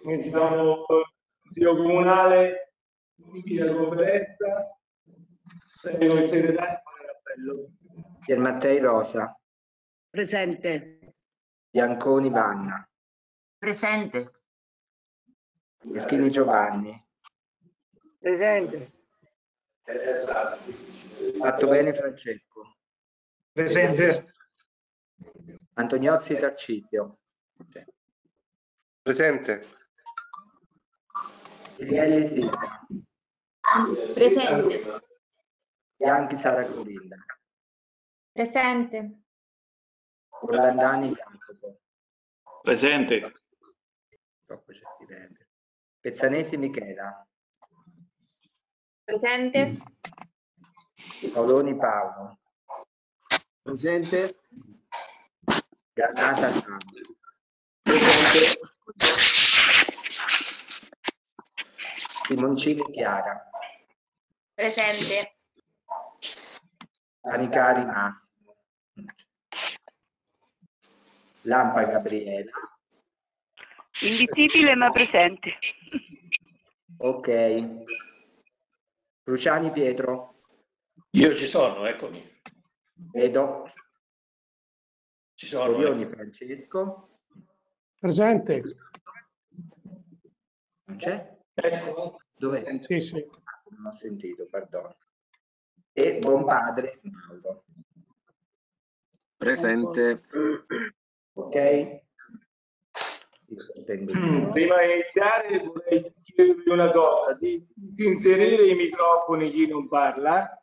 quindi ci sono il Consiglio Comunale, la conferenza, prego il segretario di fare l'appello. Piermattei Rosa. Presente. Bianconi Vanna. Presente. Meschini Giovanni. Presente. Fatto bene Francesco. Presente. Antoniozzi Tarcitio. Presente. Sirielli Silva. Presente. Bianchi Sara Corinda. Presente. Orlandani Jacopo. Presente. Troppo certi. Pezzanesi Michela. Presente. Paoloni Paolo. Presente. Granata Sandro. Presente. Simoncini Chiara. Presente. Panicari Massimo. Lampa Gabriela. Invisibile ma presente. Ok. Cruciani Pietro. Io ci sono, eccomi. Vedo. Ci sono. Coglioni Francesco. Presente. Non c'è? Ecco. Dov'è? Sì, sì. Non ho sentito, perdono. E buon padre Mauro. Presente. Ok? Prima di iniziare vorrei chiedervi una cosa, di inserire i microfoni chi non parla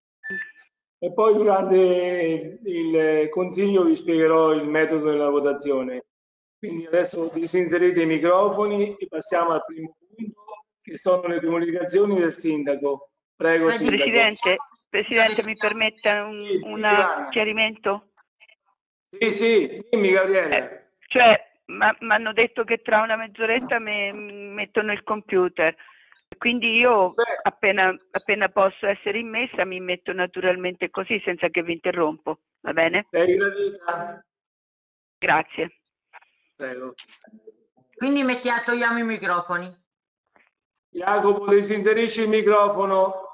e poi durante il consiglio vi spiegherò il metodo della votazione. Quindi adesso disinserite i microfoni e passiamo al primo punto, che sono le comunicazioni del sindaco. Prego, sindaco. Presidente, mi permetta un chiarimento? Sì, dimmi Gabriele. Mi hanno detto che tra una mezz'oretta mi mettono il computer, quindi io appena posso essere immessa mi metto naturalmente così senza che vi interrompo, va bene? Sei gradita? Grazie. Prego. Quindi togliamo i microfoni. Jacopo, disinserisci il microfono.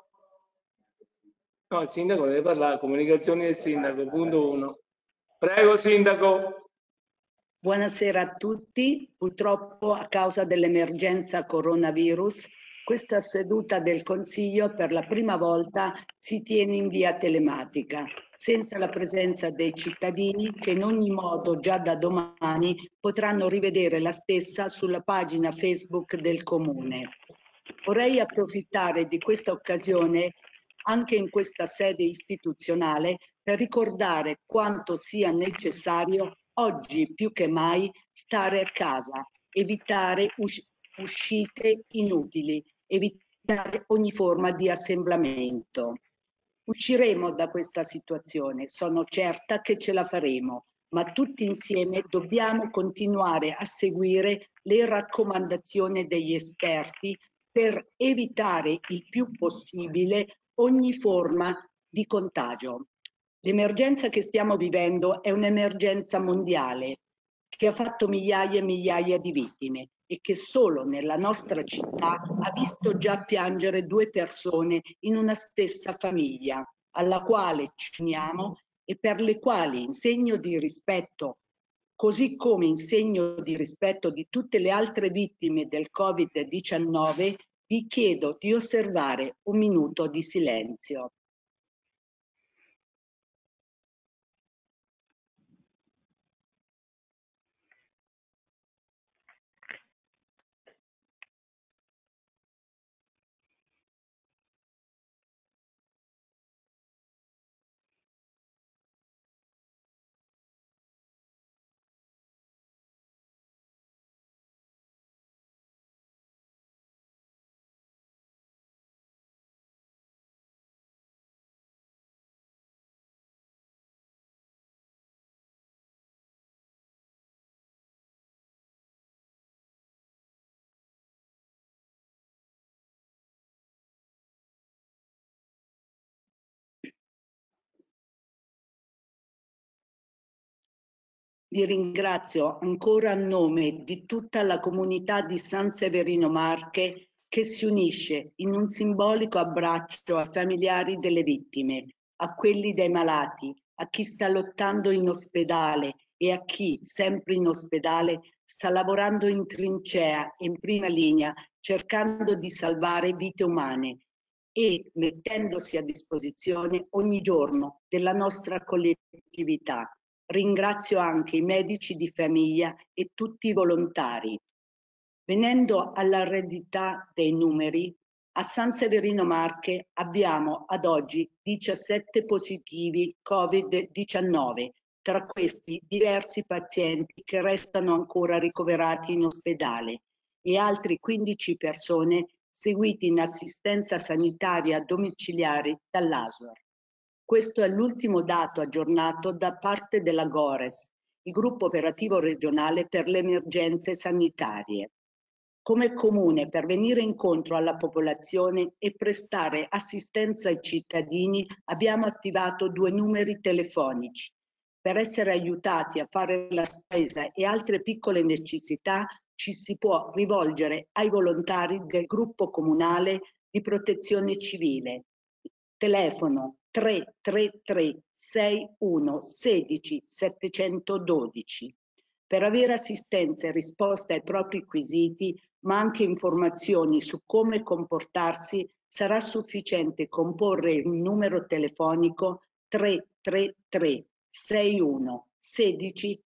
No, il sindaco deve parlare, comunicazioni del sindaco, punto 1. Prego, sindaco. Buonasera a tutti. Purtroppo a causa dell'emergenza coronavirus, questa seduta del Consiglio per la prima volta si tiene in via telematica, senza la presenza dei cittadini che in ogni modo già da domani potranno rivedere la stessa sulla pagina Facebook del Comune. Vorrei approfittare di questa occasione anche in questa sede istituzionale per ricordare quanto sia necessario oggi più che mai stare a casa, evitare uscite inutili, evitare ogni forma di assemblamento. Usciremo da questa situazione, sono certa che ce la faremo, ma tutti insieme dobbiamo continuare a seguire le raccomandazioni degli esperti per evitare il più possibile ogni forma di contagio. L'emergenza che stiamo vivendo è un'emergenza mondiale che ha fatto migliaia e migliaia di vittime e che solo nella nostra città ha visto già piangere 2 persone in una stessa famiglia, alla quale ci uniamo e per le quali in segno di rispetto, così come in segno di rispetto di tutte le altre vittime del Covid-19, vi chiedo di osservare un minuto di silenzio. Vi ringrazio ancora a nome di tutta la comunità di San Severino Marche che si unisce in un simbolico abbraccio ai familiari delle vittime, a quelli dei malati, a chi sta lottando in ospedale e a chi, sempre in ospedale, sta lavorando in trincea e in prima linea cercando di salvare vite umane e mettendosi a disposizione ogni giorno della nostra collettività. Ringrazio anche i medici di famiglia e tutti i volontari. Venendo all'eredità dei numeri, a San Severino Marche abbiamo ad oggi 17 positivi Covid-19, tra questi diversi pazienti che restano ancora ricoverati in ospedale e altri 15 persone seguiti in assistenza sanitaria domiciliare dall'ASL. Questo è l'ultimo dato aggiornato da parte della GORES, il gruppo operativo regionale per le emergenze sanitarie. Come comune per venire incontro alla popolazione e prestare assistenza ai cittadini abbiamo attivato 2 numeri telefonici. Per essere aiutati a fare la spesa e altre piccole necessità ci si può rivolgere ai volontari del gruppo comunale di protezione civile. Telefono 333 61 16 712. Per avere assistenza e risposta ai propri quesiti, ma anche informazioni su come comportarsi, sarà sufficiente comporre il numero telefonico 333 61 16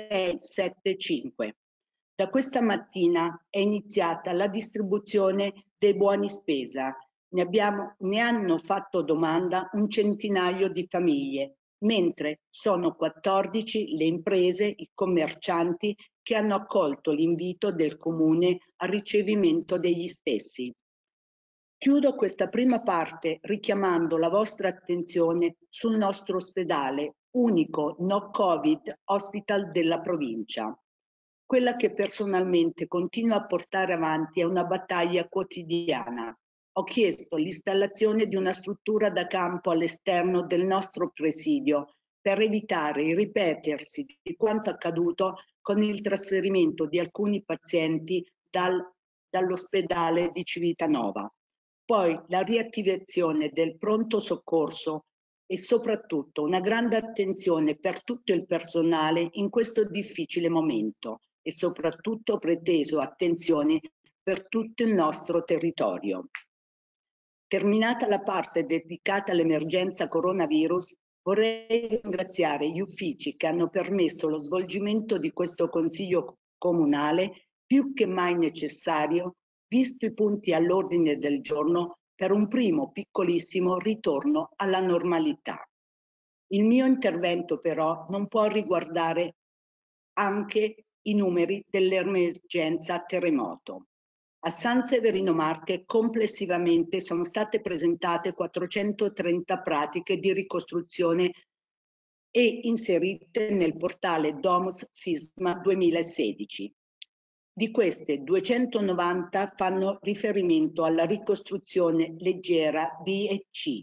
675. Da questa mattina è iniziata la distribuzione dei buoni spesa. Ne hanno fatto domanda un centinaio di famiglie, mentre sono 14 le imprese, i commercianti che hanno accolto l'invito del Comune al ricevimento degli stessi. Chiudo questa prima parte richiamando la vostra attenzione sul nostro ospedale, unico no Covid hospital della provincia. Quella che personalmente continuo a portare avanti è una battaglia quotidiana. Ho chiesto l'installazione di una struttura da campo all'esterno del nostro presidio per evitare il ripetersi di quanto accaduto con il trasferimento di alcuni pazienti dall'ospedale di Civitanova. Poi la riattivazione del pronto soccorso e soprattutto una grande attenzione per tutto il personale in questo difficile momento e soprattutto preteso attenzione per tutto il nostro territorio. Terminata la parte dedicata all'emergenza coronavirus, vorrei ringraziare gli uffici che hanno permesso lo svolgimento di questo Consiglio comunale più che mai necessario, visto i punti all'ordine del giorno per un primo piccolissimo ritorno alla normalità. Il mio intervento però non può riguardare anche i numeri dell'emergenza terremoto. A San Severino Marche complessivamente sono state presentate 430 pratiche di ricostruzione e inserite nel portale Domus Sisma 2016. Di queste 290 fanno riferimento alla ricostruzione leggera B e C,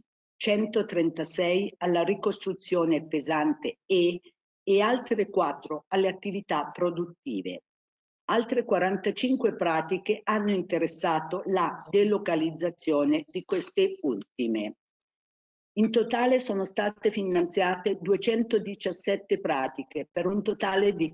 136 alla ricostruzione pesante E e altre 4 alle attività produttive. Altre 45 pratiche hanno interessato la delocalizzazione di queste ultime. In totale sono state finanziate 217 pratiche per un totale di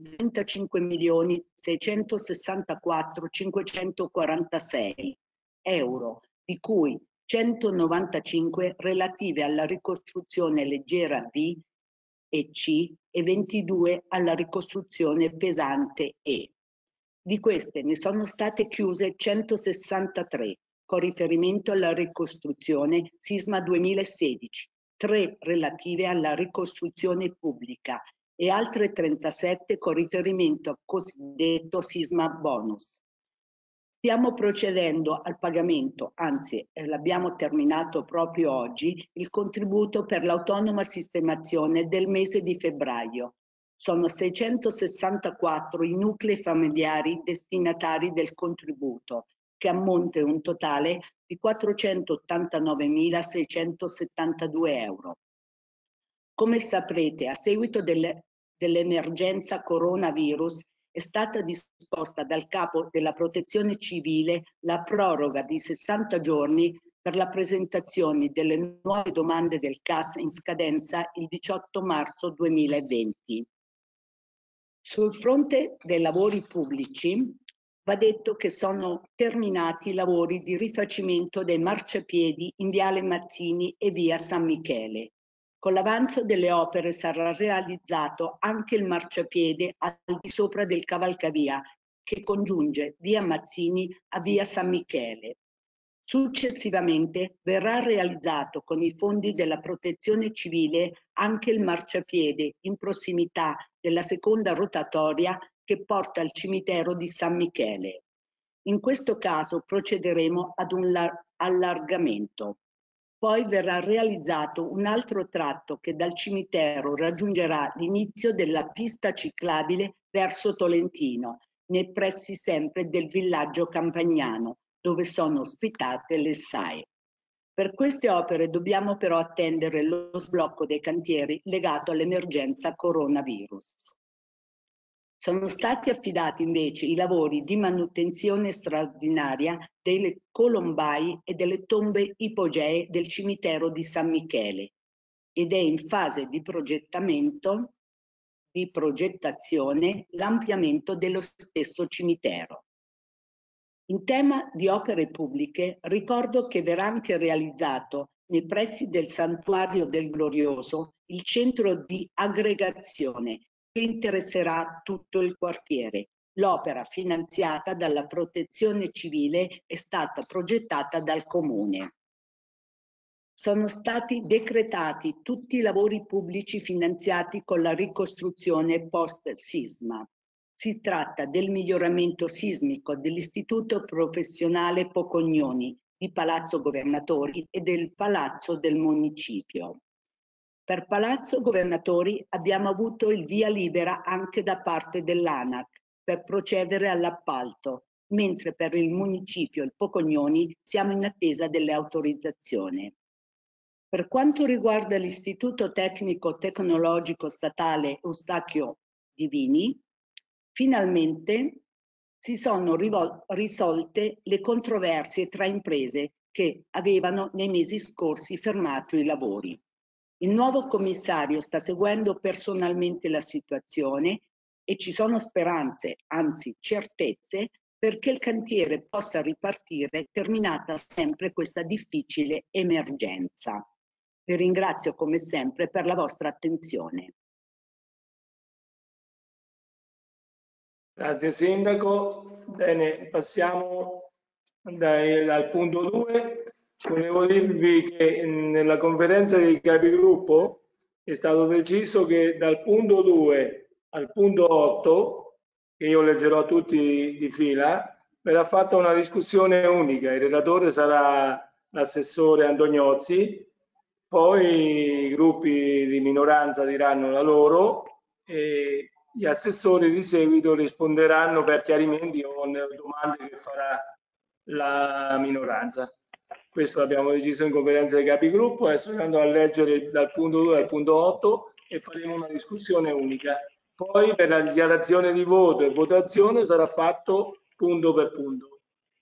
35.664.546 euro, di cui 195 relative alla ricostruzione leggera B e C e 22 alla ricostruzione pesante E. Di queste ne sono state chiuse 163 con riferimento alla ricostruzione Sisma 2016, 3 relative alla ricostruzione pubblica e altre 37 con riferimento al cosiddetto Sisma bonus. Stiamo procedendo al pagamento, anzi l'abbiamo terminato proprio oggi, il contributo per l'autonoma sistemazione del mese di febbraio. Sono 664 i nuclei familiari destinatari del contributo, che ammonta un totale di 489.672 euro. Come saprete, a seguito dell'emergenza coronavirus è stata disposta dal Capo della Protezione Civile la proroga di 60 giorni per la presentazione delle nuove domande del CAS in scadenza il 18 marzo 2020. Sul fronte dei lavori pubblici va detto che sono terminati i lavori di rifacimento dei marciapiedi in Viale Mazzini e Via San Michele. Con l'avanzo delle opere sarà realizzato anche il marciapiede al di sopra del cavalcavia che congiunge Via Mazzini a Via San Michele. Successivamente verrà realizzato con i fondi della Protezione Civile anche il marciapiede in prossimità della seconda rotatoria che porta al cimitero di San Michele. In questo caso procederemo ad un allargamento. Poi verrà realizzato un altro tratto che dal cimitero raggiungerà l'inizio della pista ciclabile verso Tolentino, nei pressi sempre del villaggio campagnano, dove sono ospitate le SAE. Per queste opere dobbiamo però attendere lo sblocco dei cantieri legato all'emergenza coronavirus. Sono stati affidati invece i lavori di manutenzione straordinaria delle colombai e delle tombe ipogee del cimitero di San Michele ed è in fase di progettazione l'ampliamento dello stesso cimitero. In tema di opere pubbliche ricordo che verrà anche realizzato nei pressi del Santuario del Glorioso il centro di aggregazione che interesserà tutto il quartiere. L'opera finanziata dalla Protezione Civile è stata progettata dal Comune. Sono stati decretati tutti i lavori pubblici finanziati con la ricostruzione post-sisma. Si tratta del miglioramento sismico dell'Istituto Professionale Pocognoni di Palazzo Governatori e del Palazzo del Municipio. Per Palazzo Governatori abbiamo avuto il via libera anche da parte dell'ANAC per procedere all'appalto, mentre per il Municipio, il Pocognoni, siamo in attesa delle autorizzazioni. Per quanto riguarda l'Istituto Tecnico Tecnologico Statale Eustachio Divini, finalmente si sono risolte le controversie tra imprese che avevano nei mesi scorsi fermato i lavori. Il nuovo commissario sta seguendo personalmente la situazione e ci sono speranze, anzi certezze, perché il cantiere possa ripartire terminata sempre questa difficile emergenza. Vi ringrazio come sempre per la vostra attenzione. Grazie Sindaco. Bene, passiamo al punto 2. Volevo dirvi che nella conferenza dei capigruppo è stato deciso che dal punto 2 al punto 8, che io leggerò tutti di fila, verrà fatta una discussione unica. Il relatore sarà l'assessore Antoniozzi, poi i gruppi di minoranza diranno la loro e gli assessori di seguito risponderanno per chiarimenti o domande che farà la minoranza. Questo l'abbiamo deciso in conferenza dei capigruppo. Adesso andando a leggere dal punto 2 al punto 8 e faremo una discussione unica. Poi per la dichiarazione di voto e votazione sarà fatto punto per punto.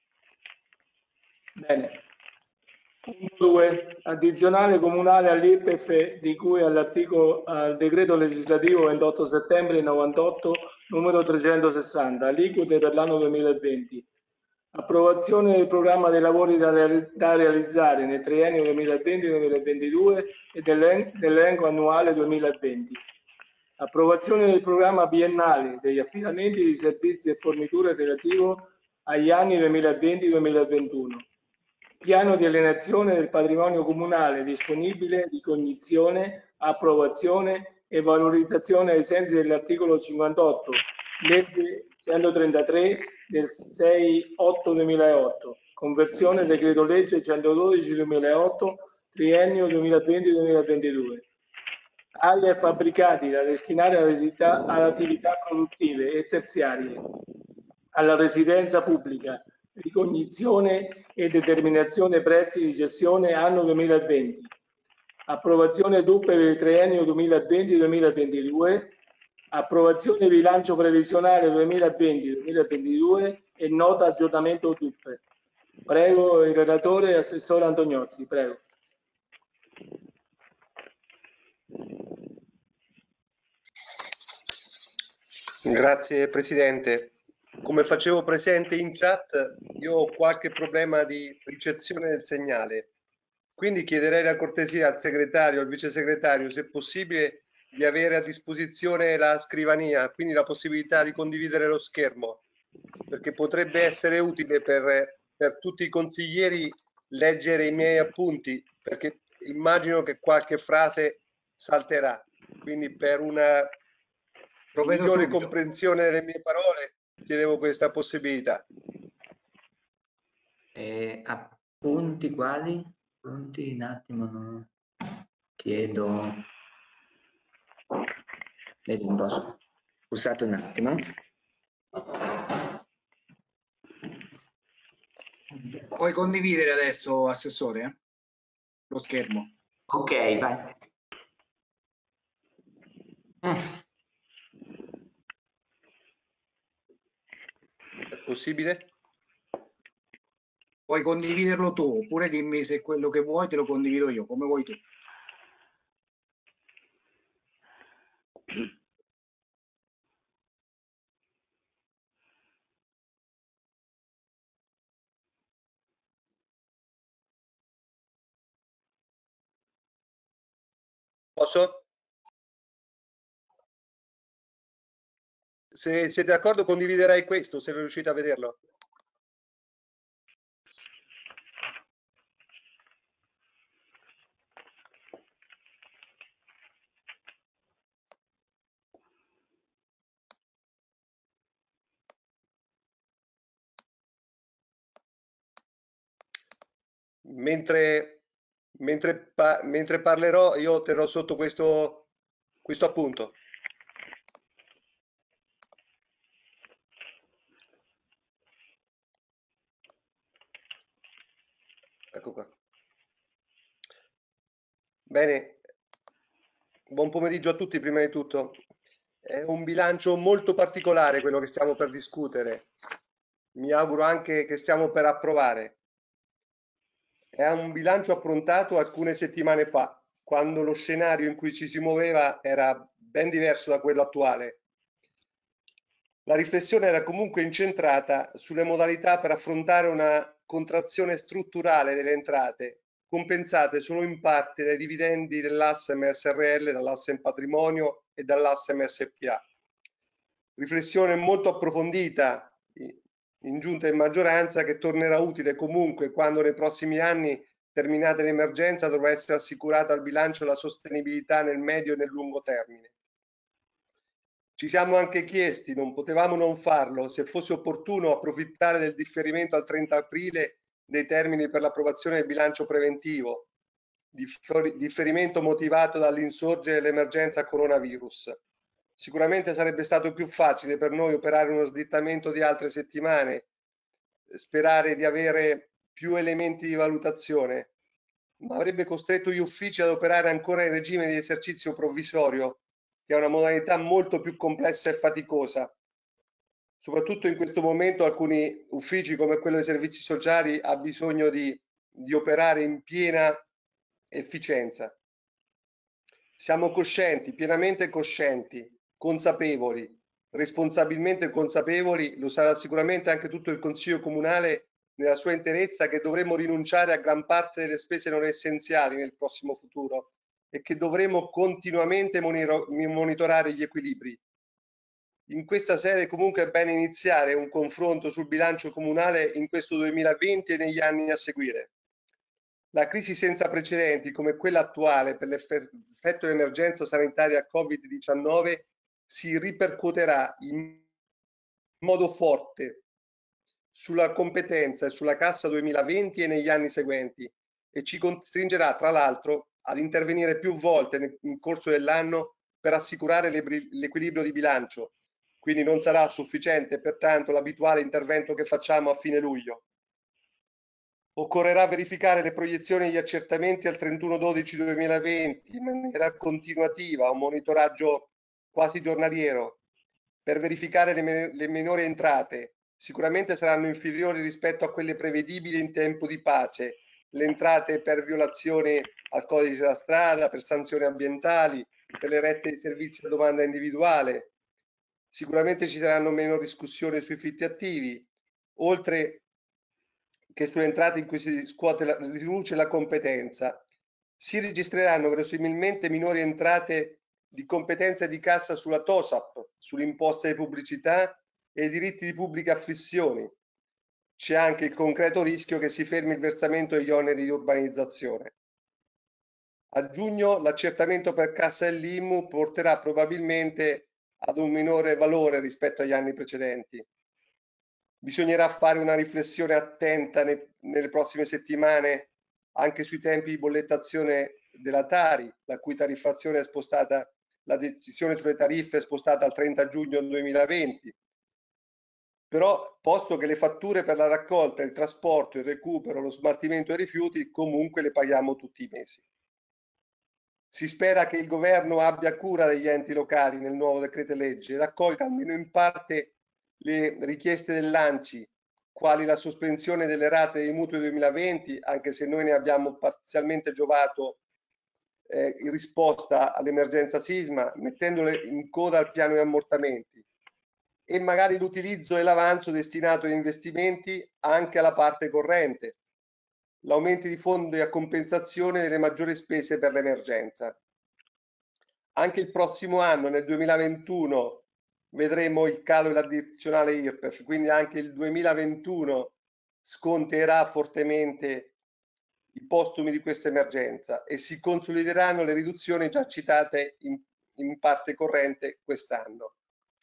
Bene. Punto 2. Addizionale comunale all'IRPEF di cui al decreto legislativo 28 settembre 98 numero 360, aliquote per l'anno 2020. Approvazione del programma dei lavori da realizzare nel triennio 2020-2022 e dell'elenco annuale 2020. Approvazione del programma biennale degli affidamenti di servizi e forniture relativo agli anni 2020-2021. Piano di alienazione del patrimonio comunale disponibile di cognizione, approvazione e valorizzazione ai sensi dell'articolo 58, legge 133 del 6/8/2008, conversione decreto legge 112/2008, triennio 2020-2022. Aree e fabbricati da destinare ad attività produttive e terziarie, alla residenza pubblica, ricognizione e determinazione prezzi di cessione anno 2020, approvazione DUP per il triennio 2020-2022, approvazione bilancio previsionale 2020-2022 e nota aggiornamento TUP. Prego il relatore, assessore Antoniozzi, prego. Grazie Presidente. Come facevo presente in chat, io ho qualche problema di ricezione del segnale, quindi chiederei la cortesia al segretario, al vice segretario, se è possibile, di avere a disposizione la scrivania, quindi la possibilità di condividere lo schermo, perché potrebbe essere utile per tutti i consiglieri leggere i miei appunti, perché immagino che qualche frase salterà, quindi per una migliore comprensione delle mie parole chiedevo questa possibilità. Appunti quali? Appunti, un attimo, no. Chiedo. Scusate un attimo. Puoi condividere adesso, assessore, lo schermo? Ok, vai. È possibile? Puoi condividerlo tu, oppure dimmi se quello che vuoi te lo condivido io, come vuoi tu. Posso? Se siete d'accordo condividerei questo, se riuscite a vederlo. Mentre parlerò io terrò sotto questo appunto. Ecco qua. Bene, buon pomeriggio a tutti prima di tutto. È un bilancio molto particolare quello che stiamo per discutere. Mi auguro anche che stiamo per approvare. È un bilancio approntato alcune settimane fa, quando lo scenario in cui ci si muoveva era ben diverso da quello attuale. La riflessione era comunque incentrata sulle modalità per affrontare una contrazione strutturale delle entrate, compensate solo in parte dai dividendi dall'asse MSRL, dall'asse in patrimonio e dall'asse MSPA. Riflessione molto approfondita in giunta e maggioranza che tornerà utile comunque quando nei prossimi anni, terminata l'emergenza, dovrà essere assicurata al bilancio la sostenibilità nel medio e nel lungo termine. Ci siamo anche chiesti, non potevamo non farlo, se fosse opportuno approfittare del differimento al 30 aprile dei termini per l'approvazione del bilancio preventivo, differimento motivato dall'insorgere dell'emergenza coronavirus. Sicuramente sarebbe stato più facile per noi operare uno slittamento di altre settimane, sperare di avere più elementi di valutazione, ma avrebbe costretto gli uffici ad operare ancora in regime di esercizio provvisorio, che è una modalità molto più complessa e faticosa. Soprattutto in questo momento alcuni uffici come quello dei servizi sociali ha bisogno di operare in piena efficienza. Siamo coscienti, pienamente coscienti, consapevoli, responsabilmente consapevoli, lo sarà sicuramente anche tutto il Consiglio Comunale nella sua interezza, che dovremo rinunciare a gran parte delle spese non essenziali nel prossimo futuro e che dovremo continuamente monitorare gli equilibri. In questa sede comunque è bene iniziare un confronto sul bilancio comunale in questo 2020 e negli anni a seguire. La crisi senza precedenti come quella attuale per l'effetto dell'emergenza sanitaria Covid-19 si ripercuoterà in modo forte sulla competenza e sulla cassa 2020 e negli anni seguenti e ci costringerà tra l'altro ad intervenire più volte nel corso dell'anno per assicurare l'equilibrio di bilancio. Quindi non sarà sufficiente pertanto l'abituale intervento che facciamo a fine luglio. Occorrerà verificare le proiezioni e gli accertamenti al 31/12/2020 in maniera continuativa, un monitoraggio quasi giornaliero per verificare le minori entrate. Sicuramente saranno inferiori rispetto a quelle prevedibili in tempo di pace, le entrate per violazione al codice della strada, per sanzioni ambientali, per le rette di servizi a domanda individuale. Sicuramente ci saranno meno discussioni sui fitti attivi, oltre che sulle entrate in cui si riduce la competenza. Si registreranno verosimilmente minori entrate di competenza di cassa sulla TOSAP, sull'imposta di pubblicità e i diritti di pubblica afflizioni. C'è anche il concreto rischio che si fermi il versamento degli oneri di urbanizzazione. A giugno l'accertamento per cassa dell'IMU porterà probabilmente ad un minore valore rispetto agli anni precedenti. Bisognerà fare una riflessione attenta nelle prossime settimane anche sui tempi di bollettazione della Tari, la cui tariffazione è spostata, la decisione sulle tariffe è spostata al 30 giugno 2020. Però, posto che le fatture per la raccolta, il trasporto, il recupero, lo smaltimento dei rifiuti, comunque le paghiamo tutti i mesi. Si spera che il governo abbia cura degli enti locali nel nuovo decreto legge ed accolga almeno in parte le richieste dell'ANCI, quali la sospensione delle rate dei mutui 2020, anche se noi ne abbiamo parzialmente giovato in risposta all'emergenza sisma, mettendole in coda al piano di ammortamenti, e magari l'utilizzo dell'avanzo destinato a investimenti anche alla parte corrente, l'aumento di fondi a compensazione delle maggiori spese per l'emergenza. Anche il prossimo anno, nel 2021, vedremo il calo dell'addizionale IRPEF, quindi anche il 2021 sconterà fortemente i postumi di questa emergenza e si consolideranno le riduzioni già citate in parte corrente quest'anno.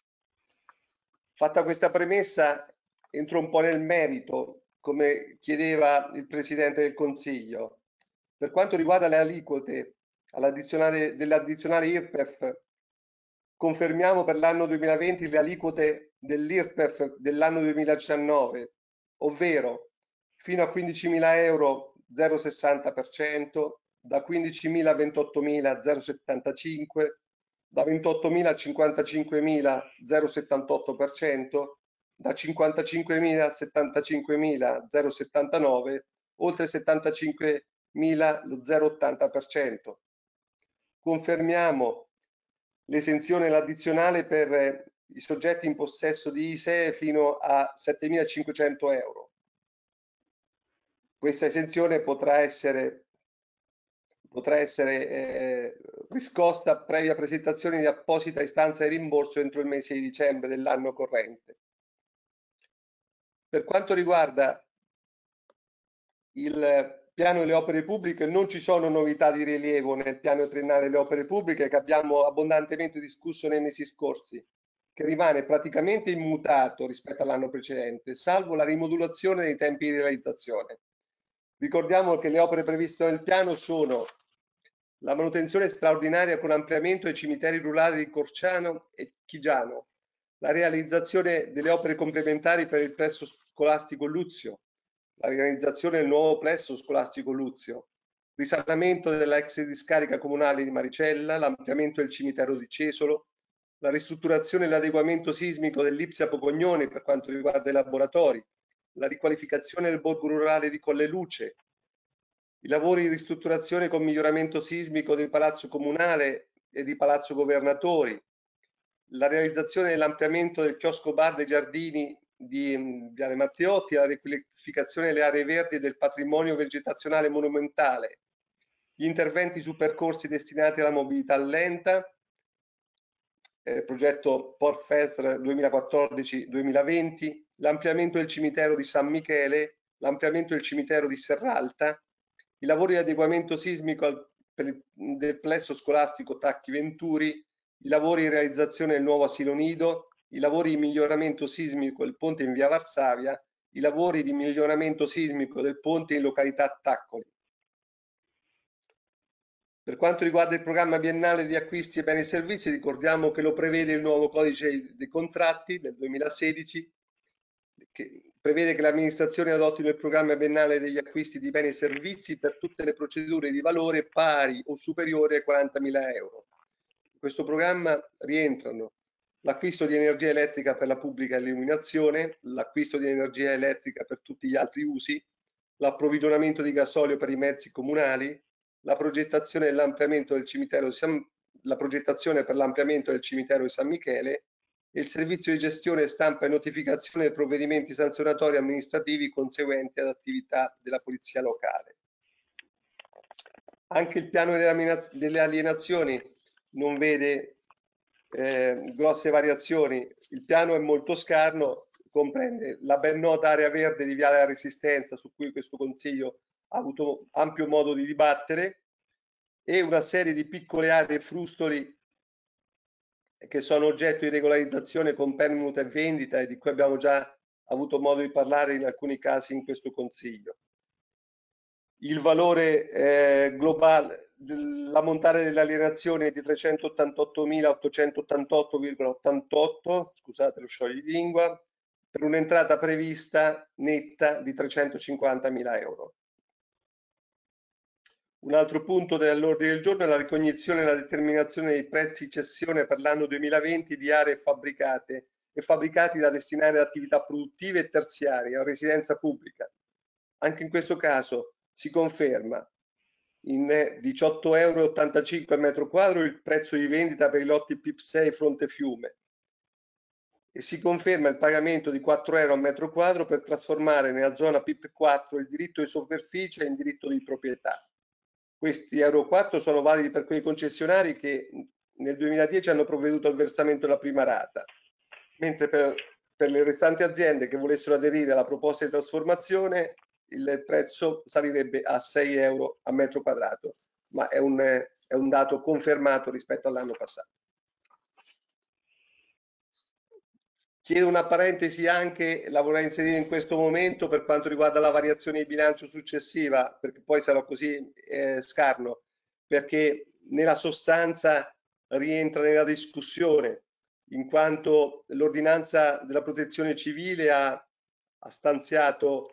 Fatta questa premessa, entro un po' nel merito, come chiedeva il Presidente del Consiglio. Per quanto riguarda le aliquote dell'addizionale IRPEF, confermiamo per l'anno 2020 le aliquote dell'IRPEF dell'anno 2019, ovvero fino a 15.000 euro 0,60%, da 15.000 a 28.000 0,75%, da 28.000 a 55.000 0,78%, da 55.000 a 75.000 0,79%, oltre 75.000 lo 0,80%. Confermiamo l'esenzione dell'addizionale per i soggetti in possesso di ISEE fino a 7.500 euro. Questa esenzione potrà essere riscossa previa presentazione di apposita istanza di rimborso entro il mese di dicembre dell'anno corrente. Per quanto riguarda il piano delle opere pubbliche, non ci sono novità di rilievo nel piano triennale delle opere pubbliche che abbiamo abbondantemente discusso nei mesi scorsi, che rimane praticamente immutato rispetto all'anno precedente, salvo la rimodulazione dei tempi di realizzazione. Ricordiamo che le opere previste nel piano sono la manutenzione straordinaria con ampliamento dei cimiteri rurali di Corciano e Chigiano, la realizzazione delle opere complementari per il plesso scolastico Luzio, la realizzazione del nuovo plesso scolastico Luzio, risanamento della ex discarica comunale di Maricella, l'ampliamento del cimitero di Cesolo, la ristrutturazione e l'adeguamento sismico dell'Ipsia Pocognone per quanto riguarda i laboratori, la riqualificazione del borgo rurale di Colle Luce, i lavori di ristrutturazione con miglioramento sismico del Palazzo Comunale e di Palazzo Governatori, la realizzazione dell'ampliamento del chiosco bar dei giardini di Viale Matteotti, la riqualificazione delle aree verdi e del patrimonio vegetazionale monumentale, gli interventi su percorsi destinati alla mobilità lenta, progetto Port Fest 2014-2020, l'ampliamento del cimitero di San Michele, l'ampliamento del cimitero di Serralta, i lavori di adeguamento sismico del plesso scolastico Tacchi Venturi, i lavori di realizzazione del nuovo asilo nido, i lavori di miglioramento sismico del ponte in via Varsavia, i lavori di miglioramento sismico del ponte in località Taccoli. Per quanto riguarda il programma biennale di acquisti e beni e servizi, ricordiamo che lo prevede il nuovo codice dei contratti del 2016, che prevede che le amministrazioni adottino il programma biennale degli acquisti di beni e servizi per tutte le procedure di valore pari o superiore ai 40.000 euro. questo programma rientrano l'acquisto di energia elettrica per la pubblica illuminazione, l'acquisto di energia elettrica per tutti gli altri usi, l'approvvigionamento di gasolio per i mezzi comunali, la progettazione per l'ampliamento del cimitero di San Michele e il servizio di gestione, stampa e notificazione dei provvedimenti sanzionatori amministrativi conseguenti ad attività della polizia locale. Anche il piano delle alienazioni non vede grosse variazioni. Il piano è molto scarno, comprende la ben nota area verde di Viale della Resistenza, su cui questo Consiglio ha avuto ampio modo di dibattere, e una serie di piccole aree frustoli che sono oggetto di regolarizzazione con permuta e vendita, e di cui abbiamo già avuto modo di parlare in alcuni casi in questo Consiglio. Il valore globale, l'ammontare delle alienazioni è di 388.888,88, scusate lo scioglilingua, per un'entrata prevista netta di 350.000 euro. Un altro punto dell'ordine del giorno è la ricognizione e la determinazione dei prezzi cessione per l'anno 2020 di aree fabbricate e fabbricati da destinare ad attività produttive e terziarie a residenza pubblica. Anche in questo caso si conferma in 18,85 euro al metro quadro il prezzo di vendita per i lotti PIP 6 Fronte Fiume, e si conferma il pagamento di 4 euro al metro quadro per trasformare nella zona PIP 4 il diritto di superficie in diritto di proprietà. Questi euro 4 sono validi per quei concessionari che nel 2010 hanno provveduto al versamento della prima rata, mentre per le restanti aziende che volessero aderire alla proposta di trasformazione il prezzo salirebbe a 6 euro a metro quadrato, ma è un dato confermato rispetto all'anno passato. Chiedo una parentesi anche, la vorrei inserire in questo momento, per quanto riguarda la variazione di bilancio successiva, perché poi sarò così scarno, perché nella sostanza rientra nella discussione, in quanto l'ordinanza della protezione civile ha stanziato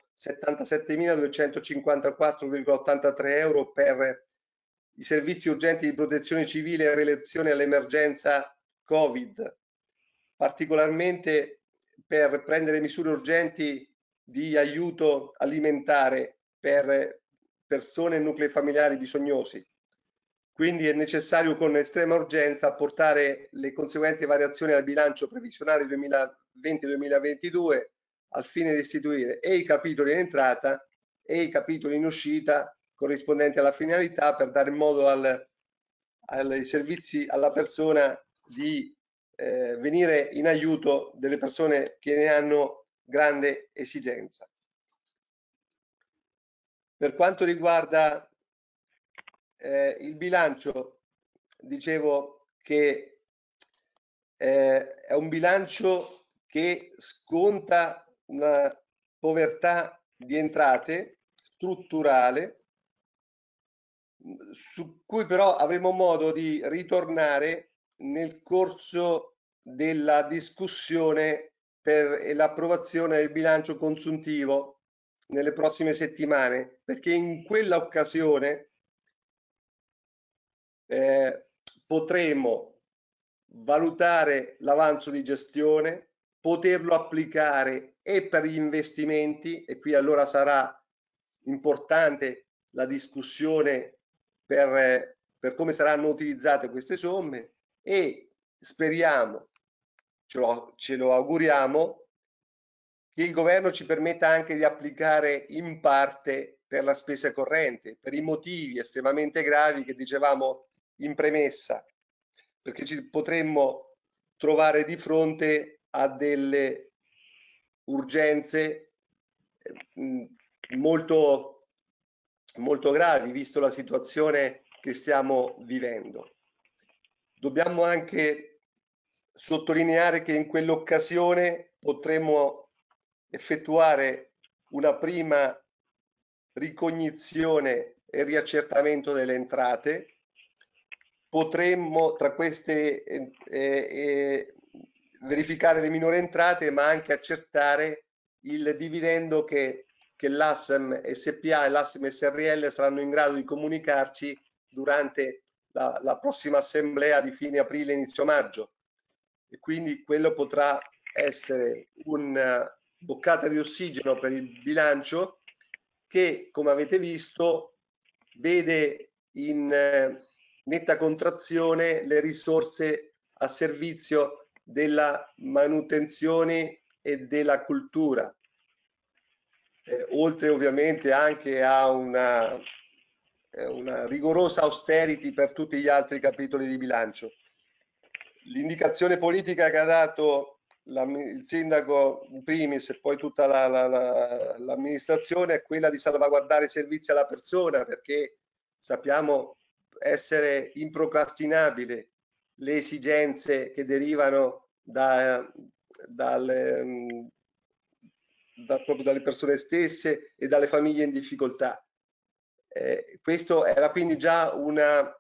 77.254,83 euro per i servizi urgenti di protezione civile in relazione all'emergenza Covid, particolarmente per prendere misure urgenti di aiuto alimentare per persone e nuclei familiari bisognosi. Quindi è necessario con estrema urgenza apportare le conseguenti variazioni al bilancio previsionale 2020-2022 al fine di istituire e i capitoli in entrata e i capitoli in uscita corrispondenti alla finalità, per dare modo ai servizi alla persona di venire in aiuto delle persone che ne hanno grande esigenza. Per quanto riguarda il bilancio, dicevo che è un bilancio che sconta una povertà di entrate strutturale, su cui però avremo modo di ritornare nel corso della discussione per l'approvazione del bilancio consuntivo nelle prossime settimane, perché in quella occasione potremo valutare l'avanzo di gestione, poterlo applicare e per gli investimenti, e qui allora sarà importante la discussione per come saranno utilizzate queste somme, e speriamo, ce lo auguriamo, che il governo ci permetta anche di applicare in parte per la spesa corrente, per i motivi estremamente gravi che dicevamo in premessa, perché ci potremmo trovare di fronte a delle urgenze molto, molto gravi, visto la situazione che stiamo vivendo. Dobbiamo anche sottolineare che in quell'occasione potremmo effettuare una prima ricognizione e riaccertamento delle entrate. Potremmo tra queste verificare le minori entrate, ma anche accertare il dividendo che l'ASM SPA e l'ASM SRL saranno in grado di comunicarci durante la prossima assemblea di fine aprile, inizio maggio, e quindi quello potrà essere una boccata di ossigeno per il bilancio che, come avete visto, vede in netta contrazione le risorse a servizio della manutenzione e della cultura, oltre ovviamente anche a una rigorosa austerity per tutti gli altri capitoli di bilancio. L'indicazione politica che ha dato il sindaco in primis e poi tutta l'amministrazione è quella di salvaguardare i servizi alla persona, perché sappiamo essere improcrastinabili le esigenze che derivano proprio dalle persone stesse e dalle famiglie in difficoltà. Questo era quindi già una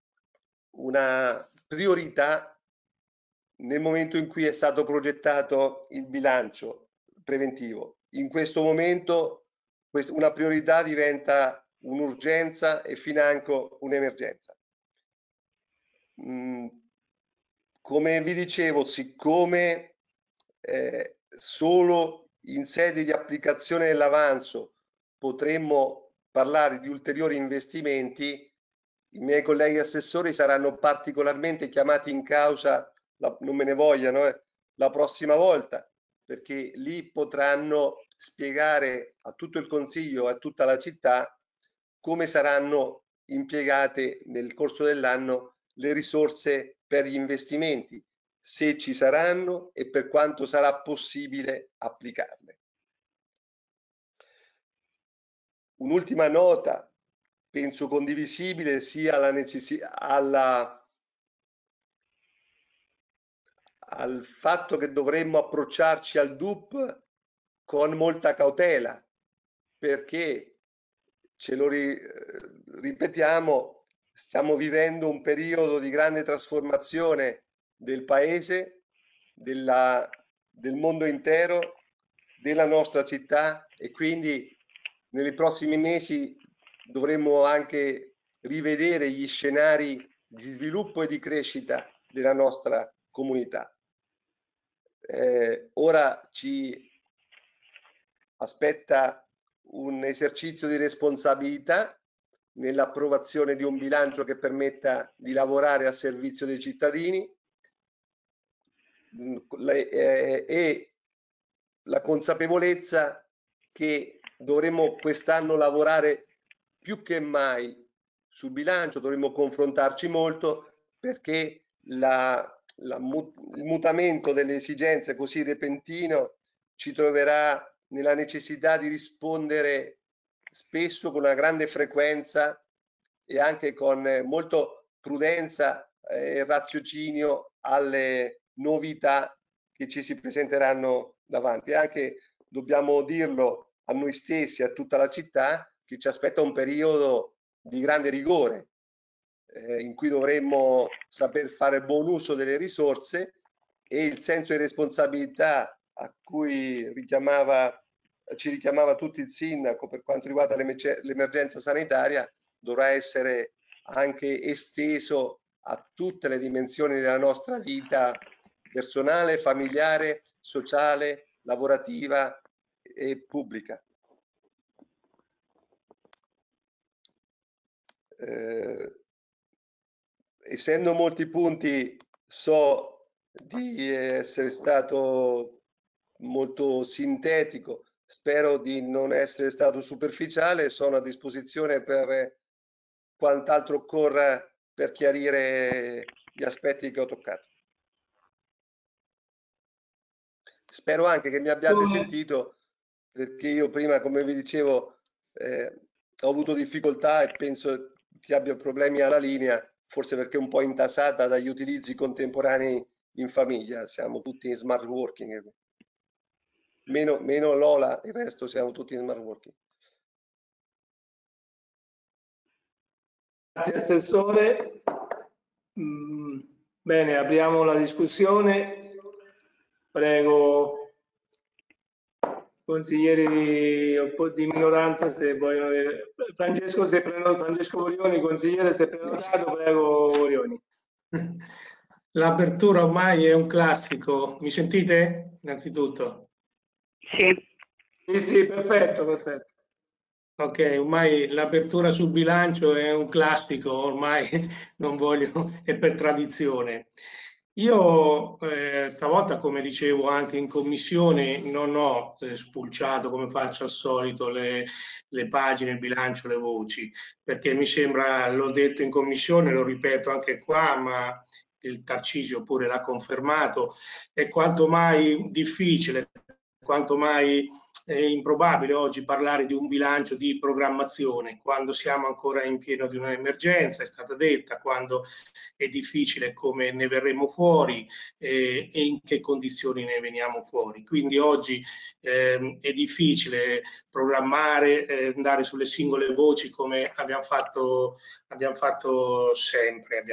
priorità nel momento in cui è stato progettato il bilancio preventivo. In questo momento una priorità diventa un'urgenza e financo un'emergenza. Come vi dicevo, siccome solo in sede di applicazione dell'avanzo potremmo parlare di ulteriori investimenti, i miei colleghi assessori saranno particolarmente chiamati in causa, non me ne vogliano, la prossima volta, perché lì potranno spiegare a tutto il Consiglio e a tutta la città come saranno impiegate nel corso dell'anno le risorse per gli investimenti, se ci saranno e per quanto sarà possibile applicarle. Un'ultima nota, penso condivisibile, sia al fatto che dovremmo approcciarci al DUP con molta cautela, perché, ce lo ripetiamo, stiamo vivendo un periodo di grande trasformazione del paese, del mondo intero, della nostra città, e quindi nei prossimi mesi dovremo anche rivedere gli scenari di sviluppo e di crescita della nostra comunità. Ora ci aspetta un esercizio di responsabilità nell'approvazione di un bilancio che permetta di lavorare a servizio dei cittadini e la consapevolezza che dovremo quest'anno lavorare più che mai sul bilancio, dovremo confrontarci molto, perché il mutamento delle esigenze così repentino ci troverà nella necessità di rispondere spesso con una grande frequenza e anche con molta prudenza e raziocinio alle novità che ci si presenteranno davanti. Anche dobbiamo dirlo a noi stessi, a tutta la città, che ci aspetta un periodo di grande rigore, in cui dovremmo saper fare buon uso delle risorse, e il senso di responsabilità a cui ci richiamava tutti il sindaco per quanto riguarda l'emergenza sanitaria dovrà essere anche esteso a tutte le dimensioni della nostra vita personale, familiare, sociale, lavorativa e pubblica. Essendo molti punti, so di essere stato molto sintetico, spero di non essere stato superficiale, sono a disposizione per quant'altro occorra per chiarire gli aspetti che ho toccato. Spero anche che mi abbiate sentito, perché io prima, come vi dicevo, ho avuto difficoltà e penso che abbia problemi alla linea, forse perché è un po' intasata dagli utilizzi contemporanei in famiglia. Siamo tutti in smart working, meno Lola, il resto siamo tutti in smart working. Grazie Assessore. Bene, apriamo la discussione. Prego consiglieri di minoranza se vogliono. Francesco Vorioni, consigliere, se prenotato, prego Vorioni. L'apertura ormai è un classico. Mi sentite? Innanzitutto. Sì, perfetto. Ok, ormai l'apertura sul bilancio è un classico, ormai non voglio, è per tradizione. Io stavolta, come dicevo anche in commissione, non ho spulciato come faccio al solito le pagine, il bilancio, le voci, perché mi sembra, l'ho detto in commissione, lo ripeto anche qua, ma il Tarcisio pure l'ha confermato, è quanto mai difficile, quanto mai improbabile oggi parlare di un bilancio di programmazione quando siamo ancora in pieno di un'emergenza, è stata detta, quando è difficile come ne verremo fuori e in che condizioni ne veniamo fuori. Quindi oggi è difficile programmare, andare sulle singole voci come abbiamo fatto sempre.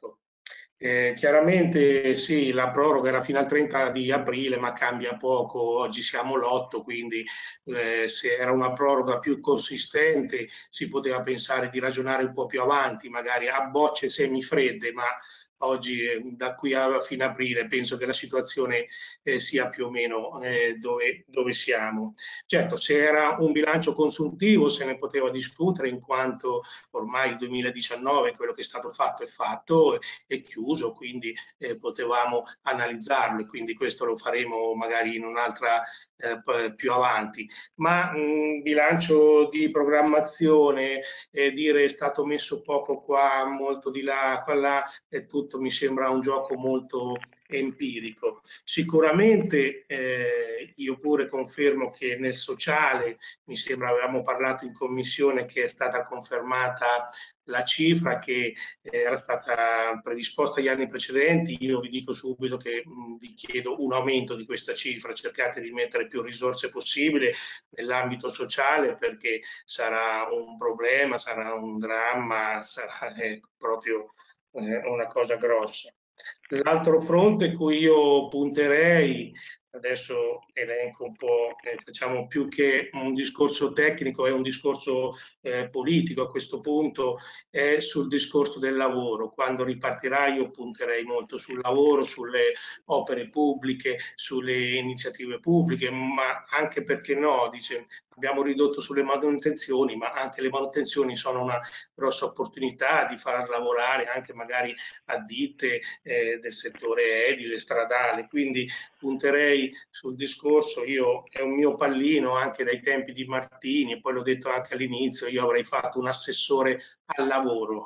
Chiaramente sì, la proroga era fino al 30 di aprile, ma cambia poco, oggi siamo l'8, quindi se era una proroga più consistente si poteva pensare di ragionare un po' più avanti, magari a bocce semifredde, ma oggi da qui a fine aprile penso che la situazione sia più o meno dove siamo. Certo, se era un bilancio consuntivo se ne poteva discutere, in quanto ormai il 2019, quello che è stato fatto è fatto, è chiuso, quindi potevamo analizzarlo, e quindi questo lo faremo magari in un'altra più avanti. Ma bilancio di programmazione, dire è stato messo poco qua, molto di là, qua là, è tutto, mi sembra un gioco molto empirico. Sicuramente io pure confermo che nel sociale, mi sembra avevamo parlato in commissione, che è stata confermata la cifra che era stata predisposta gli anni precedenti. Io vi dico subito che vi chiedo un aumento di questa cifra, cercate di mettere più risorse possibile nell'ambito sociale, perché sarà un problema, sarà un dramma, sarà proprio una cosa grossa. L'altro fronte cui io punterei, adesso elenco un po', facciamo più che un discorso tecnico, è un discorso politico a questo punto, è sul discorso del lavoro. Quando ripartirà io punterei molto sul lavoro, sulle opere pubbliche, sulle iniziative pubbliche, ma anche, perché no, dice, abbiamo ridotto sulle manutenzioni, ma anche le manutenzioni sono una grossa opportunità di far lavorare anche magari a ditte del settore edile, stradale, quindi punterei sul discorso. È un mio pallino anche dai tempi di Martini, e poi l'ho detto anche all'inizio, io avrei fatto un assessore al lavoro,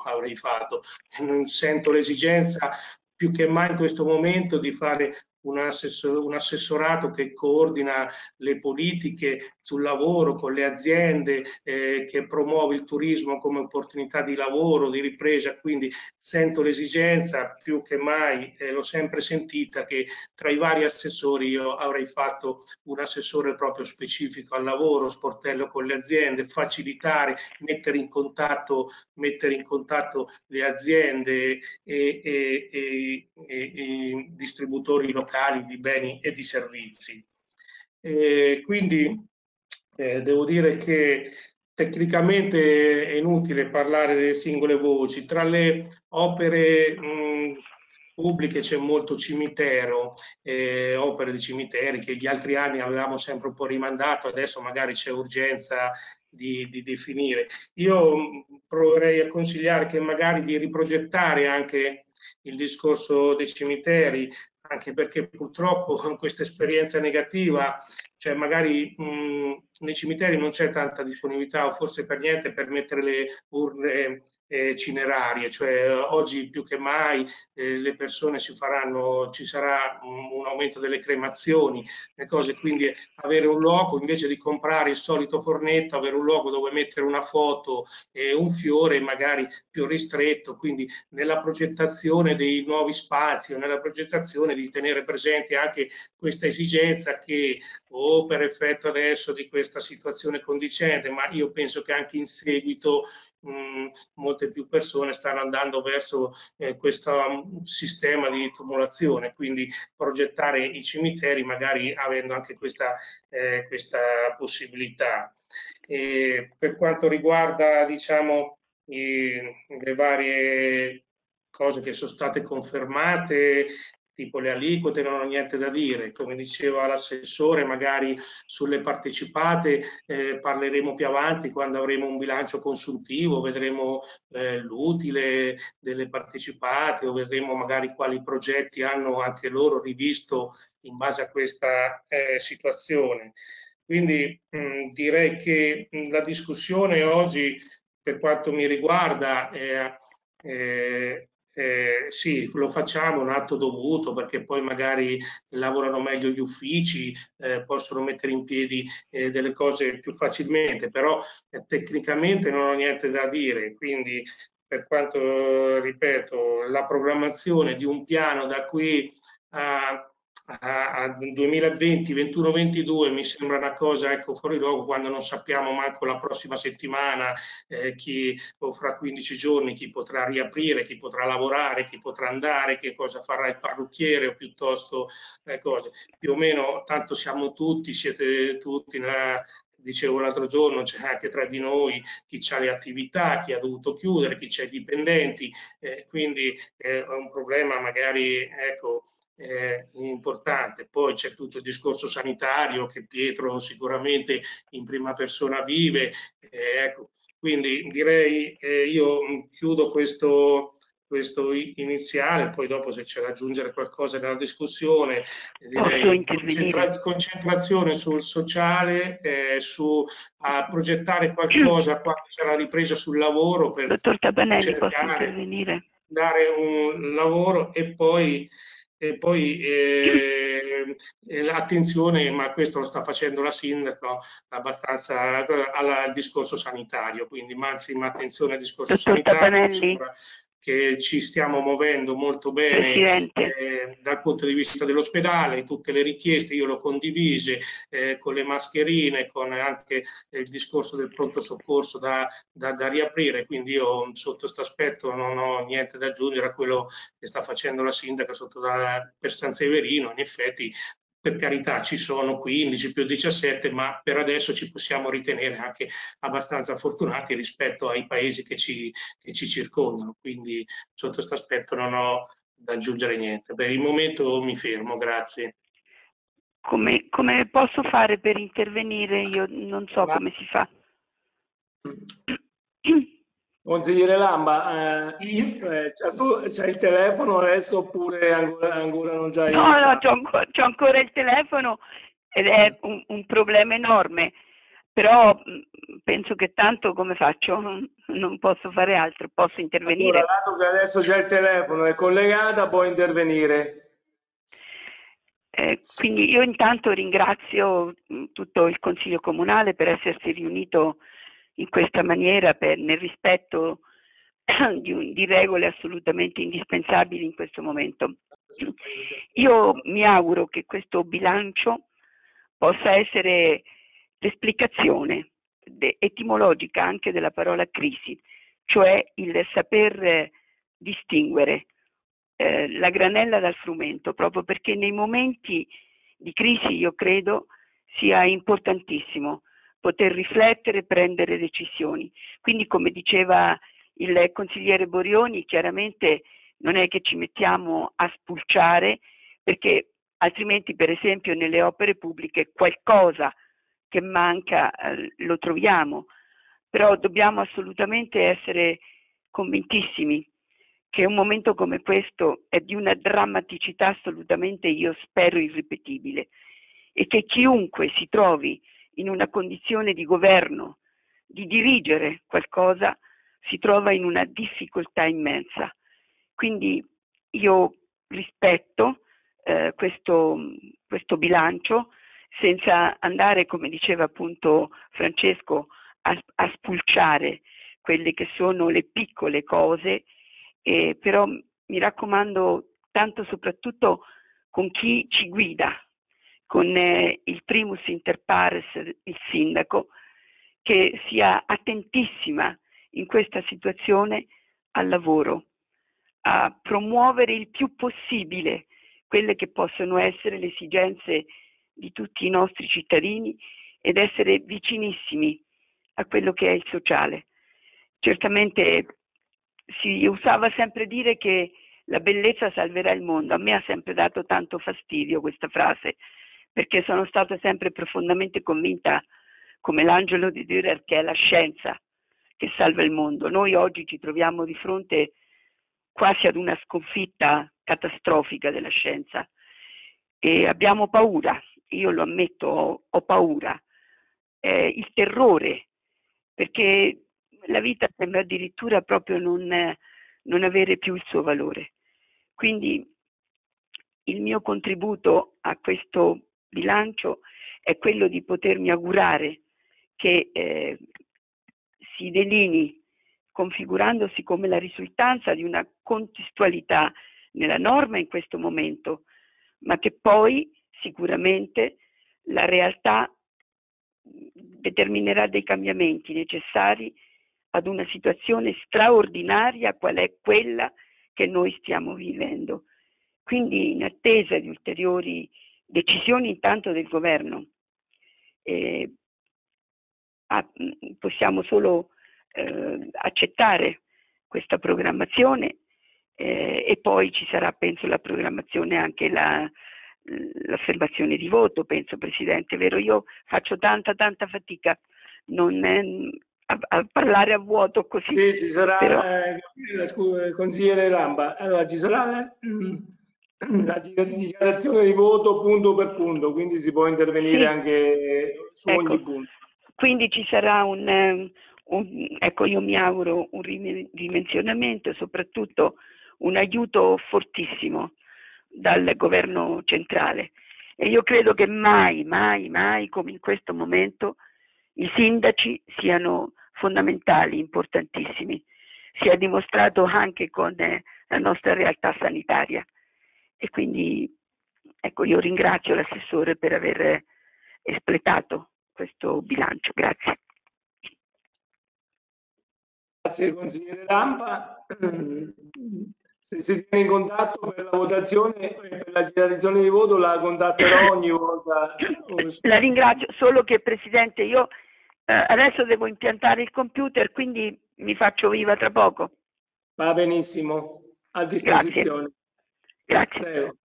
non sento l'esigenza più che mai in questo momento di fare un assessorato che coordina le politiche sul lavoro con le aziende, che promuove il turismo come opportunità di lavoro, di ripresa. Quindi sento l'esigenza più che mai, l'ho sempre sentita, che tra i vari assessori io avrei fatto un assessore proprio specifico al lavoro, sportello con le aziende, facilitare, mettere in contatto le aziende e i distributori locali di beni e di servizi. Quindi devo dire che tecnicamente è inutile parlare delle singole voci. Tra le opere pubbliche c'è molto cimitero, opere di cimiteri che gli altri anni avevamo sempre un po' rimandato, adesso magari c'è urgenza di definire. Io proverei a consigliare che magari di riprogettare anche il discorso dei cimiteri, anche perché purtroppo con questa esperienza negativa, cioè magari nei cimiteri non c'è tanta disponibilità, o forse per niente, per mettere le urne cinerarie, cioè oggi più che mai le persone ci sarà un aumento delle cremazioni, le cose, quindi avere un luogo, invece di comprare il solito fornetto, avere un luogo dove mettere una foto e un fiore magari più ristretto, quindi nella progettazione dei nuovi spazi o nella progettazione di tenere presente anche questa esigenza che o per effetto adesso di questa situazione contingente, ma io penso che anche in seguito molte più persone stanno andando verso questo sistema di tumulazione, quindi progettare i cimiteri magari avendo anche questa possibilità. Per quanto riguarda, diciamo, le varie cose che sono state confermate, tipo le aliquote, non ho niente da dire. Come diceva l'assessore, magari sulle partecipate parleremo più avanti quando avremo un bilancio consuntivo, vedremo l'utile delle partecipate o vedremo magari quali progetti hanno anche loro rivisto in base a questa situazione. Quindi direi che la discussione oggi, per quanto mi riguarda, sì, lo facciamo, un atto dovuto, perché poi magari lavorano meglio gli uffici, possono mettere in piedi delle cose più facilmente, però tecnicamente non ho niente da dire. Quindi, per quanto, ripeto, la programmazione di un piano da qui a 2020, 21, 22 mi sembra una cosa, ecco, fuori luogo, quando non sappiamo manco la prossima settimana chi, o fra 15 giorni, chi potrà riaprire, chi potrà lavorare, chi potrà andare, che cosa farà il parrucchiere o piuttosto cose. Più o meno tanto siamo tutti, siete tutti dicevo l'altro giorno, c'è anche tra di noi chi ha le attività, chi ha dovuto chiudere, chi c'è dipendenti, quindi è un problema magari, ecco, importante. Poi c'è tutto il discorso sanitario che Pietro sicuramente in prima persona vive, ecco. Quindi direi io chiudo questo iniziale, poi dopo se c'è da aggiungere qualcosa nella discussione, direi concentrazione sul sociale, a progettare qualcosa quando c'è la ripresa sul lavoro per Dottor Tabanelli, posso intervenire? Dare un lavoro e poi attenzione, ma questo lo sta facendo la sindaco abbastanza al discorso sanitario, quindi massima attenzione al discorso sanitario. Che ci stiamo muovendo molto bene dal punto di vista dell'ospedale, tutte le richieste io le ho condivise con le mascherine, con anche il discorso del pronto soccorso da riaprire, quindi io sotto questo aspetto non ho niente da aggiungere a quello che sta facendo la sindaca per San Severino. In effetti, per carità, ci sono 15 più 17, ma per adesso ci possiamo ritenere anche abbastanza fortunati rispetto ai paesi che ci circondano. Quindi sotto questo aspetto non ho da aggiungere niente. Per il momento mi fermo, grazie. Come posso fare per intervenire? Io non so come si fa. Consigliere Lamba, c'è il telefono adesso oppure ancora non c'hai? No, c'ho ancora il telefono ed è un problema enorme, però penso che tanto come faccio? Non posso fare altro, posso intervenire. Allora, dato che adesso c'è il telefono, è collegata, può intervenire. Quindi io intanto ringrazio tutto il Consiglio Comunale per essersi riunito in questa maniera, nel rispetto di regole assolutamente indispensabili in questo momento. Io mi auguro che questo bilancio possa essere l'esplicazione etimologica anche della parola crisi, cioè il saper distinguere la granella dal frumento, proprio perché nei momenti di crisi io credo sia importantissimo poter riflettere e prendere decisioni. Quindi, come diceva il consigliere Borioni, chiaramente non è che ci mettiamo a spulciare, perché altrimenti, per esempio, nelle opere pubbliche qualcosa che manca lo troviamo, però dobbiamo assolutamente essere convintissimi che un momento come questo è di una drammaticità assolutamente, io spero, irripetibile, e che chiunque si trovi in una condizione di governo, di dirigere qualcosa, si trova in una difficoltà immensa. Quindi io rispetto questo bilancio, senza andare, come diceva appunto Francesco, a spulciare quelle che sono le piccole cose, però mi raccomando tanto soprattutto con chi ci guida, con il primus inter pares, il sindaco, che sia attentissima in questa situazione al lavoro, a promuovere il più possibile quelle che possono essere le esigenze di tutti i nostri cittadini ed essere vicinissimi a quello che è il sociale. Certamente si usava sempre dire che la bellezza salverà il mondo. A me ha sempre dato tanto fastidio questa frase, perché sono stata sempre profondamente convinta, come l'angelo di Dürer, che è la scienza che salva il mondo. Noi oggi ci troviamo di fronte quasi ad una sconfitta catastrofica della scienza e abbiamo paura. Io lo ammetto, ho paura, il terrore, perché la vita sembra addirittura proprio non avere più il suo valore. Quindi il mio contributo a questo bilancio è quello di potermi augurare che si delinei, configurandosi come la risultanza di una contestualità nella norma in questo momento, ma che poi sicuramente la realtà determinerà dei cambiamenti necessari ad una situazione straordinaria qual è quella che noi stiamo vivendo. Quindi, in attesa di ulteriori decisioni intanto del governo, possiamo solo accettare questa programmazione e poi ci sarà, penso, la programmazione, anche l'affermazione di voto, penso, Presidente, vero? Io faccio tanta fatica a parlare a vuoto così. Sì, ci sarà, però... consigliere Lamba, allora ci sarà la dichiarazione di voto punto per punto, quindi si può intervenire sì, anche su ogni punto. Quindi ci sarà ecco, io mi auguro un ridimensionamento e soprattutto un aiuto fortissimo dal governo centrale. E io credo che mai come in questo momento i sindaci siano fondamentali, importantissimi. Si è dimostrato anche con la nostra realtà sanitaria. E quindi, ecco, io ringrazio l'assessore per aver espletato questo bilancio. Grazie. Grazie consigliere Lampa. Se si tiene in contatto per la votazione e per la dichiarazione di voto, la contatterò ogni volta. La ringrazio, solo che Presidente io adesso devo impiantare il computer, quindi mi faccio viva tra poco. Va benissimo, a disposizione. Grazie. Prego.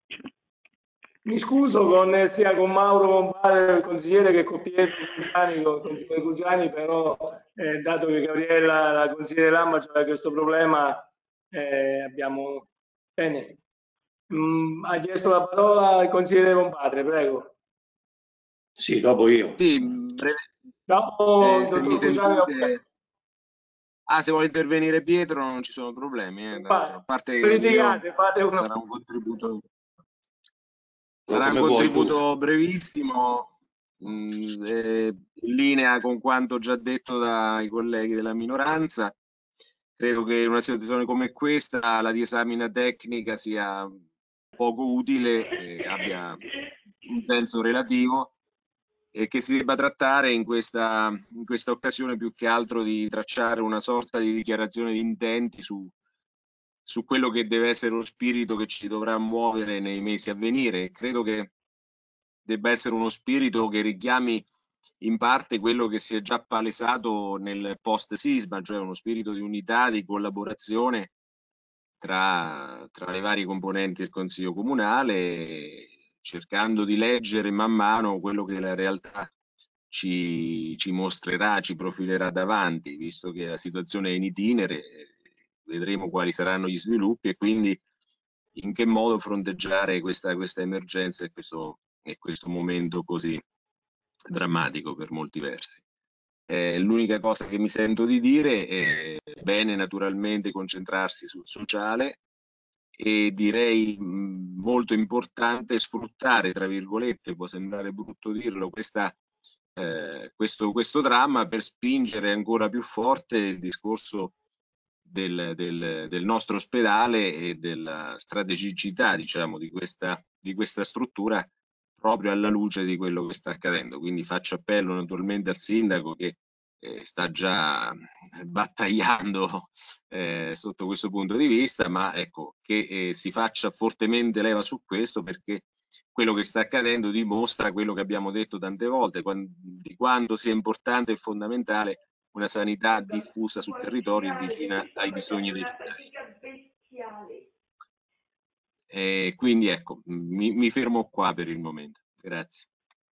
Mi scuso sia con Mauro Bombale, il consigliere, che con Pietro Cruciani, con il consigliere Cruciani, però dato che Gabriella, la consigliere Lamba, aveva questo problema, abbiamo... Bene. Ha chiesto la parola il consigliere Bombale, prego. Sì, dopo io. Sì, dopo se mi Cruciani, sentite... se vuole intervenire Pietro non ci sono problemi. A parte che sarà un contributo... Sarà un contributo brevissimo, in linea con quanto già detto dai colleghi della minoranza. Credo che in una situazione come questa la disamina tecnica sia poco utile e abbia un senso relativo, e che si debba trattare in questa occasione più che altro di tracciare una sorta di dichiarazione di intenti su quello che deve essere lo spirito che ci dovrà muovere nei mesi a venire. Credo che debba essere uno spirito che richiami in parte quello che si è già palesato nel post-sisma, cioè uno spirito di unità, di collaborazione tra le varie componenti del Consiglio Comunale, cercando di leggere man mano quello che la realtà ci mostrerà, ci profilerà davanti, visto che la situazione è in itinere. Vedremo quali saranno gli sviluppi e quindi in che modo fronteggiare questa emergenza e questo momento così drammatico per molti versi. L'unica cosa che mi sento di dire è bene naturalmente concentrarsi sul sociale, e direi molto importante sfruttare, tra virgolette, può sembrare brutto dirlo, questo dramma per spingere ancora più forte il discorso del nostro ospedale e della strategicità, diciamo, di questa struttura proprio alla luce di quello che sta accadendo. Quindi faccio appello naturalmente al sindaco che sta già battagliando sotto questo punto di vista, ma ecco che si faccia fortemente leva su questo, perché quello che sta accadendo dimostra quello che abbiamo detto tante volte, di quanto sia importante e fondamentale una sanità diffusa sul territorio e vicina ai bisogni dei cittadini. Quindi ecco, mi fermo qua per il momento. Grazie.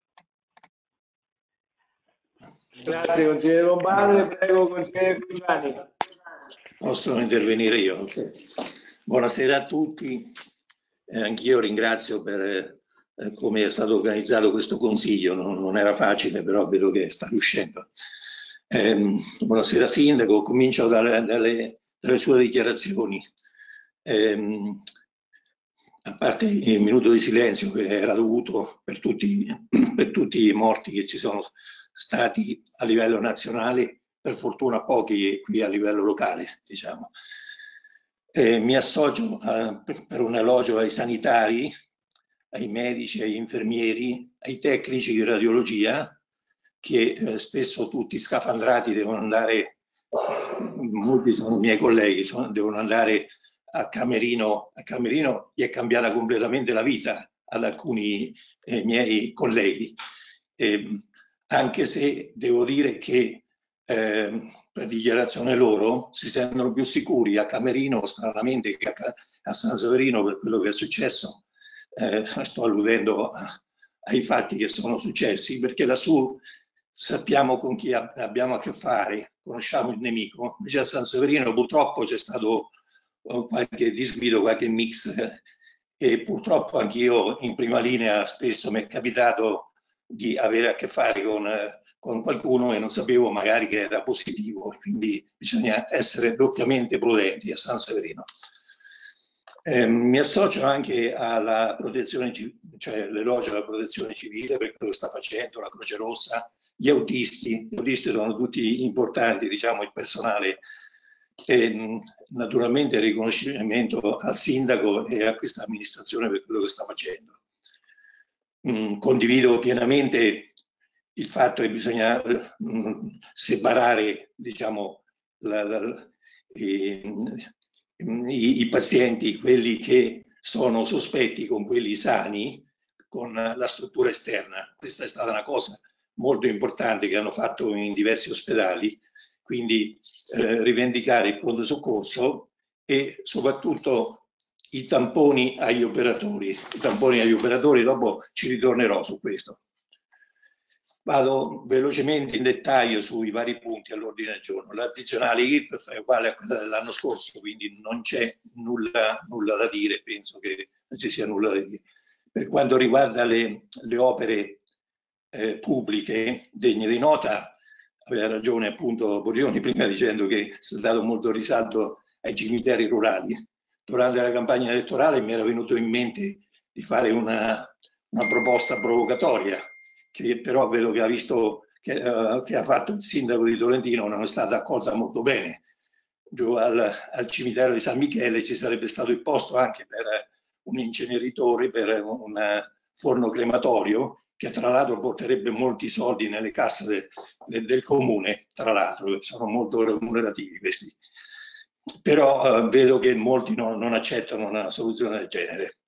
Grazie consigliere Bombarde, prego consigliere Cruciani. Posso intervenire io? Okay. Buonasera a tutti, anch'io ringrazio per come è stato organizzato questo consiglio, non era facile, però vedo che sta riuscendo. Buonasera Sindaco, comincio dalle sue dichiarazioni. A parte il minuto di silenzio che era dovuto per tutti i morti che ci sono stati a livello nazionale, per fortuna pochi qui a livello locale, diciamo. Mi associo per un elogio ai sanitari, ai medici, agli infermieri, ai tecnici di radiologia, che spesso tutti scafandrati devono andare, molti sono miei colleghi, devono andare a Camerino. A Camerino gli è cambiata completamente la vita ad alcuni miei colleghi, anche se devo dire che per dichiarazione loro si sentono più sicuri a Camerino stranamente che a San Severino per quello che è successo. Sto alludendo ai fatti che sono successi, perché lassù sappiamo con chi abbiamo a che fare, conosciamo il nemico. Invece a San Severino purtroppo c'è stato qualche disguido, qualche mix, e purtroppo anch'io in prima linea spesso mi è capitato di avere a che fare con qualcuno e non sapevo magari che era positivo, quindi bisogna essere doppiamente prudenti a San Severino. Mi associo anche alla protezione, cioè l'elogio alla protezione civile per quello che sta facendo la Croce Rossa, gli autisti sono tutti importanti, diciamo, il personale, e naturalmente il riconoscimento al sindaco e a questa amministrazione per quello che sta facendo. Condivido pienamente il fatto che bisogna separare, diciamo, i pazienti, quelli che sono sospetti con quelli sani, con la struttura esterna. Questa è stata una cosa molto importante che hanno fatto in diversi ospedali, quindi rivendicare il pronto soccorso e soprattutto i tamponi agli operatori. I tamponi agli operatori, dopo ci ritornerò su questo. Vado velocemente in dettaglio sui vari punti all'ordine del giorno. L'addizionale IRPEF è uguale a quella dell'anno scorso, quindi non c'è nulla da dire, penso che non ci sia nulla da dire. Per quanto riguarda le opere pubbliche degne di nota, aveva ragione appunto Borioni prima dicendo che si è dato molto risalto ai cimiteri rurali. Durante la campagna elettorale mi era venuto in mente di fare una proposta provocatoria, che però vedo che ha visto che ha fatto il sindaco di Tolentino, non è stata accolta molto bene. Giù al cimitero di San Michele ci sarebbe stato il posto anche per un inceneritore, per un forno crematorio, che tra l'altro porterebbe molti soldi nelle casse del comune, tra l'altro, che sono molto remunerativi questi. Però vedo che molti non accettano una soluzione del genere.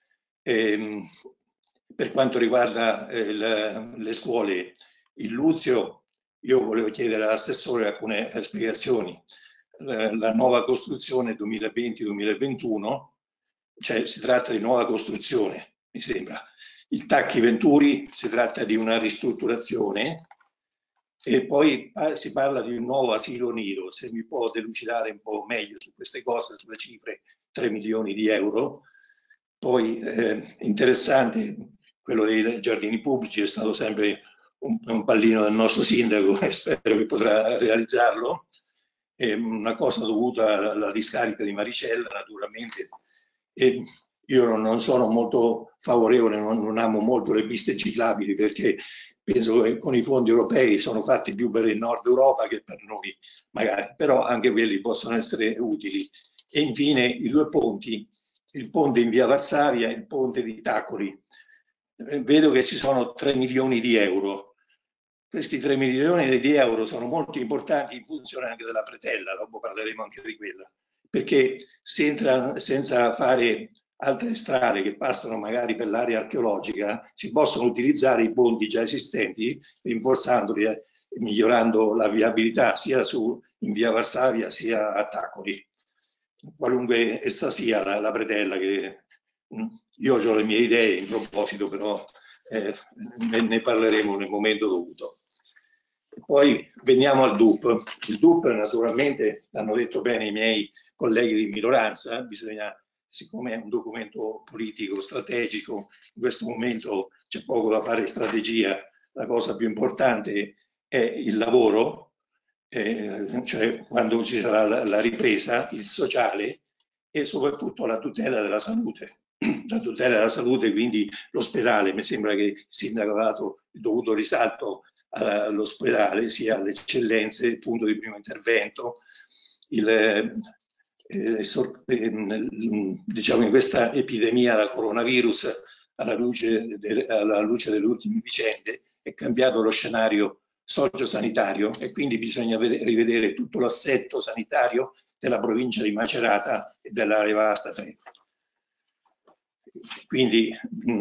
Per quanto riguarda le scuole, il Luzio, io volevo chiedere all'assessore alcune spiegazioni. La nuova costruzione 2020-2021, cioè si tratta di nuova costruzione, mi sembra. Il Tacchi Venturi si tratta di una ristrutturazione e poi si parla di un nuovo asilo nido. Se mi può delucidare un po' meglio su queste cose, sulle cifre, 3 milioni di euro. Poi interessante quello dei giardini pubblici, è stato sempre un pallino del nostro sindaco e spero che potrà realizzarlo. È una cosa dovuta alla discarica di Maricella, naturalmente. E io non sono molto favorevole, non amo molto le piste ciclabili, perché penso che con i fondi europei sono fatti più per il nord Europa che per noi, magari, però anche quelli possono essere utili. E infine i due ponti, il ponte in via Varsavia e il ponte di Tacoli. vedo che ci sono 3 milioni di euro. Questi 3 milioni di euro sono molto importanti in funzione anche della pretella, dopo parleremo anche di quella, perché senza fare altre strade che passano magari per l'area archeologica, si possono utilizzare i ponti già esistenti, rinforzandoli e migliorando la viabilità sia in via Varsavia sia a Tacoli. Qualunque essa sia la pretella, che io ho le mie idee in proposito, però ne parleremo nel momento dovuto. Poi veniamo al DUP. Il DUP, naturalmente, l'hanno detto bene i miei colleghi di minoranza, bisogna, siccome è un documento politico, strategico, in questo momento c'è poco da fare in strategia, la cosa più importante è il lavoro, cioè quando ci sarà la ripresa, il sociale e soprattutto la tutela della salute. La tutela della salute, quindi l'ospedale, mi sembra che il sindaco ha dato il dovuto risalto all'ospedale, sia alle eccellenze, il punto di primo intervento, diciamo in questa epidemia da coronavirus, alla luce delle ultime vicende, è cambiato lo scenario sociosanitario e quindi bisogna rivedere tutto l'assetto sanitario della provincia di Macerata e dell'area vasta. Quindi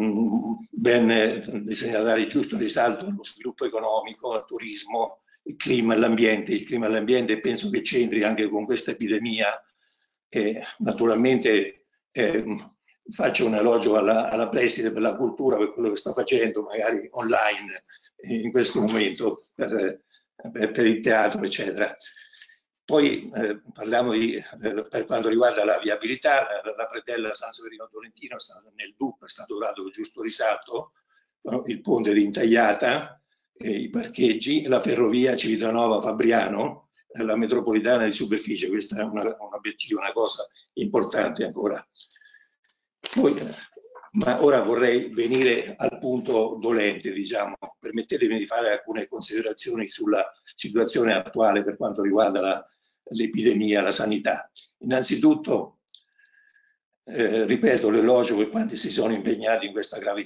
bisogna dare il giusto risalto allo sviluppo economico, al turismo, il clima e l'ambiente. Il clima e l'ambiente penso che c'entri anche con questa epidemia. Naturalmente faccio un elogio alla preside per la cultura per quello che sta facendo, magari online in questo momento, per il teatro, eccetera. Poi parliamo per quanto riguarda la viabilità, la pretella San Severino Tolentino nel DUP è stato dato il giusto risalto, il ponte di Intagliata, i parcheggi, la ferrovia Civitanova-Fabriano, la metropolitana di superficie. Questa è un obiettivo, una cosa importante ancora. Poi, ma ora vorrei venire al punto dolente, diciamo. Permettetemi di fare alcune considerazioni sulla situazione attuale per quanto riguarda l'epidemia, la sanità. Innanzitutto, ripeto l'elogio per quanti si sono impegnati in questa grave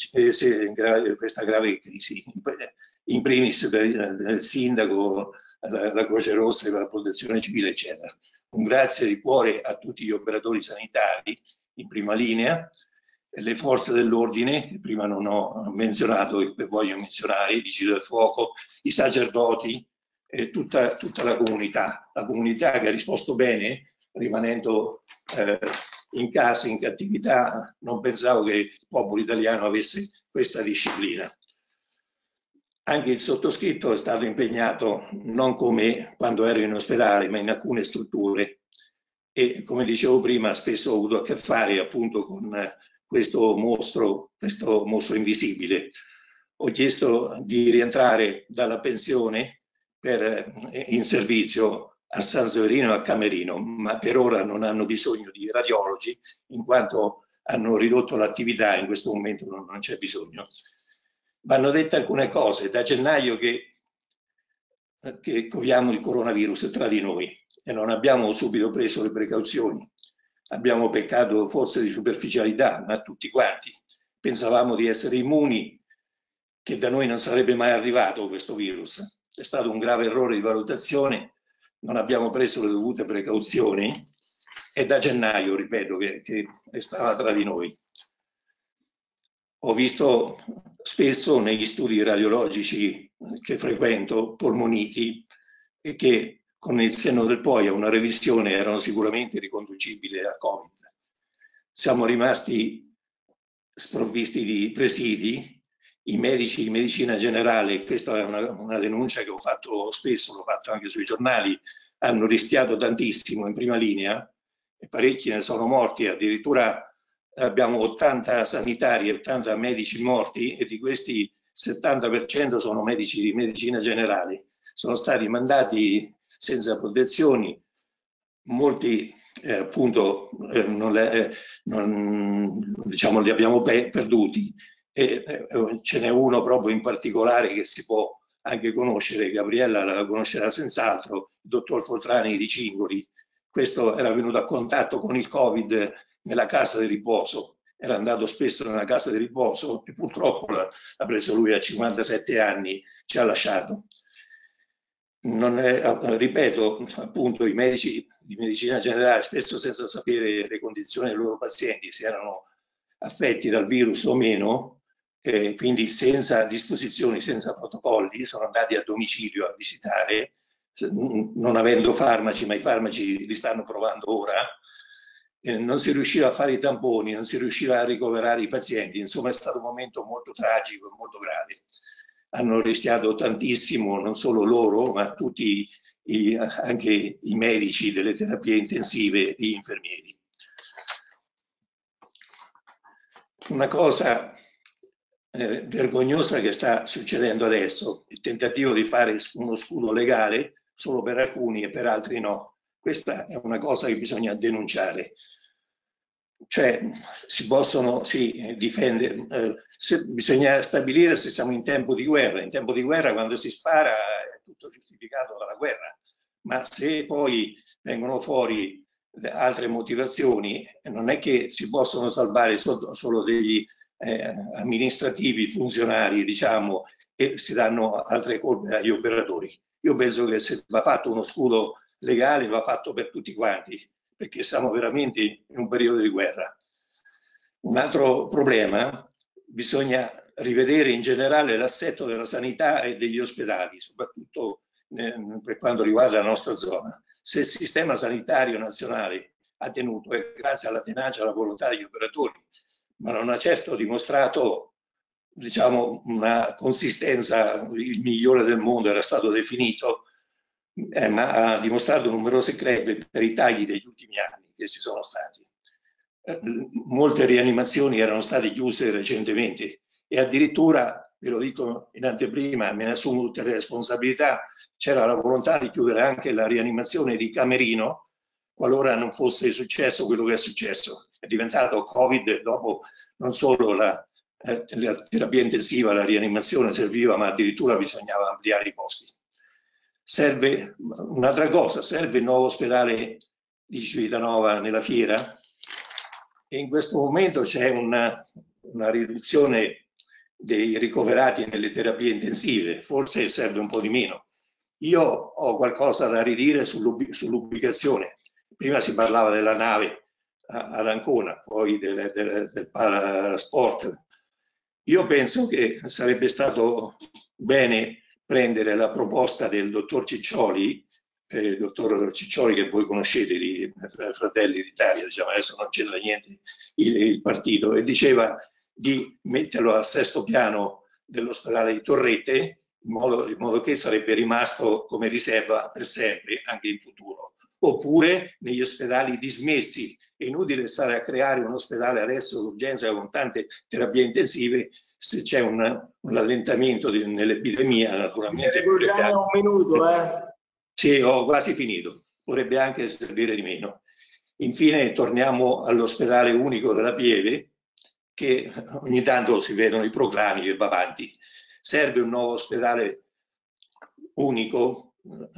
crisi, in primis per il sindaco, la Croce Rossa e la Protezione Civile, eccetera. Un grazie di cuore a tutti gli operatori sanitari in prima linea, le forze dell'ordine, che prima non ho menzionato e voglio menzionare, i vigili del fuoco, i sacerdoti e tutta la comunità che ha risposto bene, rimanendo in casa, in cattività. Non pensavo che il popolo italiano avesse questa disciplina. Anche il sottoscritto è stato impegnato non come quando ero in ospedale, ma in alcune strutture e, come dicevo prima, spesso ho avuto a che fare appunto con questo mostro invisibile. Ho chiesto di rientrare dalla pensione in servizio a San Severino e a Camerino, ma per ora non hanno bisogno di radiologi in quanto hanno ridotto l'attività, in questo momento non c'è bisogno. Vanno dette alcune cose. Da gennaio che coviamo il coronavirus tra di noi e non abbiamo subito preso le precauzioni. Abbiamo peccato forse di superficialità, ma tutti quanti. Pensavamo di essere immuni, che da noi non sarebbe mai arrivato questo virus. È stato un grave errore di valutazione, non abbiamo preso le dovute precauzioni e da gennaio, ripeto, che stava tra di noi. Ho visto spesso negli studi radiologici che frequento polmoniti e che con il senno del poi a una revisione erano sicuramente riconducibili a Covid. Siamo rimasti sprovvisti di presidi, i medici di medicina generale, questa è una denuncia che ho fatto spesso, l'ho fatto anche sui giornali, hanno rischiato tantissimo in prima linea e parecchi ne sono morti, addirittura abbiamo 80 sanitari e 80 medici morti e di questi 70% sono medici di medicina generale. Sono stati mandati senza protezioni, molti appunto diciamo li abbiamo perduti e ce n'è uno proprio in particolare che si può anche conoscere, Gabriella la conoscerà senz'altro, il dottor Foltrani di Cingoli. Questo era venuto a contatto con il Covid nella casa di riposo era andato spesso nella casa di riposo e purtroppo l'ha preso lui a 57 anni, ci ha lasciato. Ripeto, appunto, i medici di medicina generale, spesso senza sapere le condizioni dei loro pazienti, se erano affetti dal virus o meno, quindi senza disposizioni, senza protocolli, sono andati a domicilio a visitare, non avendo farmaci, ma i farmaci li stanno provando ora. Non si riusciva a fare i tamponi, non si riusciva a ricoverare i pazienti, insomma è stato un momento molto tragico e molto grave. Hanno rischiato tantissimo, non solo loro, ma tutti anche i medici delle terapie intensive e gli infermieri. Una cosa vergognosa che sta succedendo adesso, il tentativo di fare uno scudo legale solo per alcuni e per altri no. Questa è una cosa che bisogna denunciare. Cioè, si possono difendere, bisogna stabilire se siamo in tempo di guerra. In tempo di guerra, quando si spara, è tutto giustificato dalla guerra. Ma se poi vengono fuori altre motivazioni, non è che si possono salvare solo degli amministrativi, funzionari, diciamo, e si danno altre colpe agli operatori. Io penso che se va fatto uno scudo legale, va fatto per tutti quanti, perché siamo veramente in un periodo di guerra. Un altro problema, bisogna rivedere in generale l'assetto della sanità e degli ospedali, soprattutto per quanto riguarda la nostra zona. Se il sistema sanitario nazionale ha tenuto, è grazie alla tenacia e alla volontà degli operatori, ma non ha certo dimostrato, diciamo, una consistenza, il migliore del mondo era stato definito, ma ha dimostrato numerose crepe per i tagli degli ultimi anni che ci sono stati. Molte rianimazioni erano state chiuse recentemente e addirittura, ve lo dico in anteprima, me ne assumo tutte le responsabilità, c'era la volontà di chiudere anche la rianimazione di Camerino qualora non fosse successo quello che è successo. È diventato Covid, dopo non solo la terapia intensiva, la rianimazione serviva, ma addirittura bisognava ampliare i posti. Serve un'altra cosa, serve il nuovo ospedale di Civitanova nella Fiera e in questo momento c'è una riduzione dei ricoverati nelle terapie intensive, forse serve un po' di meno. Io ho qualcosa da ridire sull'ubicazione. Prima si parlava della nave ad Ancona, poi del Palasport. Io penso che sarebbe stato bene prendere la proposta del dottor Ciccioli che voi conoscete di Fratelli d'Italia, diciamo, adesso non c'entra niente il partito, e diceva di metterlo al sesto piano dell'ospedale di Torrette, in modo che sarebbe rimasto come riserva per sempre, anche in futuro. Oppure negli ospedali dismessi. È inutile stare a creare un ospedale adesso d'urgenza con tante terapie intensive se c'è un allentamento nell'epidemia, naturalmente. Un minuto, Sì, ho quasi finito. Potrebbe anche servire di meno. Infine torniamo all'ospedale unico della Pieve, che ogni tanto si vedono i proclami che va avanti. Serve un nuovo ospedale unico,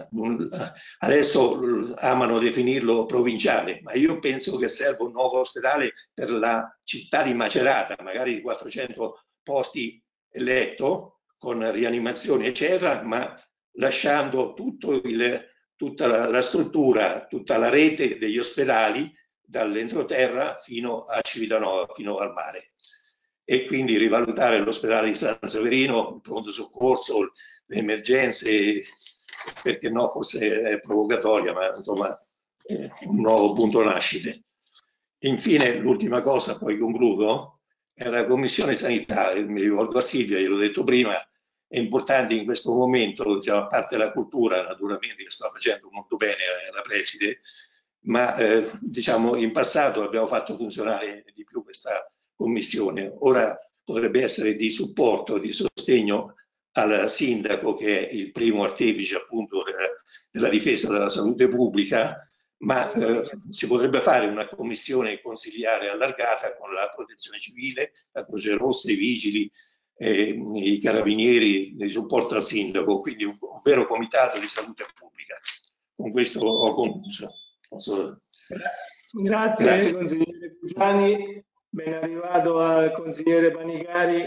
adesso amano definirlo provinciale, ma io penso che serva un nuovo ospedale per la città di Macerata, magari di 400 posti letto, con rianimazioni eccetera, ma lasciando tutta la struttura, tutta la rete degli ospedali dall'entroterra fino a Civitanova, fino al mare. E quindi rivalutare l'ospedale di San Severino, il pronto soccorso, le emergenze, perché no, forse è provocatoria, ma insomma è un nuovo punto nascite. Infine, l'ultima cosa, poi concludo, è la Commissione Sanità, mi rivolgo a Silvia, gliel'ho detto prima, è importante in questo momento, diciamo, a parte la cultura, naturalmente, che sta facendo molto bene la preside, ma diciamo in passato abbiamo fatto funzionare di più questa commissione. Ora potrebbe essere di supporto, di sostegno al sindaco, che è il primo artefice appunto della difesa della salute pubblica, ma si potrebbe fare una commissione consiliare allargata con la protezione civile, la Croce Rossa, i vigili, i carabinieri di supporto al sindaco, quindi un vero comitato di salute pubblica. Con questo ho concluso. Grazie. Consigliere Cruciani. Ben arrivato al consigliere Panicari.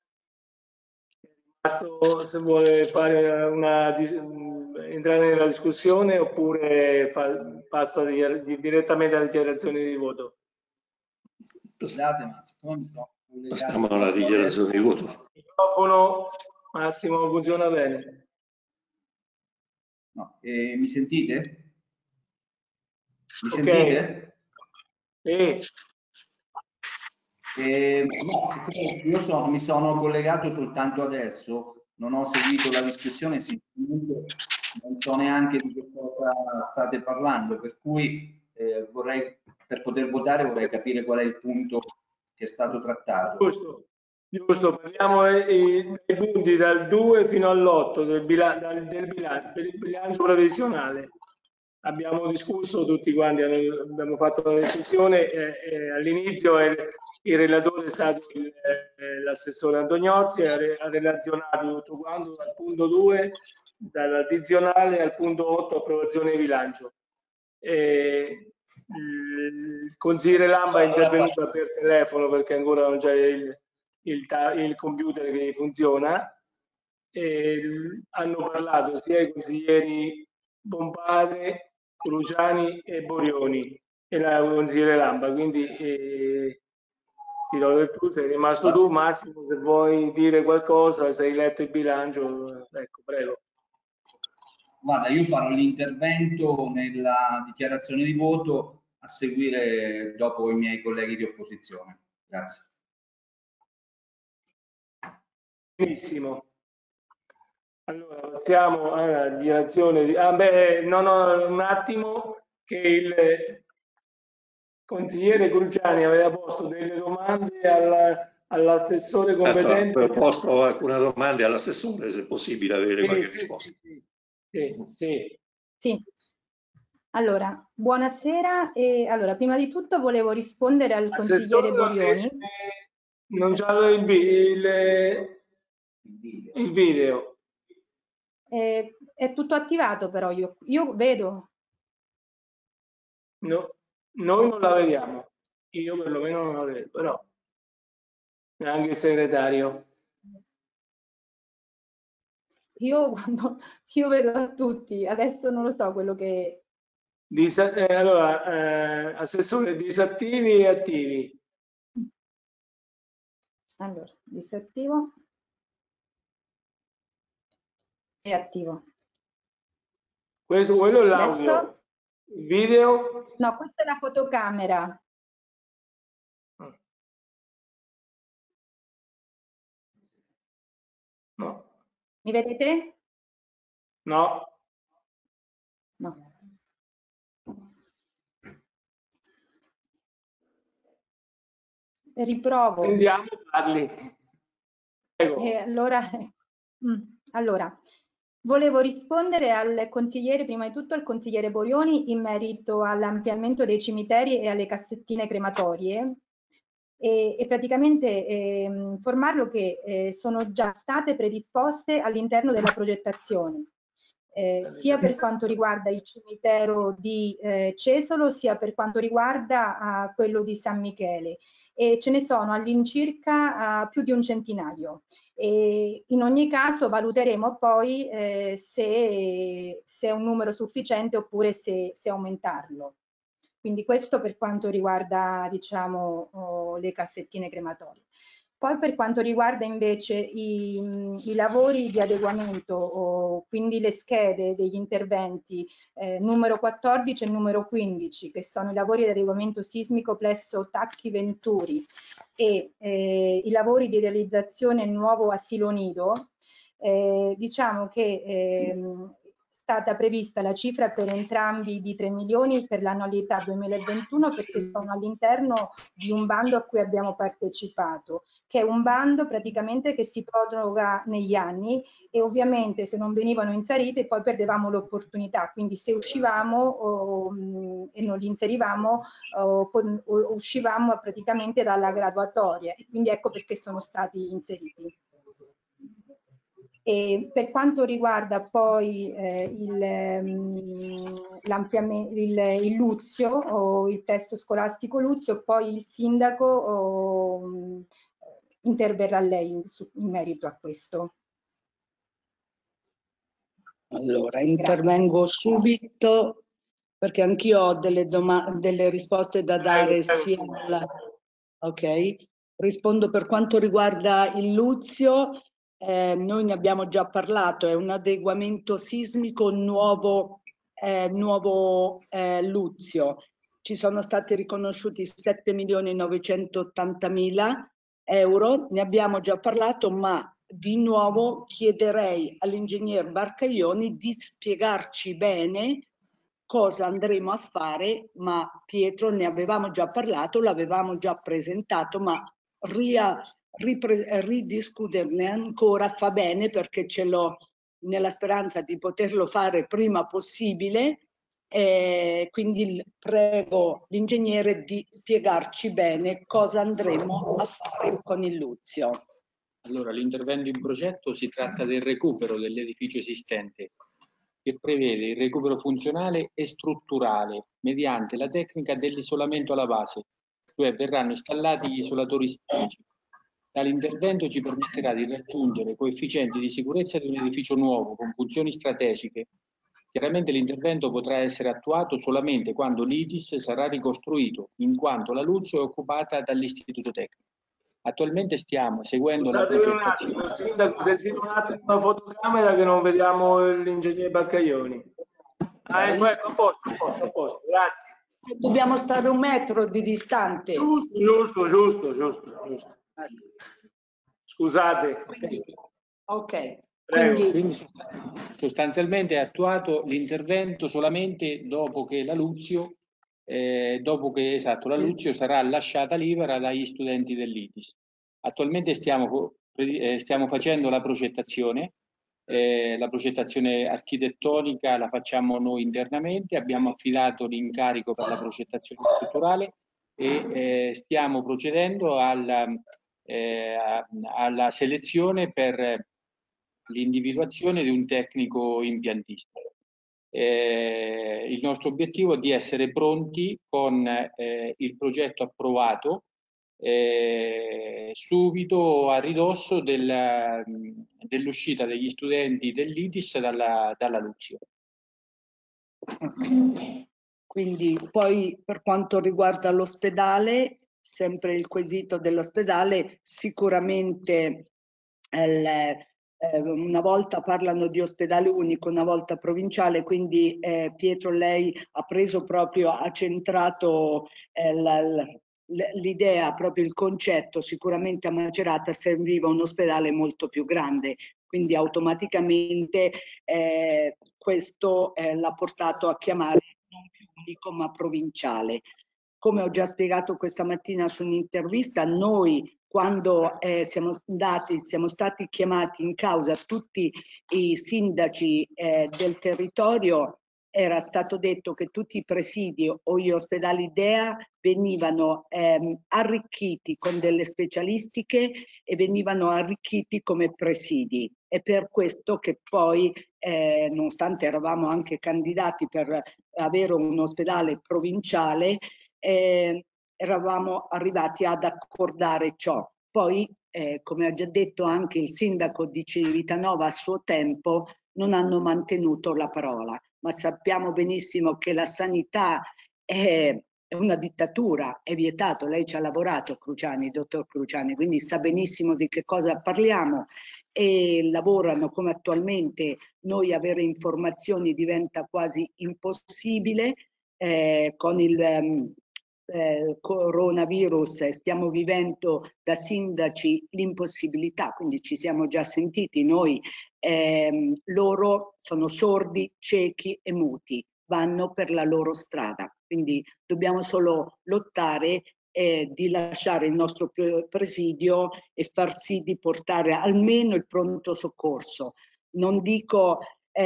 Se vuole fare entrare nella discussione oppure passa direttamente alle dichiarazioni di voto. Scusate, ma siccome mi sto Passiamo alla dichiarazione di voto. Il microfono, Massimo, funziona bene. No, mi sentite? Mi sentite? No, siccome io mi sono collegato soltanto adesso, non ho seguito la discussione, sinceramente non so neanche di che cosa state parlando, per cui vorrei, per poter votare, vorrei capire qual è il punto che è stato trattato. Giusto, parliamo dei punti dal 2 fino all'8 del bilancio previsionale. Abbiamo discusso tutti quanti, abbiamo fatto la discussione, all'inizio il relatore è stato l'assessore Antoniozzi, ha relazionato tutto quanto dal punto 2, dall'addizionale al punto 8, approvazione di bilancio. Il consigliere Lamba è intervenuto per telefono perché ancora non c'è il computer che funziona. Hanno parlato sia i consiglieri Bompadre, Cruciani e Borioni e la consigliere Lamba, quindi ti do del tu, sei rimasto tu. Massimo, se vuoi dire qualcosa, se hai letto il bilancio, ecco, prego. Guarda, io farò l'intervento nella dichiarazione di voto a seguire dopo i miei colleghi di opposizione. Grazie. Benissimo. Allora, passiamo alla dichiarazione di... un attimo, che il consigliere Cruciani aveva posto delle domande all'assessore competente. Ho posto alcune domande all'assessore, se è possibile avere qualche risposta. Sì. Allora, buonasera. Allora, prima di tutto volevo rispondere al consigliere Borioni. Non c'è il video. È tutto attivato, però io vedo. No, noi non la vediamo. Io perlomeno non la vedo, però neanche il segretario. Io vedo tutti, adesso non lo so quello che... Allora, assessore, disattivi e attivi. Allora, disattivo e attivo. Quello è l'audio. Il video? No, questa è la fotocamera. No. Mi vedete? No. No. Riprovo. Sentiamo, parli. Prego. Allora, volevo rispondere al consigliere, prima di tutto al consigliere Borioni, in merito all'ampliamento dei cimiteri e alle cassettine crematorie e praticamente informarlo che sono già state predisposte all'interno della progettazione. Sia per quanto riguarda il cimitero di Cesolo, sia per quanto riguarda quello di San Michele, e ce ne sono all'incirca più di un centinaio. E in ogni caso valuteremo poi se è un numero sufficiente oppure se aumentarlo. Quindi questo per quanto riguarda, diciamo, le cassettine crematorie. Poi per quanto riguarda invece i lavori di adeguamento, quindi le schede degli interventi numero 14 e numero 15, che sono i lavori di adeguamento sismico presso Tacchi Venturi e i lavori di realizzazione nuovo asilo nido, diciamo che è stata prevista la cifra per entrambi di 3 milioni per l'annualità 2021 perché sono all'interno di un bando a cui abbiamo partecipato, che è un bando praticamente che si proroga negli anni e ovviamente se non venivano inserite poi perdevamo l'opportunità, quindi se uscivamo e non li inserivamo uscivamo praticamente dalla graduatoria, quindi ecco perché sono stati inseriti. E per quanto riguarda poi il Luzio o il plesso scolastico Luzio, poi il sindaco interverrà lei in merito a questo. Allora, intervengo subito perché anch'io ho delle risposte da dare sia alla... Ok, rispondo per quanto riguarda il Luzio. Noi ne abbiamo già parlato, è un adeguamento sismico nuovo Luzio. Ci sono stati riconosciuti 7.980.000 euro, ne abbiamo già parlato, ma di nuovo chiederei all'ingegner Barcaioni di spiegarci bene cosa andremo a fare, ma Pietro ne avevamo già parlato, l'avevamo già presentato, ma ridiscuterne ancora fa bene, perché ce l'ho nella speranza di poterlo fare prima possibile. Quindi prego l'ingegnere di spiegarci bene cosa andremo a fare con il Luzio. Allora, l'intervento in progetto si tratta del recupero dell'edificio esistente, che prevede il recupero funzionale e strutturale mediante la tecnica dell'isolamento alla base, cioè verranno installati gli isolatori sismici. Tale intervento ci permetterà di raggiungere coefficienti di sicurezza di un edificio nuovo con funzioni strategiche. Chiaramente l'intervento potrà essere attuato solamente quando l'ITIS sarà ricostruito, in quanto la Luzio è occupata dall'istituto tecnico. Attualmente stiamo seguendo la progettazione. Un attimo, sindaco, se gira un attimo la fotocamera che non vediamo l'ingegnere Barcaioni. Ecco, a posto, grazie. Dobbiamo stare 1 metro di distante. Giusto. Scusate. Ok. Quindi sostanzialmente è attuato l'intervento solamente dopo che la Luzio, la Luzio sarà lasciata libera dagli studenti dell'ITIS. Attualmente stiamo facendo la progettazione architettonica la facciamo noi internamente, abbiamo affidato l'incarico per la progettazione strutturale e stiamo procedendo alla selezione per l'individuazione di un tecnico impiantista. Il nostro obiettivo è di essere pronti con il progetto approvato subito a ridosso dell'uscita degli studenti dell'ITIS dalla Luzio. Quindi poi per quanto riguarda l'ospedale, sempre il quesito dell'ospedale, sicuramente una volta parlano di ospedale unico, una volta provinciale, quindi Pietro lei ha centrato l'idea, proprio il concetto. Sicuramente a Macerata serviva un ospedale molto più grande, quindi automaticamente questo l'ha portato a chiamare non più unico ma provinciale. Come ho già spiegato questa mattina su un'intervista, noi quando siamo stati chiamati in causa tutti i sindaci del territorio, era stato detto che tutti i presidi o gli ospedali DEA venivano arricchiti con delle specialistiche e venivano arricchiti come presidi. È per questo che poi, nonostante eravamo anche candidati per avere un ospedale provinciale, eravamo arrivati ad accordare ciò. Poi, come ha già detto anche il sindaco di Civitanova a suo tempo, non hanno mantenuto la parola, ma sappiamo benissimo che la sanità è una dittatura, è vietato. Lei ci ha lavorato, Cruciani, dottor Cruciani, quindi sa benissimo di che cosa parliamo, e lavorano come attualmente. Noi avere informazioni diventa quasi impossibile. Con il coronavirus stiamo vivendo da sindaci l'impossibilità, quindi ci siamo già sentiti noi, loro sono sordi, ciechi e muti, vanno per la loro strada, quindi dobbiamo solo lottare di lasciare il nostro presidio e far sì di portare almeno il pronto soccorso. Non dico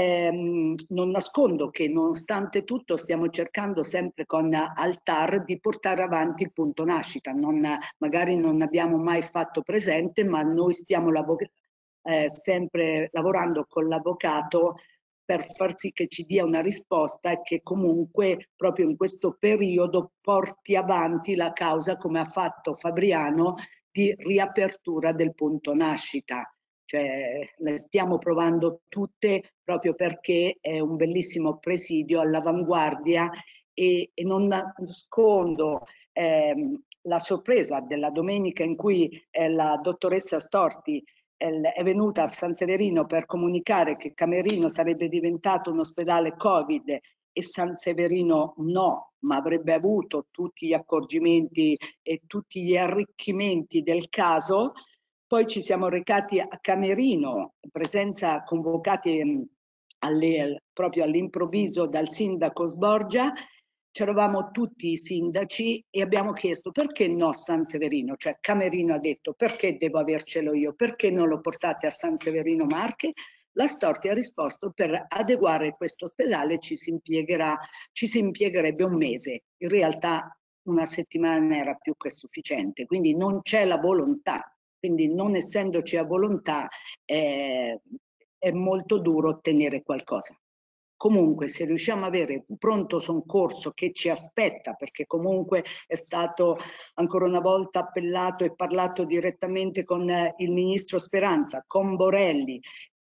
non nascondo che nonostante tutto stiamo cercando sempre con Altar di portare avanti il punto nascita. Magari non abbiamo mai fatto presente, ma noi stiamo sempre lavorando con l'avvocato per far sì che ci dia una risposta e che comunque proprio in questo periodo porti avanti la causa, come ha fatto Fabriano, di riapertura del punto nascita. Cioè, le stiamo provando tutte proprio perché è un bellissimo presidio all'avanguardia e non nascondo la sorpresa della domenica in cui la dottoressa Storti è venuta a San Severino per comunicare che Camerino sarebbe diventato un ospedale Covid e San Severino no, ma avrebbe avuto tutti gli accorgimenti e tutti gli arricchimenti del caso. Poi ci siamo recati a Camerino, presenza convocati proprio all'improvviso dal sindaco Sborgia. C'eravamo tutti i sindaci e abbiamo chiesto perché no San Severino, cioè Camerino ha detto perché devo avercelo io, perché non lo portate a San Severino Marche? La Storti ha risposto per adeguare questo ospedale ci si impiegherebbe un mese, in realtà una settimana era più che sufficiente, quindi non c'è la volontà, quindi non essendoci la volontà è molto duro ottenere qualcosa. Comunque se riusciamo ad avere un pronto soccorso che ci aspetta, perché comunque è stato ancora una volta appellato e parlato direttamente con il ministro Speranza, con Borelli,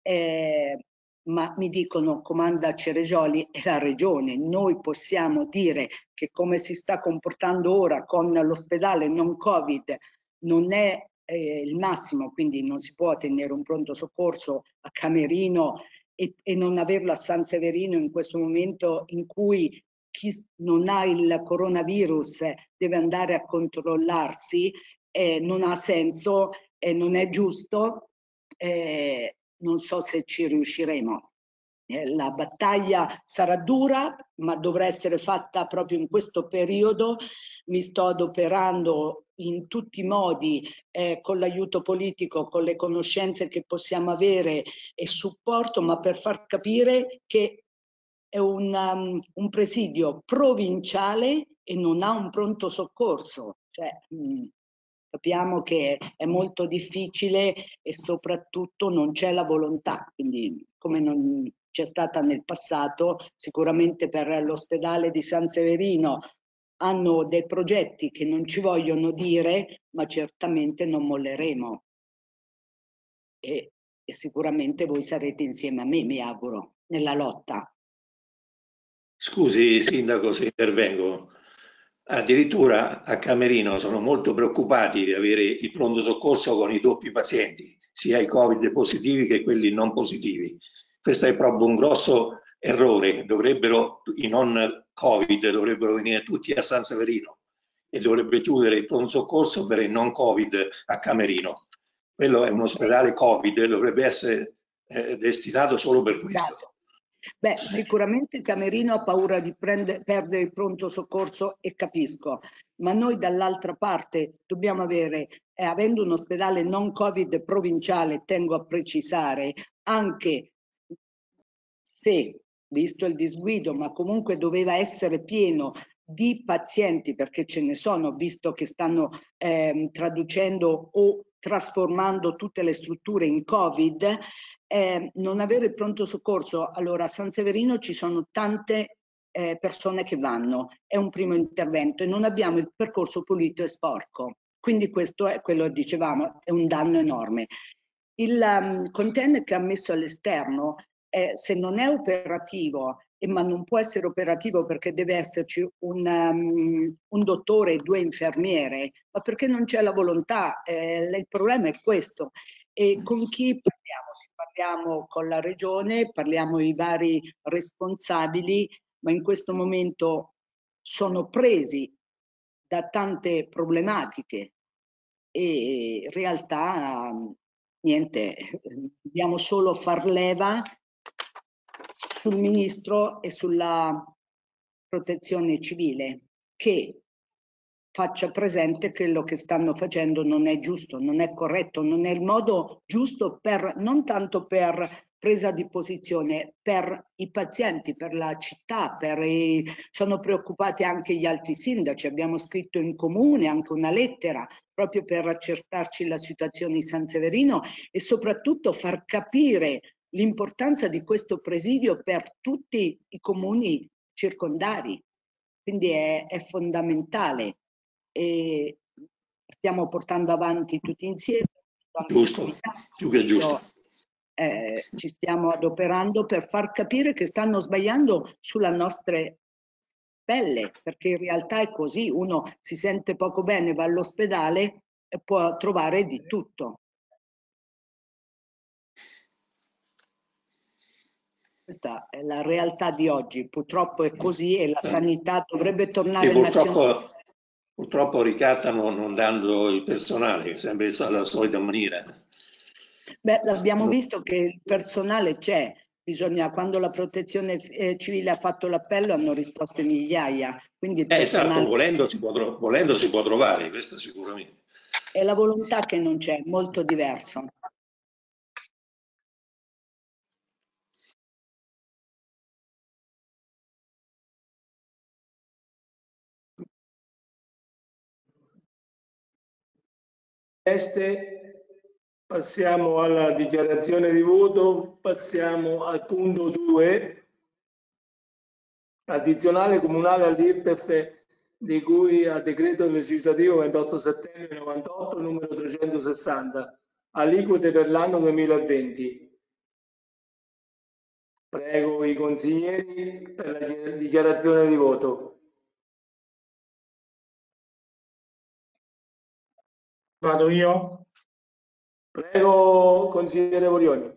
ma mi dicono comanda Ceregioli e la regione, noi possiamo dire che come si sta comportando ora con l'ospedale non Covid non è il massimo, quindi non si può tenere un pronto soccorso a Camerino e non averlo a San Severino in questo momento in cui chi non ha il coronavirus deve andare a controllarsi, non ha senso, non è giusto, non so se ci riusciremo. La battaglia sarà dura, ma dovrà essere fatta proprio in questo periodo. Mi sto adoperando in tutti i modi con l'aiuto politico, con le conoscenze che possiamo avere e supporto, ma per far capire che è un presidio provinciale e non ha un pronto soccorso. Cioè, capiamo che è molto difficile e soprattutto non c'è la volontà, quindi come non c'è stata nel passato, sicuramente per l'ospedale di San Severino hanno dei progetti che non ci vogliono dire, ma certamente non molleremo. E sicuramente voi sarete insieme a me, mi auguro, nella lotta. Scusi, Sindaco, se intervengo. Addirittura a Camerino sono molto preoccupati di avere il pronto soccorso con i doppi pazienti, sia i Covid positivi che quelli non positivi. Questo è proprio un grosso errore. I non Covid dovrebbero venire tutti a San Severino e dovrebbe chiudere il pronto soccorso per i non Covid a Camerino. Quello è un ospedale Covid, dovrebbe essere destinato solo per questo. Beh, sicuramente Camerino ha paura di perdere il pronto soccorso e capisco, ma noi dall'altra parte dobbiamo avere, avendo un ospedale non Covid provinciale, tengo a precisare, anche se, visto il disguido, ma comunque doveva essere pieno di pazienti, perché ce ne sono, visto che stanno traducendo o trasformando tutte le strutture in Covid, non avere il pronto soccorso. Allora a San Severino ci sono tante persone che vanno, è un primo intervento e non abbiamo il percorso pulito e sporco, quindi questo è quello che dicevamo, è un danno enorme. Il container che ha messo all'esterno, se non è operativo, ma non può essere operativo perché deve esserci un dottore e 2 infermiere, ma perché non c'è la volontà, il problema è questo. E con chi parliamo? Parliamo con la regione, parliamo i vari responsabili, ma in questo momento sono presi da tante problematiche e in realtà niente, dobbiamo solo far leva sul ministro e sulla protezione civile che faccia presente che quello che stanno facendo non è giusto, non è corretto, non è il modo giusto non tanto per presa di posizione, per i pazienti, per la città, sono preoccupati anche gli altri sindaci, abbiamo scritto in comune anche una lettera proprio per accertarci la situazione di San Severino e soprattutto far capire l'importanza di questo presidio per tutti i comuni circondari, quindi è fondamentale e stiamo portando avanti tutti insieme. Giusto, più che giusto. Ci stiamo adoperando per far capire che stanno sbagliando sulla nostra pelle, perché in realtà è così, uno si sente poco bene, va all'ospedale e può trovare di tutto. Questa è la realtà di oggi, purtroppo è così e la sanità dovrebbe tornare nazionale. Purtroppo ricattano non dando il personale, sempre la solita maniera. Beh, abbiamo visto che il personale c'è, quando la protezione civile ha fatto l'appello hanno risposto in migliaia. Quindi il personale... Esatto, volendo si può trovare, questo sicuramente. È la volontà che non c'è, molto diverso. Passiamo alla dichiarazione di voto, passiamo al punto 2, addizionale comunale all'IRPEF di cui al decreto legislativo 28 settembre 98 numero 360, aliquote per l'anno 2020. Prego i consiglieri per la dichiarazione di voto. Vado io? Prego, consigliere Borioni.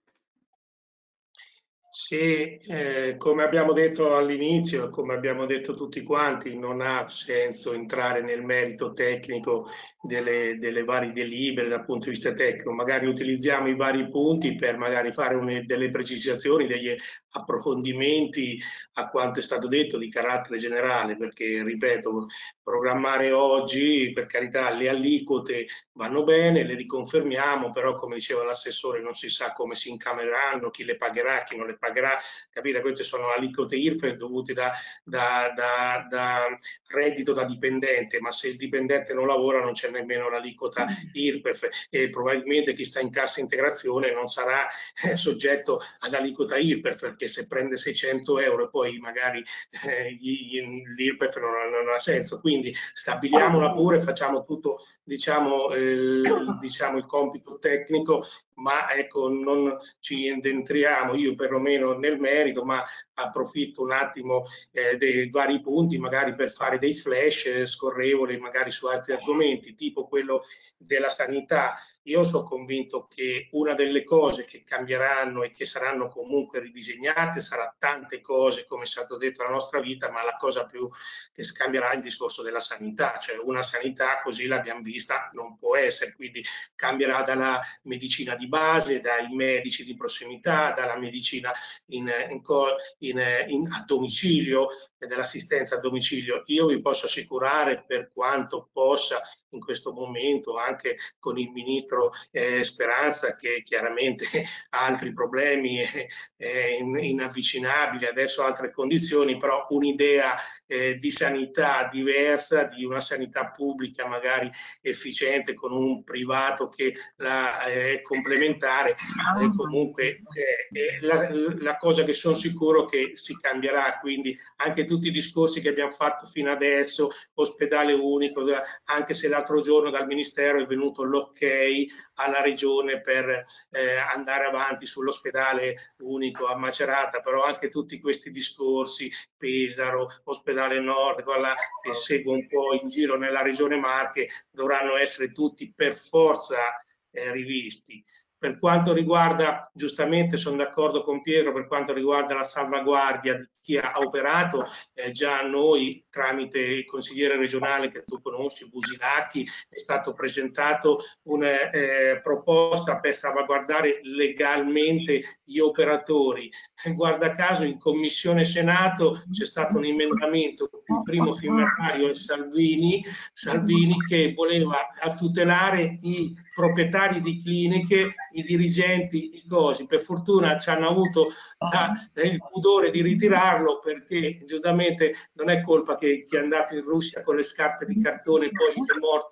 Sì, come abbiamo detto all'inizio, come abbiamo detto tutti quanti, non ha senso entrare nel merito tecnico delle varie delibere dal punto di vista tecnico. Magari utilizziamo i vari punti per magari fare delle precisazioni, degli approfondimenti a quanto è stato detto di carattere generale, perché, ripeto, programmare oggi, per carità, le aliquote vanno bene, le riconfermiamo, però come diceva l'assessore non si sa come si incamereranno, chi le pagherà, chi non le pagherà, capire? Queste sono aliquote IRPEF dovute da reddito da dipendente, ma se il dipendente non lavora non c'è nemmeno l'aliquota IRPEF e probabilmente chi sta in cassa integrazione non sarà soggetto ad aliquota IRPEF, perché se prende 600 euro e poi magari l'IRPEF non ha senso, quindi stabiliamola pure, facciamo tutto diciamo il compito tecnico, ma ecco non ci entriamo, io perlomeno nel merito, ma approfitto un attimo dei vari punti magari per fare dei flash scorrevoli magari su altri argomenti, tipo quello della sanità. Io sono convinto che una delle cose che cambieranno e che saranno comunque ridisegnate sarà tante cose, come è stato detto nella nostra vita, ma la cosa più che cambierà è il discorso della sanità, cioè una sanità così l'abbiamo vista non può essere, quindi cambierà dalla medicina di base, dai medici di prossimità, dalla medicina a domicilio e dell'assistenza a domicilio. Io vi posso assicurare, per quanto possa in questo momento, anche con il ministro Speranza, che chiaramente ha altri problemi, è inavvicinabile, adesso ha altre condizioni, però un'idea di sanità diversa, di una sanità pubblica magari efficiente con un privato che la è complementare, comunque la cosa che sono sicuro che si cambierà, quindi anche tutti i discorsi che abbiamo fatto fino adesso, ospedale unico, anche se l'altro giorno dal Ministero è venuto l'ok alla Regione per andare avanti sull'ospedale unico a Macerata, però anche tutti questi discorsi, Pesaro, ospedale Nord, quella che segue un po' in giro nella Regione Marche, dovranno essere tutti per forza rivisti. Per quanto riguarda, giustamente sono d'accordo con Piero, per quanto riguarda la salvaguardia di chi ha operato, già noi tramite il consigliere regionale che tu conosci, Busilacchi, è stato presentato una proposta per salvaguardare legalmente gli operatori. Guarda caso in Commissione Senato c'è stato un emendamento, il primo firmatario è Salvini che voleva tutelare i proprietari di cliniche, i dirigenti, i cosi. Per fortuna ci hanno avuto il pudore di ritirarlo, perché giustamente non è colpa che chi è andato in Russia con le scarpe di cartone poi è morto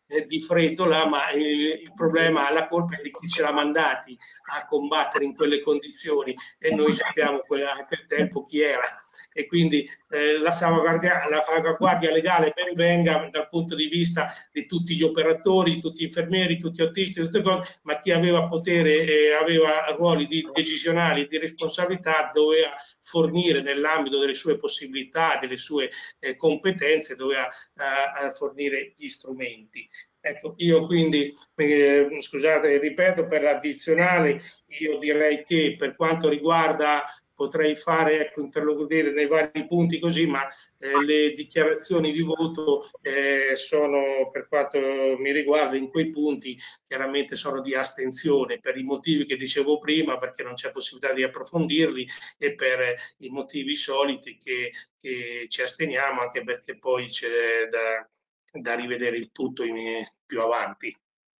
di freddo là, ma il problema, la colpa è di chi ce l'ha mandati a combattere in quelle condizioni, e noi sappiamo a quel tempo chi era. E quindi la salvaguardia legale ben venga dal punto di vista di tutti gli operatori, tutti gli infermieri, tutti gli autisti, tutte cose, ma chi aveva potere e aveva ruoli decisionali e di responsabilità doveva fornire nell'ambito delle sue possibilità, delle sue competenze, doveva fornire gli strumenti. Ecco, io quindi, scusate, ripeto, per l'addizionale, io direi che per quanto riguarda, potrei fare, ecco, interloquire nei vari punti così, ma le dichiarazioni di voto sono, per quanto mi riguarda, in quei punti chiaramente sono di astensione, per i motivi che dicevo prima, perché non c'è possibilità di approfondirli, e per i motivi soliti che ci asteniamo, anche perché poi c'è da rivedere il tutto più avanti.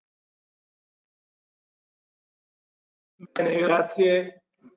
Bene, grazie.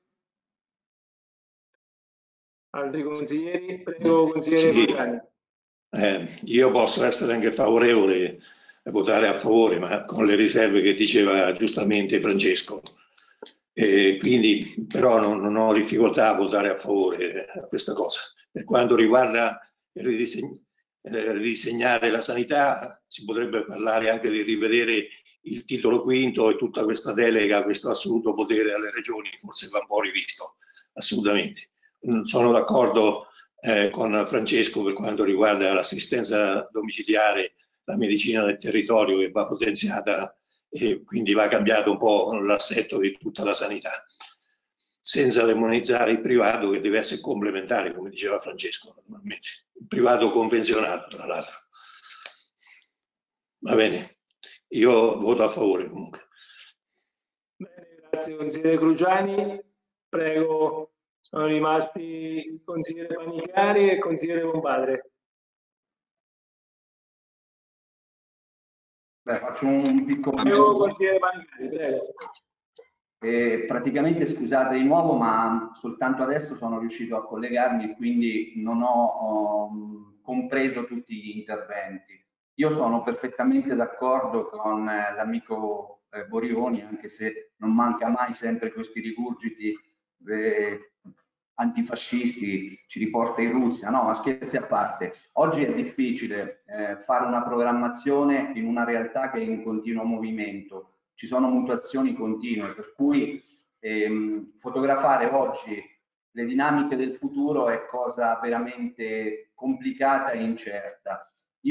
Altri consiglieri? Prego, consigliere Cruciani. Io posso essere anche favorevole a votare a favore, ma con le riserve che diceva giustamente Francesco. Quindi però non ho difficoltà a votare a favore a questa cosa. Per quanto riguarda ridisegnare la sanità, si potrebbe parlare anche di rivedere il titolo quinto e tutta questa delega, questo assoluto potere alle regioni, forse va un po' rivisto, assolutamente. Sono d'accordo con Francesco per quanto riguarda l'assistenza domiciliare, la medicina del territorio, che va potenziata, e quindi va cambiato un po' l'assetto di tutta la sanità, senza demonizzare il privato, che deve essere complementare, come diceva Francesco, naturalmente. Il privato convenzionato, tra l'altro. Va bene, io voto a favore comunque. Bene, grazie consigliere Cruciani. Prego. Sono rimasti il consigliere Panicari e il consigliere Compadre. Beh, faccio un piccolo... Prego, consigliere Panicari, prego. Praticamente, scusate di nuovo, ma soltanto adesso sono riuscito a collegarmi e quindi non ho compreso tutti gli interventi. Io sono perfettamente d'accordo con l'amico Borioni, anche se non manca mai sempre questi rigurgiti antifascisti, ci riporta in Russia. No, ma scherzi a parte. Oggi è difficile fare una programmazione in una realtà che è in continuo movimento. Ci sono mutazioni continue, per cui fotografare oggi le dinamiche del futuro è cosa veramente complicata e incerta.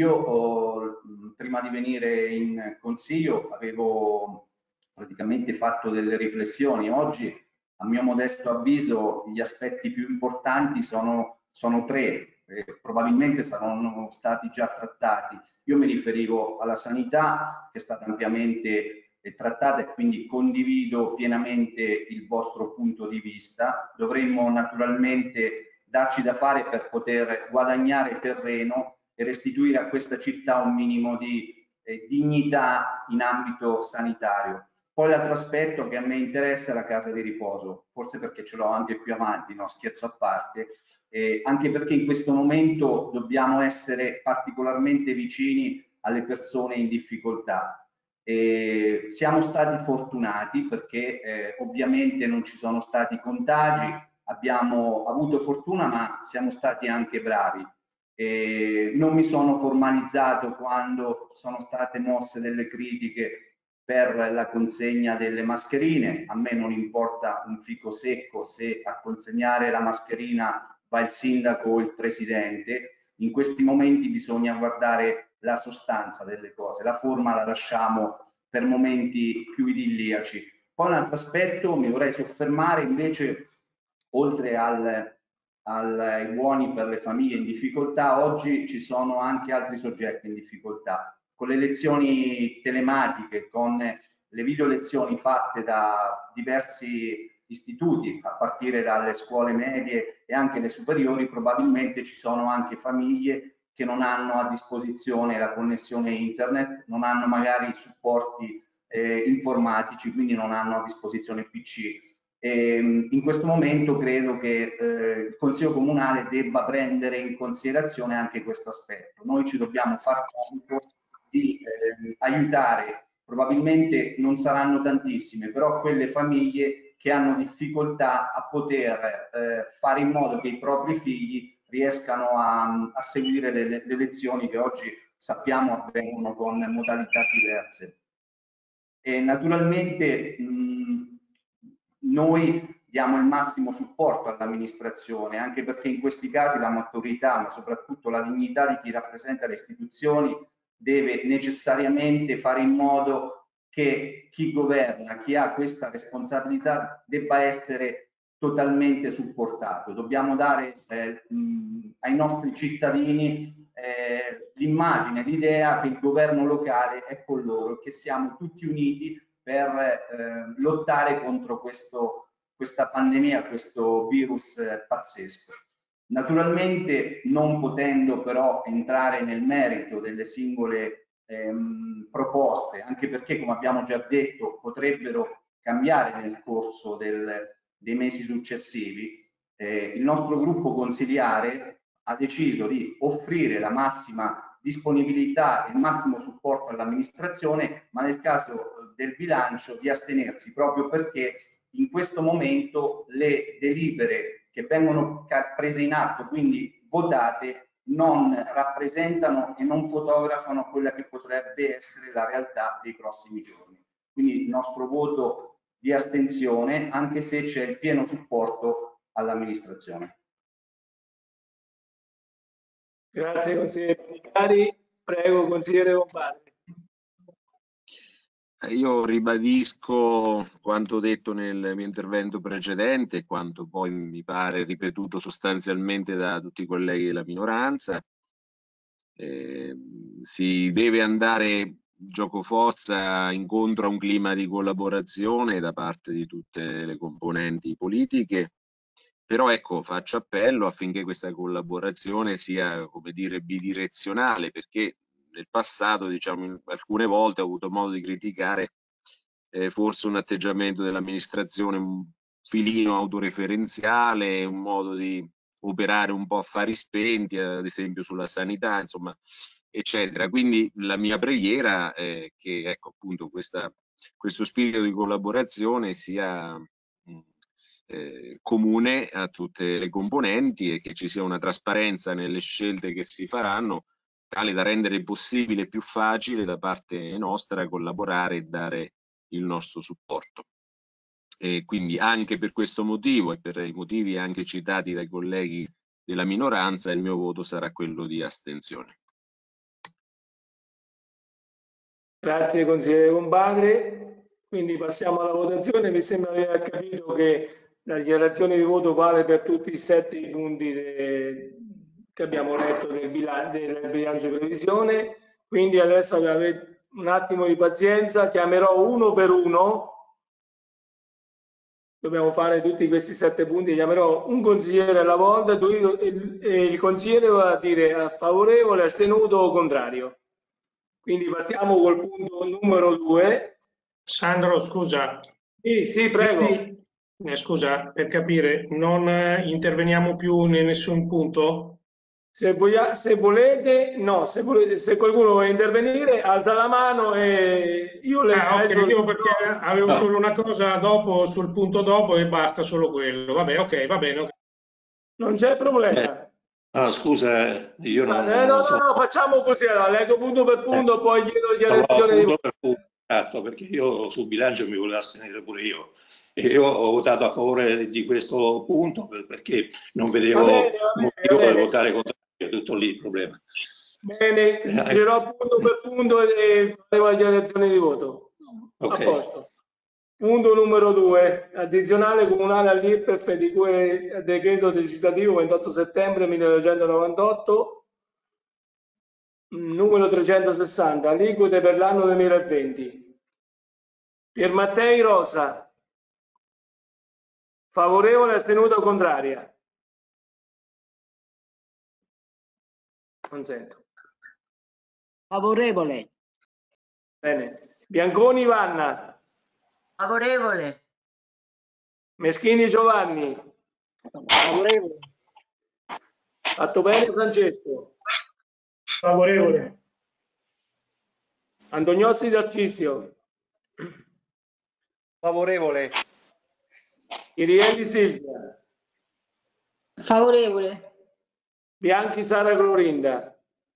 Io prima di venire in consiglio avevo praticamente fatto delle riflessioni. Oggi, a mio modesto avviso, gli aspetti più importanti sono tre, probabilmente saranno stati già trattati. Io mi riferivo alla sanità, che è stata ampiamente trattata, e quindi condivido pienamente il vostro punto di vista. Dovremmo naturalmente darci da fare per poter guadagnare terreno e restituire a questa città un minimo di dignità in ambito sanitario. Poi l'altro aspetto che a me interessa è la casa di riposo, forse perché ce l'ho anche più avanti, no, scherzo a parte, anche perché in questo momento dobbiamo essere particolarmente vicini alle persone in difficoltà. Siamo stati fortunati perché ovviamente non ci sono stati contagi, abbiamo avuto fortuna, ma siamo stati anche bravi. Non mi sono formalizzato quando sono state mosse delle critiche per la consegna delle mascherine. A me non importa un fico secco se a consegnare la mascherina va il sindaco o il presidente. In questi momenti bisogna guardare la sostanza delle cose, la forma la lasciamo per momenti più idilliaci. Poi un altro aspetto, mi vorrei soffermare invece, oltre ai buoni per le famiglie in difficoltà, oggi ci sono anche altri soggetti in difficoltà. Con le lezioni telematiche, con le video lezioni fatte da diversi istituti, a partire dalle scuole medie e anche le superiori, probabilmente ci sono anche famiglie che non hanno a disposizione la connessione internet, non hanno magari supporti informatici, quindi non hanno a disposizione PC. In questo momento credo che il Consiglio Comunale debba prendere in considerazione anche questo aspetto. Noi ci dobbiamo far conto di aiutare, probabilmente non saranno tantissime, però quelle famiglie che hanno difficoltà a poter fare in modo che i propri figli riescano a seguire le lezioni che oggi sappiamo avvengono con modalità diverse. E naturalmente noi diamo il massimo supporto all'amministrazione, anche perché in questi casi la maturità, ma soprattutto la dignità di chi rappresenta le istituzioni, deve necessariamente fare in modo che chi governa, chi ha questa responsabilità, debba essere totalmente supportato. Dobbiamo dare ai nostri cittadini l'immagine, l'idea che il governo locale è con loro, che siamo tutti uniti per lottare contro questa pandemia, questo virus pazzesco. Naturalmente, non potendo però entrare nel merito delle singole proposte, anche perché, come abbiamo già detto, potrebbero cambiare nel corso dei mesi successivi, il nostro gruppo consiliare ha deciso di offrire la massima disponibilità e il massimo supporto all'amministrazione, ma nel caso del bilancio di astenersi, proprio perché in questo momento le delibere che vengono prese in atto, quindi votate, non rappresentano e non fotografano quella che potrebbe essere la realtà dei prossimi giorni. Quindi il nostro voto di astensione, anche se c'è il pieno supporto all'amministrazione. Grazie consigliere Bonicari. Prego consigliere Lombardi. Io ribadisco quanto detto nel mio intervento precedente e quanto poi mi pare ripetuto sostanzialmente da tutti i colleghi della minoranza. Si deve andare giocoforza incontro a un clima di collaborazione da parte di tutte le componenti politiche, però ecco, faccio appello affinché questa collaborazione sia, come dire, bidirezionale, perché nel passato, diciamo, alcune volte ho avuto modo di criticare forse un atteggiamento dell'amministrazione un filino autoreferenziale, un modo di operare un po' affari spenti, ad esempio sulla sanità, insomma, eccetera. Quindi la mia preghiera è che, ecco, appunto, questo spirito di collaborazione sia comune a tutte le componenti e che ci sia una trasparenza nelle scelte che si faranno, tale da rendere possibile più facile da parte nostra collaborare e dare il nostro supporto. E quindi anche per questo motivo e per i motivi anche citati dai colleghi della minoranza, il mio voto sarà quello di astensione. Grazie consigliere Lombardi. Quindi passiamo alla votazione. Mi sembra di aver capito che la dichiarazione di voto vale per tutti i 7 punti che abbiamo letto del bilancio di previsione. Quindi adesso avete un attimo di pazienza, chiamerò uno per uno. Dobbiamo fare tutti questi 7 punti, chiamerò un consigliere alla volta e il consigliere va a dire a favorevole, astenuto o contrario. Quindi partiamo col punto numero 2. Sandro, scusa. Sì, prego. Scusa, per capire, non interveniamo più in nessun punto? Se volete, no, se qualcuno vuole intervenire, alza la mano e io le ok, io perché avevo solo una cosa dopo sul punto dopo e basta solo quello. Vabbè, ok, va bene. Okay. Non c'è problema. Scusa, io no, facciamo così, allora, leggo punto per punto, poi chiedo dichiarazione di voto. Esatto, perché io sul bilancio mi volevo astenere pure io. E io ho votato a favore di questo punto perché non vedevo motivo per votare contro, è tutto lì il problema. Bene, leggerò punto per punto e faremo la dichiarazione di voto. Okay. A posto. Punto numero 2, addizionale comunale all'IRPEF di cui al decreto legislativo 28 settembre 1998, numero 360, aliquote per l'anno 2020. Piermattei Rosa, favorevole, astenuta o contraria? Non sento. Favorevole. Bene. Bianconi Vanna. Favorevole. Meschini Giovanni. Favorevole. Fatto bene Francesco. Favorevole. Antoniozzi D'Arcisio. Favorevole. Irielli Silvia. Favorevole. Bianchi Sara Clorinda.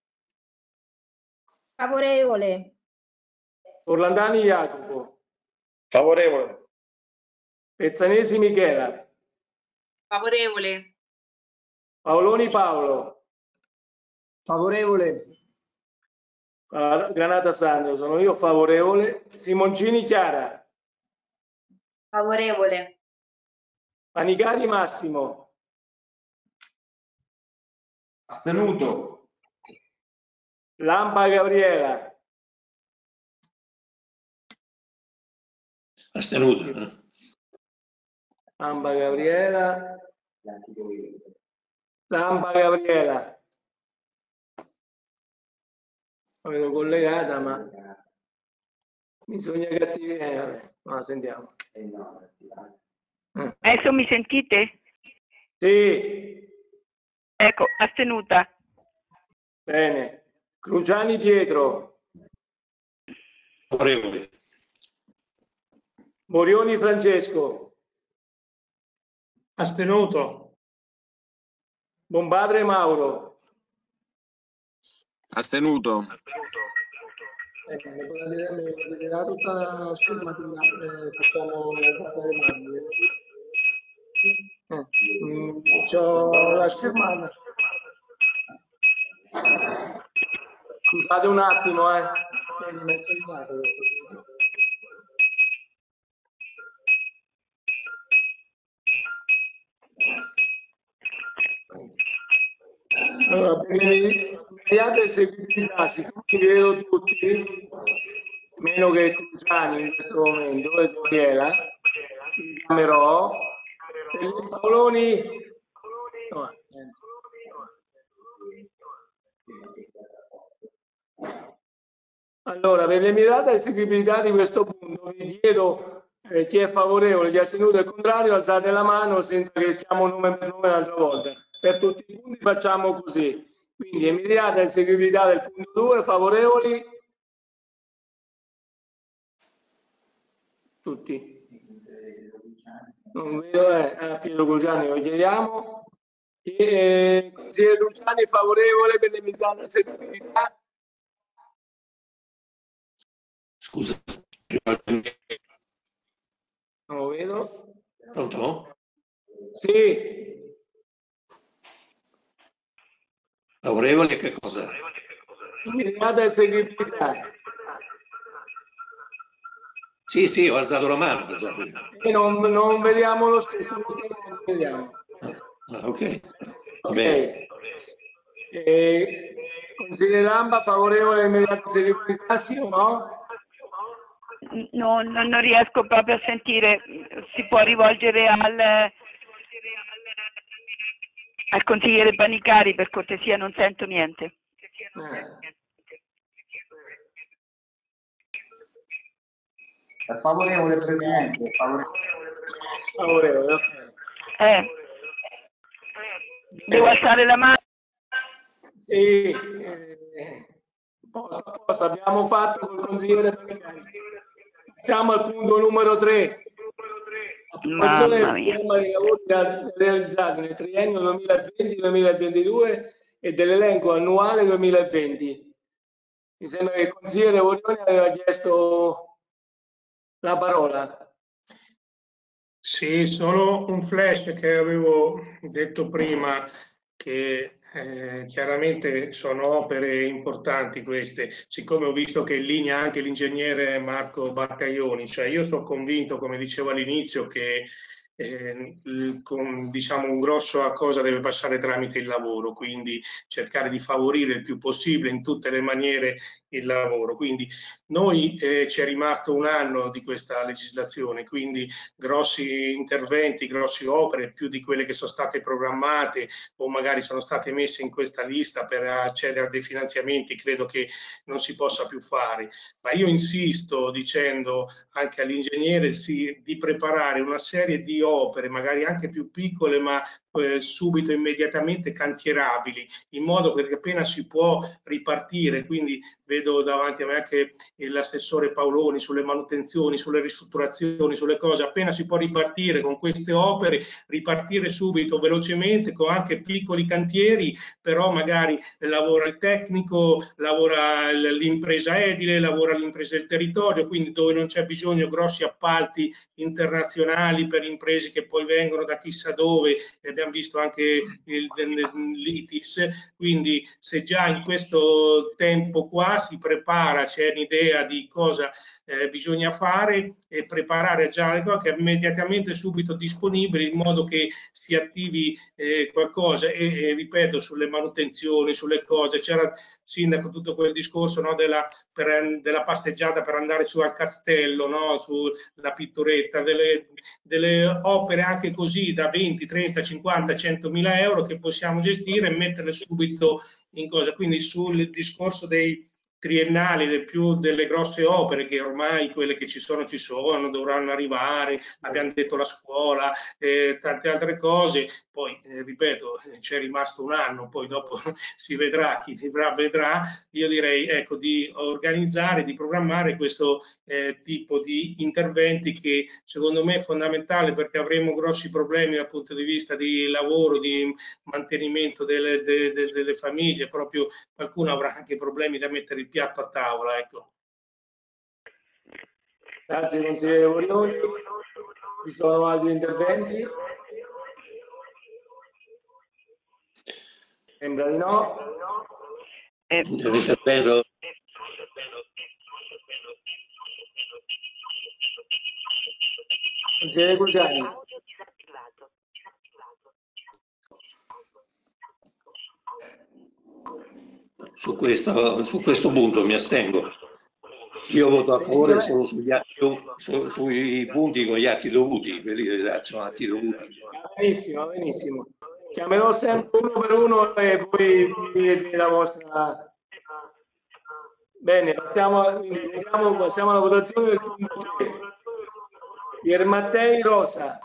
Favorevole. Orlandani Jacopo. Favorevole. Pezzanesi Michela. Favorevole. Paoloni Paolo. Favorevole. Granata Sandro, sono io favorevole. Simoncini Chiara. Favorevole. Panicari Massimo. Astenuto. Lampa Gabriela. Astenuto. Lampa Gabriela. Lampa Gabriela. La vedo collegata, ma bisogna cattivare. No, sentiamo. Adesso mi sentite? Sì. Ecco, astenuta. Bene. Cruciani Pietro. Favorevole. Morioni Francesco. Astenuto. Bompadre Mauro. Astenuto. Mi dirà tutta la schermatura, facciamo l'alzata delle mani. C'ho la schermata. Scusate un attimo, mi è segnato questo video. Allora, per le immediate eseguibilità, siccome li vedo tutti, meno che Cruciani in questo momento, e Gabriela, li chiamerò. E i Paoloni... No, allora, per l'immediata eseguibilità di questo punto, vi chiedo chi è favorevole, chi è astenuto e contrario, alzate la mano senza che chiamo nome per nome l'altra volta. Per tutti i punti facciamo così. Quindi immediata eseguibilità del punto 2, favorevoli? Tutti. Non vedo, Pietro Cruciani lo chiediamo. Consigliere Cruciani favorevole per l'immediata eseguibilità? Scusa. Non lo vedo. Pronto? Sì. Favorevole che cosa? Immediata eseguibilità. Sì, sì, ho alzato la mano. E non vediamo lo stesso, non vediamo. Ok. Ok. Consigliere Lamba, favorevole all'immediata eseguibilità, sì o no? No, non riesco proprio a sentire. Si può rivolgere al consigliere Panicari, per cortesia, non sento niente. È favorevole, Presidente. Favorevole, ok. Devo alzare la mano? Sì, posto, abbiamo fatto col consigliere Panicari. Siamo al punto numero 3. Approvazione del programma dei lavori da realizzati nel triennio 2020-2022 e dell'elenco annuale 2020. Mi sembra che il consigliere Vorioni aveva chiesto la parola. Sì, solo un flash che avevo detto prima, che chiaramente sono opere importanti queste, siccome ho visto che è in linea anche l'ingegnere Marco Baccaglioni, cioè io sono convinto, come dicevo all'inizio, che diciamo un grosso cosa deve passare tramite il lavoro, quindi cercare di favorire il più possibile in tutte le maniere il lavoro. Quindi noi ci è rimasto un anno di questa legislazione, quindi grossi interventi, grosse opere, più di quelle che sono state programmate o magari sono state messe in questa lista per accedere a dei finanziamenti, credo che non si possa più fare. Ma io insisto dicendo anche all'ingegnere di preparare una serie di opere, magari anche più piccole, ma subito, immediatamente cantierabili, in modo che appena si può ripartire, quindi vedo davanti a me anche l'assessore Paoloni sulle manutenzioni, sulle ristrutturazioni, sulle cose, appena si può ripartire con queste opere, ripartire subito, velocemente, con anche piccoli cantieri, però magari lavora il tecnico, lavora l'impresa edile, lavora l'impresa del territorio, quindi dove non c'è bisogno grossi appalti internazionali per imprese che poi vengono da chissà dove, abbiamo visto anche l'ITIS, quindi se già in questo tempo qua si prepara, c'è un'idea di cosa bisogna fare e preparare già le cose che immediatamente subito disponibili, in modo che si attivi qualcosa e ripeto, sulle manutenzioni, sulle cose, c'era sindaco tutto quel discorso, no, della passeggiata per andare su al castello, no, sulla pittoretta, delle opere anche così da 20, 30, 50, 100 mila euro che possiamo gestire e metterle subito in cosa. Quindi sul discorso dei triennali, più delle grosse opere, che ormai quelle che ci sono, dovranno arrivare, abbiamo detto la scuola, tante altre cose, poi ripeto, c'è rimasto un anno, poi dopo si vedrà, chi vedrà. Io direi, ecco, di organizzare, di programmare questo tipo di interventi, che secondo me è fondamentale, perché avremo grossi problemi dal punto di vista di lavoro, di mantenimento delle famiglie, proprio qualcuno avrà anche problemi da mettere il piatto a tavola, ecco. Grazie consigliere Borioni. Ci sono altri interventi? Sembra di no. Consigliere Cruciani. Su questo punto mi astengo. Io voto a favore solo sui punti con gli atti dovuti, quelli sono atti dovuti. Benissimo, benissimo. Chiamerò sempre uno per uno e voi direte la vostra. Bene, passiamo alla votazione del punto 3. Piermattei Rosa.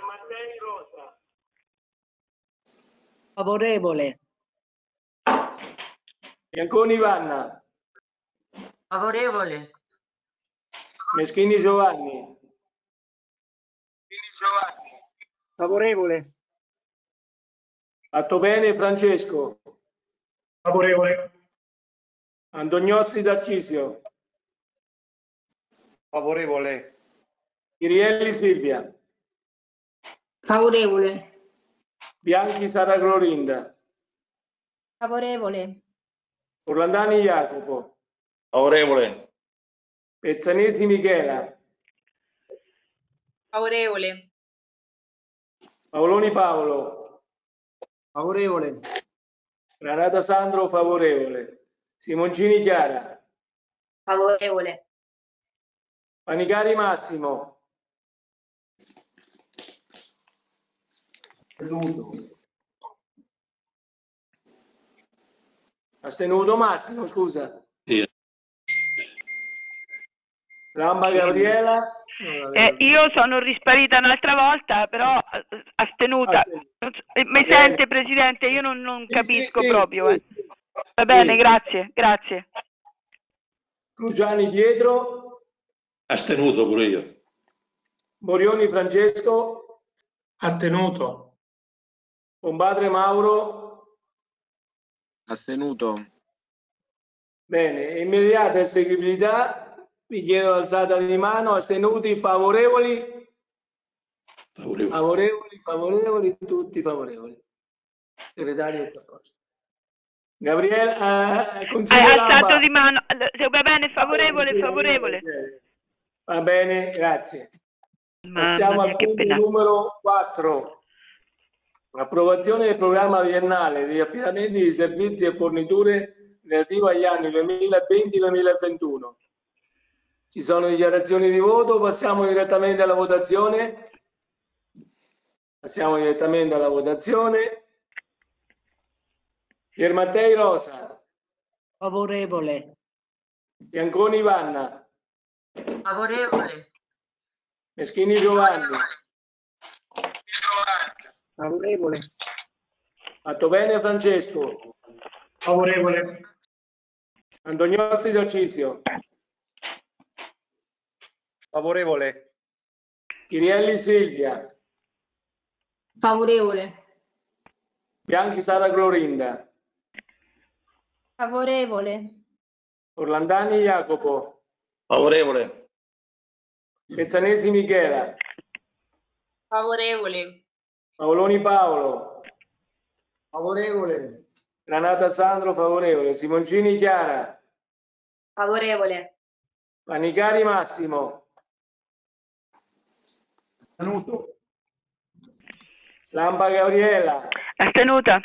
Favorevole. Bianconi Vanna. Favorevole. Meschini Giovanni. Favorevole. Fatto bene Francesco. Favorevole. Antognozzi Tarcisio. Favorevole. Irielli Silvia. Favorevole. Bianchi Sara Clorinda. Favorevole. Orlandani Jacopo. Favorevole. Pezzanesi Michela. Favorevole. Paoloni Paolo. Favorevole. Granata Sandro favorevole. Simoncini Chiara. Favorevole. Panicari Massimo. Astenuto Massimo, scusa. Sì. Gamba Gabriela. Io sono risparita un'altra volta, però astenuta. Mi sente, Presidente? Io non capisco proprio. Va bene, grazie. Cruciani Pietro. Astenuto pure io. Borioni Francesco. Astenuto. Compadre Mauro. Astenuto. Bene, immediata eseguibilità. Vi chiedo alzata di mano. Astenuti, favorevoli? Favorevoli, tutti favorevoli. Segretario è d'accordo. Gabriele, hai alzato di mano. Va bene, favorevole. Va bene, grazie. Passiamo al punto numero 4. Approvazione del programma biennale di affidamenti di servizi e forniture relativo agli anni 2020-2021. Ci sono dichiarazioni di voto, passiamo direttamente alla votazione. Piermattei Rosa. Favorevole. Bianconi Vanna. Favorevole. Meschini Giovanni. Favorevole. Fatto bene Francesco. Favorevole. Antoniozzi Tarcisio. Favorevole. Chirielli Silvia. Favorevole. Bianchi Sara Clorinda. Favorevole. Orlandani Jacopo. Favorevole. Pezzanesi Michela. Favorevole. Paoloni Paolo. Favorevole. Granata Sandro favorevole. Simoncini Chiara. Favorevole. Panicari Massimo. Astenuto. Lampa Gabriela. Astenuta.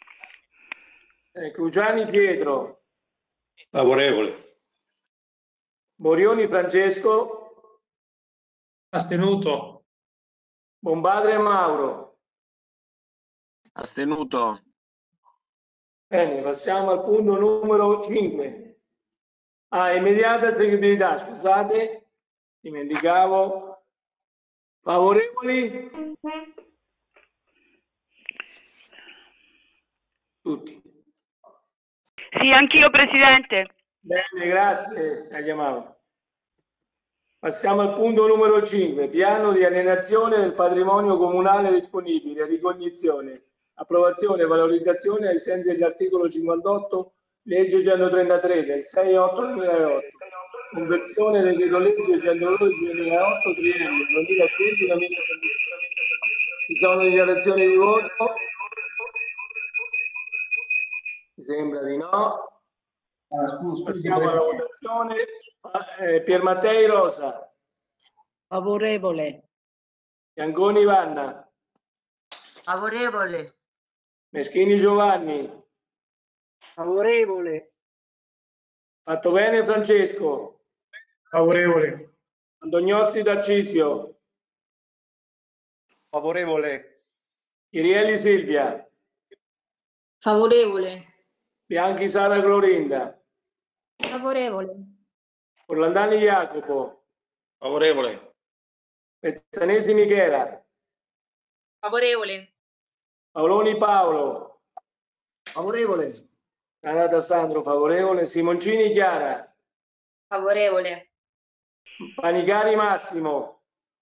Cruciani Pietro. Favorevole. Borioni Francesco. Astenuto. Bompadre Mauro. Astenuto. Bene, passiamo al punto numero 5. Immediata eseguibilità, scusate, dimenticavo. Favorevoli? Tutti. Sì, anch'io Presidente. Bene, grazie, la chiamavo. Passiamo al punto numero 5, piano di alienazione del patrimonio comunale disponibile, ricognizione, approvazione e valorizzazione ai sensi dell'articolo 58, legge 133 del 6/8/2008, conversione del decreto legge 112/2008, triennio 2020-2021. Ci sono dichiarazioni di voto? Mi sembra di no. Passiamo alla votazione. Piermattei Rosa. Favorevole. Bianconi Vanna. Favorevole. Meschini Giovanni. Favorevole. Fatto bene Francesco. Favorevole. Antoniozzi Tarcisio. Favorevole. Chirielli Silvia. Favorevole. Bianchi Sara Clorinda. Favorevole. Orlandani Jacopo. Favorevole. Pezzanesi Michela. Favorevole. Paoloni Paolo. Favorevole. Granata Sandro favorevole. Simoncini Chiara. Favorevole. Panicari Massimo.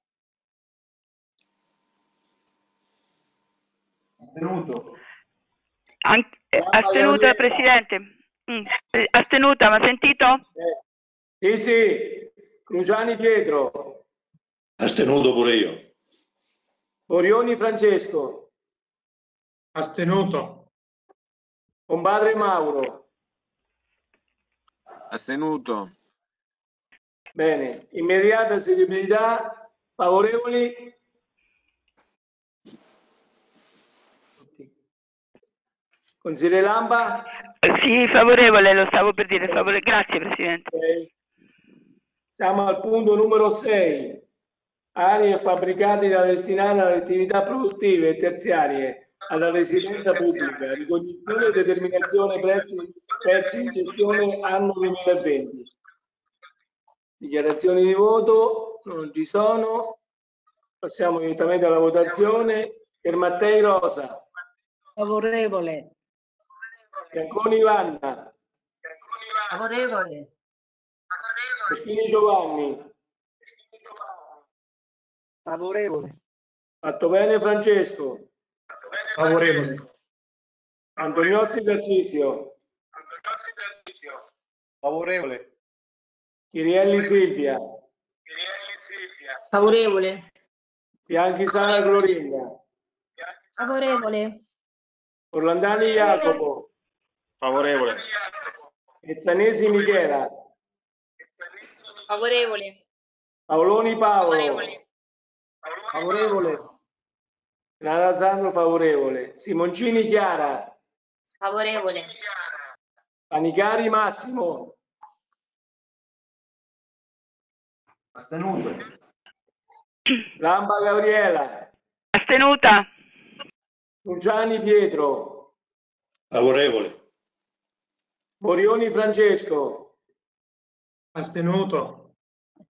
Astenuto. Astenuta Presidente. Astenuta, ma sentito? Sì, sì. Cruciani Pietro. Astenuto pure io. Borioni Francesco. Astenuto. Compadre Mauro. Astenuto. Bene. Immediata eseguibilità. Favorevoli? Consigliere Lamba? Sì, favorevole, lo stavo per dire, favorevole. Grazie Presidente. Okay. Siamo al punto numero 6. Aree e fabbricati da destinare alle attività produttive e terziarie alla residenza pubblica, ricognizione e determinazione prezzi in gestione anno 2020. Dichiarazioni di voto non ci sono. Passiamo direttamente alla votazione. Piermattei Rosa. Favorevole. Bianconi Vanna. Favorevole. Meschini Giovanni. Favorevole. Fatto bene Francesco. Favorevole. Antoniozzi Tarcisio. Favorevole. Chirielli Silvia. Favorevole. Bianchi Sara Clorinda. Favorevole. Orlandani Jacopo. Favorevole. Pezzanesi Michela. Favorevole. Paoloni Paolo. Favorevole. Favorevole. Granata Sandro favorevole. Simoncini Chiara. Favorevole. Panicari Massimo. Astenuto. Lamba Gabriela. Astenuta. Cruciani Pietro. Favorevole. Borioni Francesco. Astenuto.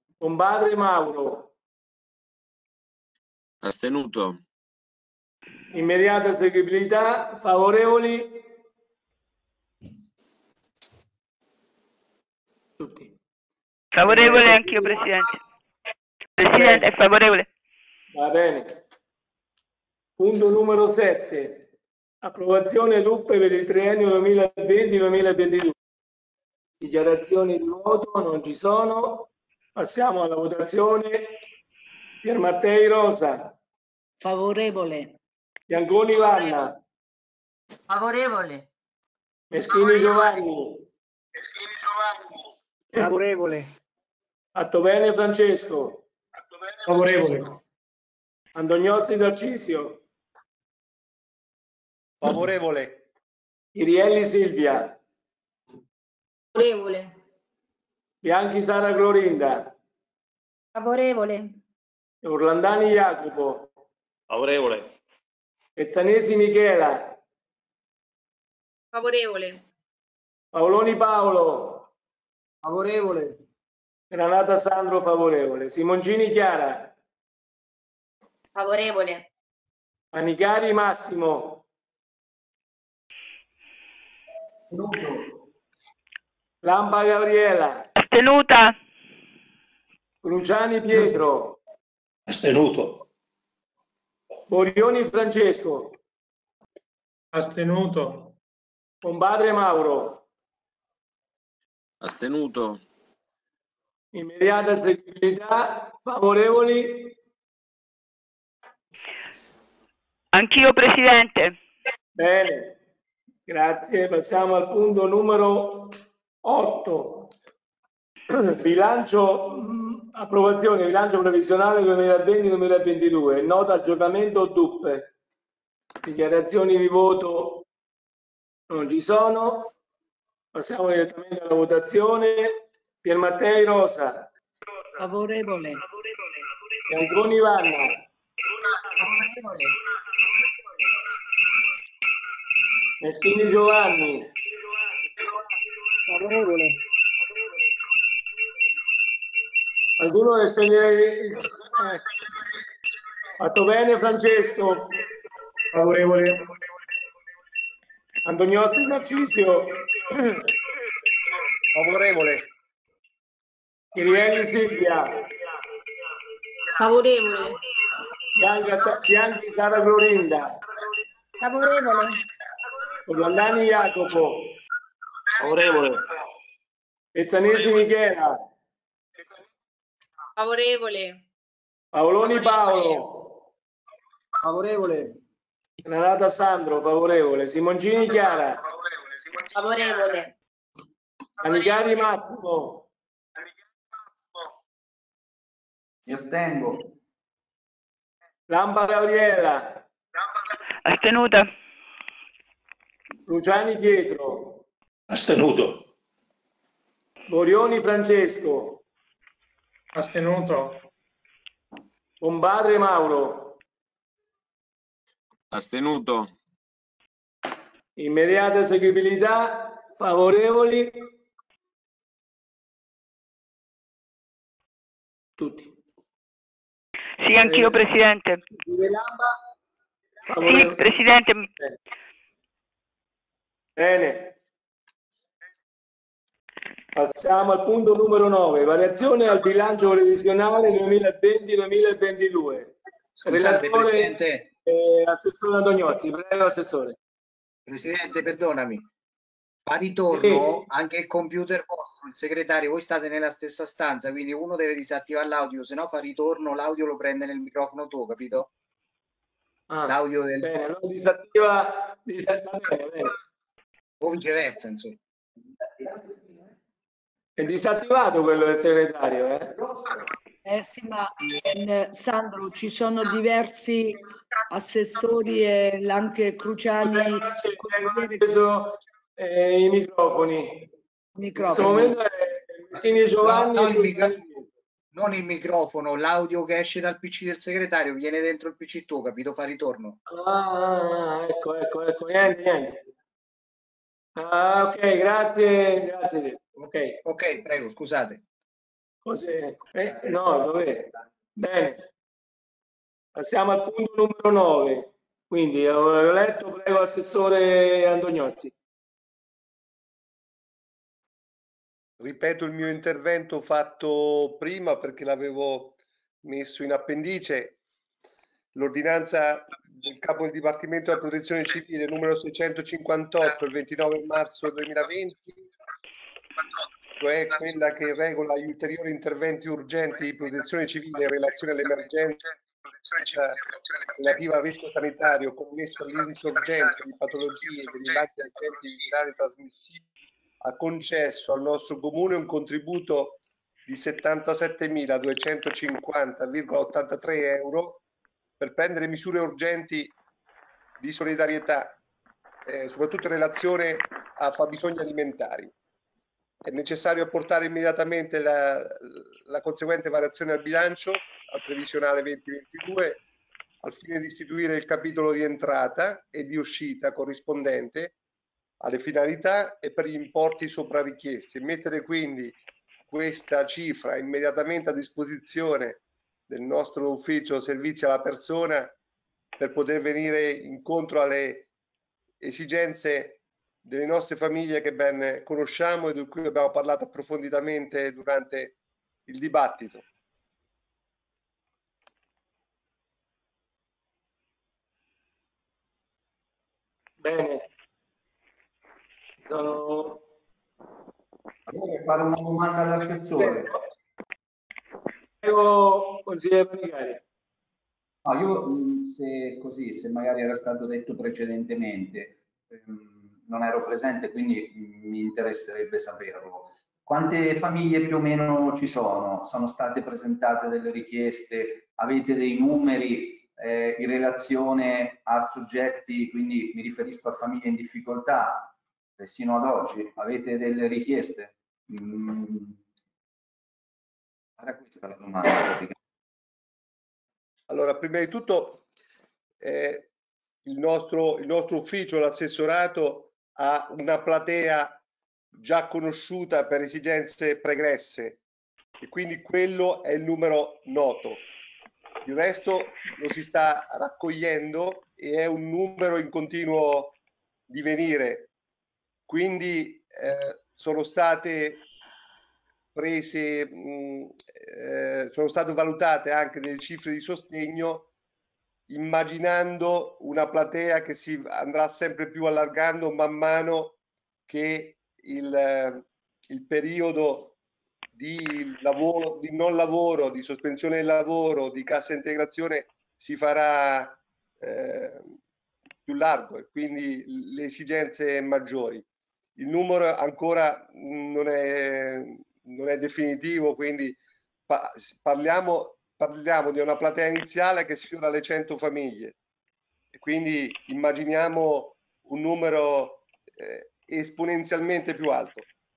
Compadre Mauro. Astenuto. Immediata eseguibilità. Favorevoli? Tutti. Favorevole anch'io, Presidente. Presidente, è favorevole. Va bene. Punto numero 7. Approvazione LUP per il triennio 2020-2022. Dichiarazioni di voto non ci sono. Passiamo alla votazione. Piermattei Rosa. Favorevole. Bianconi Vanna. Favorevole. Meschini Giovanni. Favorevole. Fattovene Francesco. Favorevole. Antognozzi Tarcisio. Favorevole. Irielli Silvia. Favorevole. Bianchi Sara Clorinda. Favorevole. Orlandani Jacopo. Favorevole. Pezzanesi Michela. Favorevole. Paoloni Paolo. Favorevole. Granata Sandro favorevole. Simoncini Chiara. Favorevole. Manicari Massimo. Lampa Gabriela. Astenuta. Cruciani Pietro. Astenuto. Borioni Francesco. Astenuto. Compadre Mauro. Astenuto. Immediata eseguibilità. Favorevoli? Anch'io, Presidente. Bene, grazie. Passiamo al punto numero 8. Approvazione bilancio previsionale 2020-2022. Nota aggiornamento DUP. Dichiarazioni di voto non ci sono. Passiamo direttamente alla votazione. Piermattei Rosa. Favorevole. Bianconi Vanna. Favorevole. Meschini Giovanni. Favorevole. Qualcuno deve spegnere Fatto bene Francesco. Favorevole. Antoniozzi Narcisio. Favorevole. Irielli Silvia. Favorevole. Bianchi Sara Clorinda. Favorevole. Orlandani Jacopo. Favorevole. Pezzanesi Michela. Favorevole. Paoloni Paolo. Favorevole. Granata Sandro, favorevole. Simoncini Chiara. Favorevole. Manicari Massimo. Mi astengo. Lampa Gabriela. Astenuta. Luciani Pietro. Astenuto. Borioni Francesco. Astenuto. Compadre Mauro. Astenuto. Immediata eseguibilità. Favorevoli? Tutti. Sì, anch'io, Presidente. Sì, Presidente. Bene. Passiamo al punto numero 9. Variazione al bilancio previsionale 2020-2022. Scusate, Relatore, Presidente. Assessore Antoniozzi. Prego, Assessore. Presidente, perdonami. A ritorno anche il computer vostro, il segretario, voi state nella stessa stanza, quindi uno deve disattivare l'audio, se no fa ritorno, l'audio lo prende nel microfono tuo, capito? L'audio del... Bene, allora disattiva bene. O viceversa, insomma. È disattivato quello del segretario, Sì, ma Sandro, ci sono diversi assessori e anche Cruciani. Preso i microfoni. In questo momento è Giovanni. Non il microfono, l'audio che esce dal PC del segretario viene dentro il PC tuo, capito? Fa ritorno. Ecco, niente. Ok, grazie. Ok, prego, scusate. Cos'è? No, dov'è? Bene. Passiamo al punto numero 9. Quindi ho letto, prego Assessore Antognozzi. Ripeto il mio intervento fatto prima perché l'avevo messo in appendice. L'ordinanza del Capo del Dipartimento della Protezione Civile numero 658 il 29 marzo 2020, cioè quella che regola gli ulteriori interventi urgenti di protezione civile in relazione all'emergenza relativa al rischio sanitario connesso all'insorgenza di patologie derivanti da agenti virali trasmissibili, ha concesso al nostro comune un contributo di 77.250,83 euro per prendere misure urgenti di solidarietà, soprattutto in relazione a fabbisogni alimentari. È necessario apportare immediatamente la conseguente variazione al bilancio, al previsionale 2022, al fine di istituire il capitolo di entrata e di uscita corrispondente alle finalità e per gli importi sopra richiesti, e mettere quindi questa cifra immediatamente a disposizione del nostro ufficio servizi alla persona per poter venire incontro alle esigenze delle nostre famiglie che ben conosciamo e di cui abbiamo parlato approfonditamente durante il dibattito. Bene. Sono... Vorrei fare una domanda all'assessore. Prego, consigliere Panicari. No, io se magari era stato detto precedentemente, non ero presente, quindi mi interesserebbe saperlo. Quante famiglie più o meno ci sono? Sono state presentate delle richieste? Avete dei numeri in relazione a soggetti, quindi mi riferisco a famiglie in difficoltà, sino ad oggi? Avete delle richieste? Era questa la domanda praticamente. Allora, prima di tutto il nostro ufficio, l'assessorato, ha una platea già conosciuta per esigenze pregresse e quindi quello è il numero noto. Il resto lo si sta raccogliendo e è un numero in continuo divenire. Quindi sono state prese, sono state valutate anche delle cifre di sostegno, immaginando una platea che si andrà sempre più allargando man mano che il periodo di lavoro, di non lavoro, di sospensione del lavoro, di cassa integrazione si farà più largo e quindi le esigenze maggiori. Il numero ancora non è definitivo, quindi parliamo di una platea iniziale che sfiora le 100 famiglie e quindi immaginiamo un numero esponenzialmente più alto.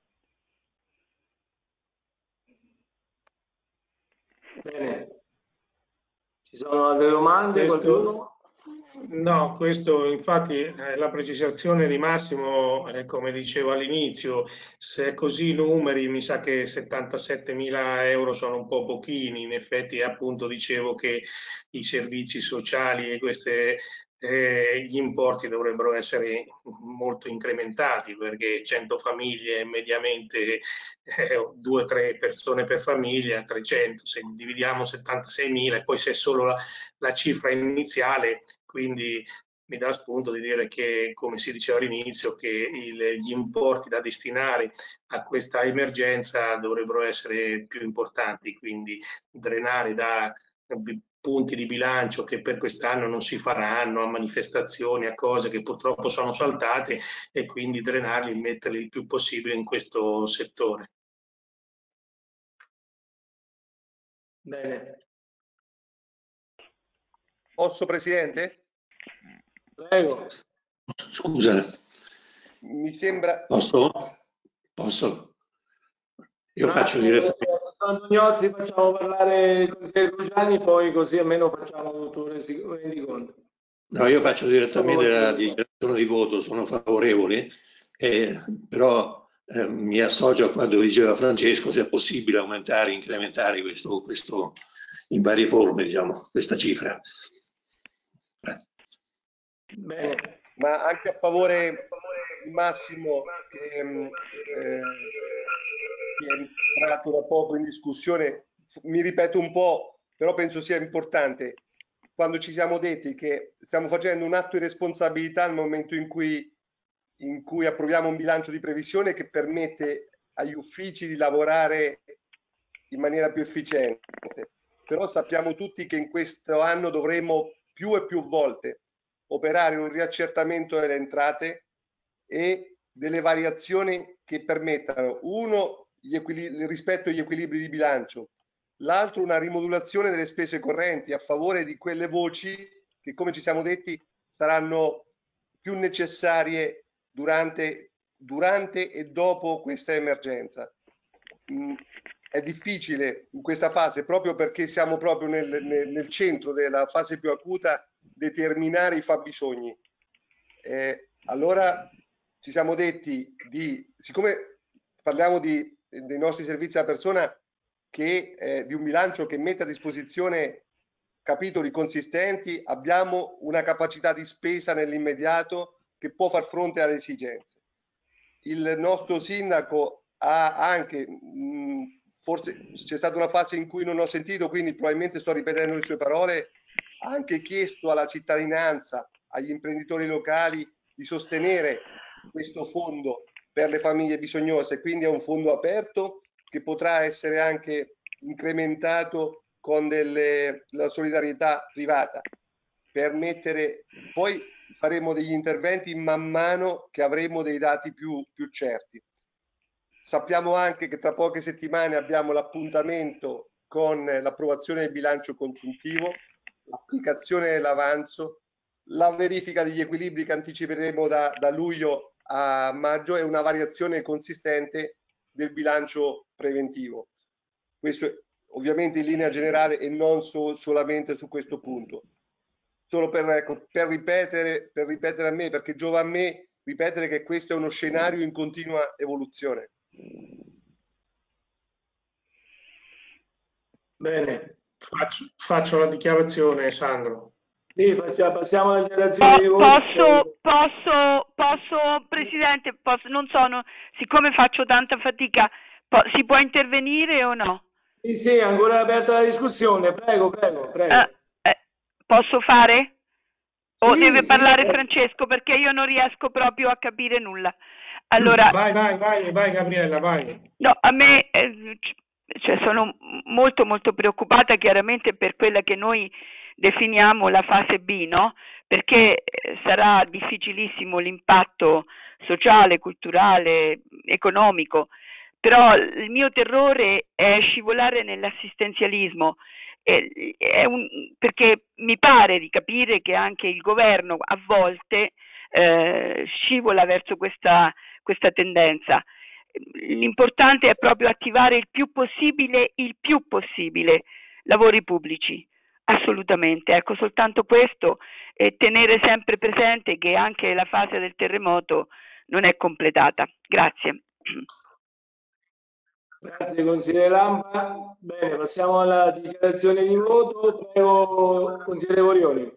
Bene. Ci sono altre domande? Qualcuno? No, questo infatti la precisazione di Massimo, come dicevo all'inizio, se è così i numeri, mi sa che 77.000 euro sono un po' pochini, in effetti appunto dicevo che i servizi sociali e gli importi dovrebbero essere molto incrementati perché 100 famiglie mediamente 2 o 3 persone per famiglia, 300, se dividiamo 76.000 e poi se è solo la cifra iniziale, quindi mi dà spunto di dire che, come si diceva all'inizio, che gli importi da destinare a questa emergenza dovrebbero essere più importanti, quindi drenare da punti di bilancio che per quest'anno non si faranno, a manifestazioni, a cose che purtroppo sono saltate e quindi drenarli e metterli il più possibile in questo settore. Bene. Posso, Presidente? Prego. Scusa. Mi sembra... Posso? Io faccio direttamente. Antognozzi, facciamo parlare il consigliere Cruciani, poi così almeno facciamo un rendiconto. No, io faccio direttamente la dichiarazione di voto, sono favorevole, però mi associo a quanto diceva Francesco, se è possibile aumentare, incrementare questo in varie forme, diciamo, questa cifra. Bene. Ma anche a favore di Massimo, che è entrato da poco in discussione, mi ripeto un po', però penso sia importante. Quando ci siamo detti che stiamo facendo un atto di responsabilità nel momento in cui approviamo un bilancio di previsione che permette agli uffici di lavorare in maniera più efficiente, però sappiamo tutti che in questo anno dovremo più e più volte operare un riaccertamento delle entrate e delle variazioni che permettano, uno, il rispetto agli equilibri di bilancio, l'altro una rimodulazione delle spese correnti a favore di quelle voci che, come ci siamo detti, saranno più necessarie durante e dopo questa emergenza. È difficile in questa fase, proprio perché siamo proprio nel centro della fase più acuta, determinare i fabbisogni. Allora ci siamo detti siccome parliamo dei nostri servizi alla persona, di un bilancio che mette a disposizione capitoli consistenti, abbiamo una capacità di spesa nell'immediato che può far fronte alle esigenze. Il nostro sindaco ha anche, forse c'è stata una fase in cui non ho sentito, quindi probabilmente sto ripetendo le sue parole, ha anche chiesto alla cittadinanza, agli imprenditori locali di sostenere questo fondo per le famiglie bisognose, quindi è un fondo aperto che potrà essere anche incrementato con la solidarietà privata per poi faremo degli interventi man mano che avremo dei dati più certi. Sappiamo anche che tra poche settimane abbiamo l'appuntamento con l'approvazione del bilancio consuntivo, l'applicazione dell'avanzo, la verifica degli equilibri che anticiperemo da luglio a maggio e una variazione consistente del bilancio preventivo. Questo ovviamente in linea generale e non solamente su questo punto. Solo per ripetere a me, perché giova a me ripetere che questo è uno scenario in continua evoluzione. Bene. Faccio la dichiarazione, Sandro. Sì, passiamo alle dichiarazioni di voto. Posso, Presidente, siccome faccio tanta fatica, si può intervenire o no? Sì, è ancora aperta la discussione, prego. Posso fare? O Sì, deve parlare prego. Francesco, perché io non riesco proprio a capire nulla. Allora, vai Gabriella, vai. No, a me sono molto molto preoccupata chiaramente per quella che noi definiamo la fase B, no? Perché sarà difficilissimo l'impatto sociale, culturale, economico, però il mio terrore è scivolare nell'assistenzialismo, perché mi pare di capire che anche il governo a volte scivola verso questa tendenza. L'importante è proprio attivare il più possibile lavori pubblici, assolutamente, ecco, soltanto questo, e tenere sempre presente che anche la fase del terremoto non è completata. Grazie. Grazie consigliere Lampa. Bene, passiamo alla dichiarazione di voto. Prego, consigliere Vorioni.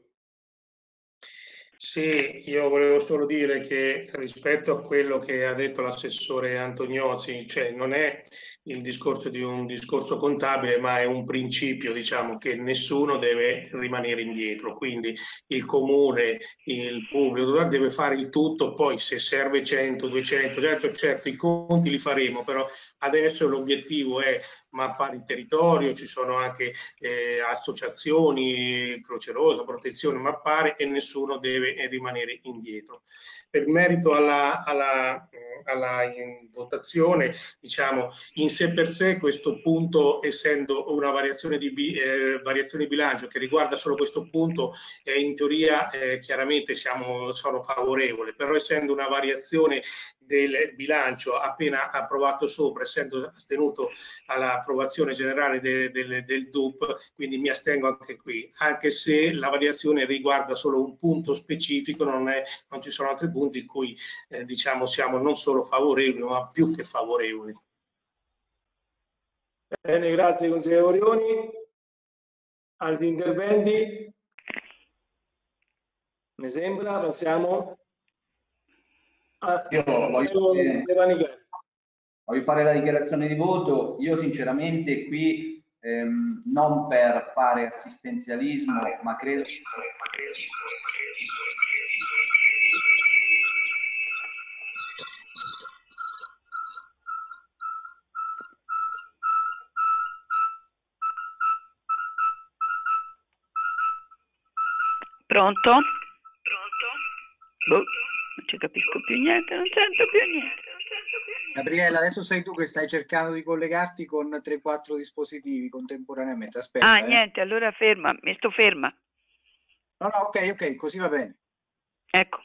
Sì, io volevo solo dire che rispetto a quello che ha detto l'assessore Antoniozzi, cioè non è il discorso di un discorso contabile, ma è un principio, diciamo, che nessuno deve rimanere indietro. Quindi il comune, il pubblico deve fare il tutto, poi se serve 100, 200, certo i conti li faremo, però adesso l'obiettivo è mappare il territorio, ci sono anche associazioni, Croce Rosa, protezione, mappare, e nessuno deve rimanere indietro. Per merito alla votazione, diciamo, in sé per sé questo punto, essendo una variazione di bilancio che riguarda solo questo punto, in teoria chiaramente sono favorevole, però essendo una variazione del bilancio appena approvato sopra, essendo astenuto all'approvazione generale del DUP, quindi mi astengo anche qui, anche se la variazione riguarda solo un punto specifico, non ci sono altri punti in cui diciamo siamo non solo favorevoli, ma più che favorevoli. Bene, grazie consigliere Vorioni. Altri interventi? Mi sembra, passiamo Io voglio fare la dichiarazione di voto. Io sinceramente qui non per fare assistenzialismo, ma credo Pronto? Boh, non ci capisco più niente, non sento più niente. Gabriella, adesso sei tu che stai cercando di collegarti con 3-4 dispositivi contemporaneamente. Aspetta. Niente, allora ferma, mi sto ferma. No, ok, così va bene. Ecco.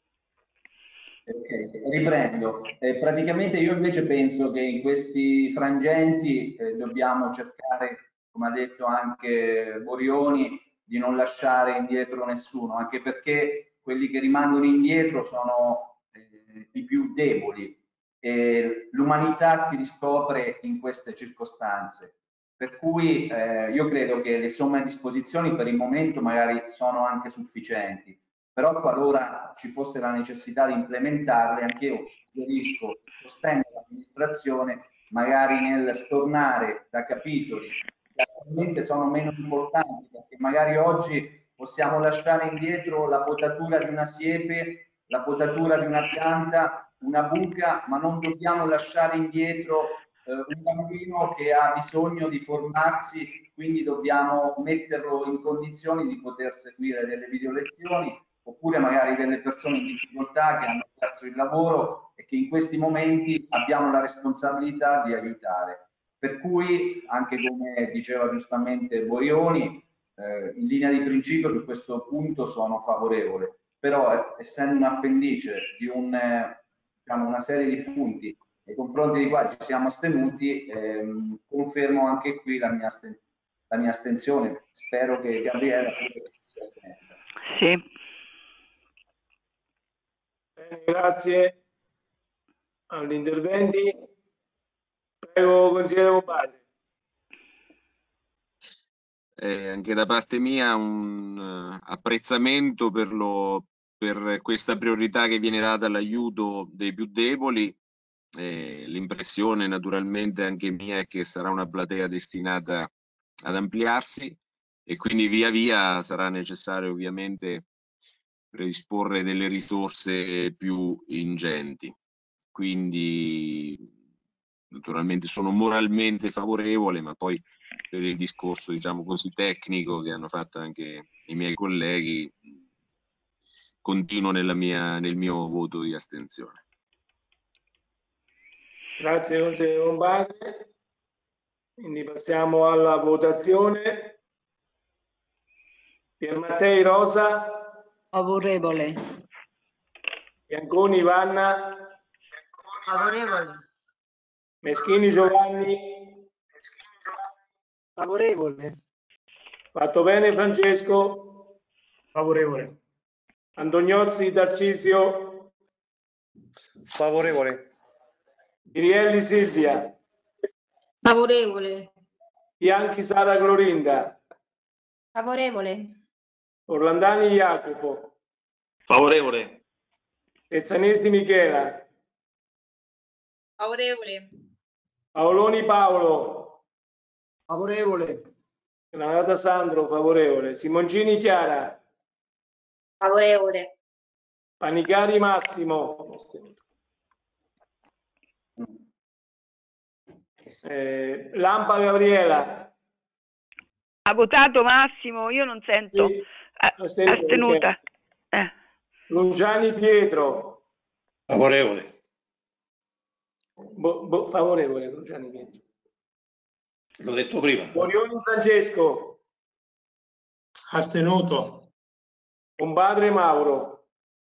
Ok, riprendo. Praticamente io invece penso che in questi frangenti dobbiamo cercare, come ha detto anche Borioni, di non lasciare indietro nessuno, anche perché quelli che rimangono indietro sono i più deboli. L'umanità si riscopre in queste circostanze, per cui io credo che le somme a disposizione per il momento magari sono anche sufficienti, però qualora ci fosse la necessità di implementarle, anche io suggerisco, sostengo l'amministrazione magari nel stornare da capitoli che attualmente sono meno importanti, perché magari oggi possiamo lasciare indietro la potatura di una siepe, la potatura di una pianta, una buca, ma non dobbiamo lasciare indietro un bambino che ha bisogno di formarsi, quindi dobbiamo metterlo in condizioni di poter seguire delle video lezioni, oppure magari delle persone in difficoltà che hanno perso il lavoro e che in questi momenti abbiamo la responsabilità di aiutare. Per cui, anche come diceva giustamente Borioni, in linea di principio su questo punto sono favorevole, però essendo un appendice di diciamo, una serie di punti nei confronti dei quali ci siamo astenuti, confermo anche qui la mia astensione. Spero che Gabriella si astenga. Sì. Bene, grazie agli interventi. Prego, consigliere Bombardi. Anche da parte mia un apprezzamento per questa priorità che viene data all'aiuto dei più deboli. L'impressione naturalmente anche mia è che sarà una platea destinata ad ampliarsi e quindi via via sarà necessario ovviamente predisporre delle risorse più ingenti. Quindi naturalmente sono moralmente favorevole, ma poi per il discorso diciamo così tecnico che hanno fatto anche i miei colleghi continuo nel mio voto di astensione. Grazie consigliere Bombardi. Quindi passiamo alla votazione. Piermattei Rosa. Favorevole. Bianconi Vanna. Favorevole. Meschini Giovanni. Favorevole. Fatto bene Francesco. Favorevole. Antoniozzi Tarcisio. Favorevole. Mirielli Silvia. Favorevole. Bianchi Sara Clorinda. Favorevole. Orlandani Jacopo. Favorevole. Pezzanesi Michela. Favorevole. Paoloni Paolo. Favorevole. Granata Sandro, favorevole. Simoncini Chiara. Favorevole. Panicari Massimo. Lampa Gabriela. Ha votato Massimo, io non sento. Sì, astenuta. Luciani Pietro. Favorevole. Favorevole Luciani Pietro. L'ho detto prima. Borioni Francesco. Astenuto. Compadre Mauro.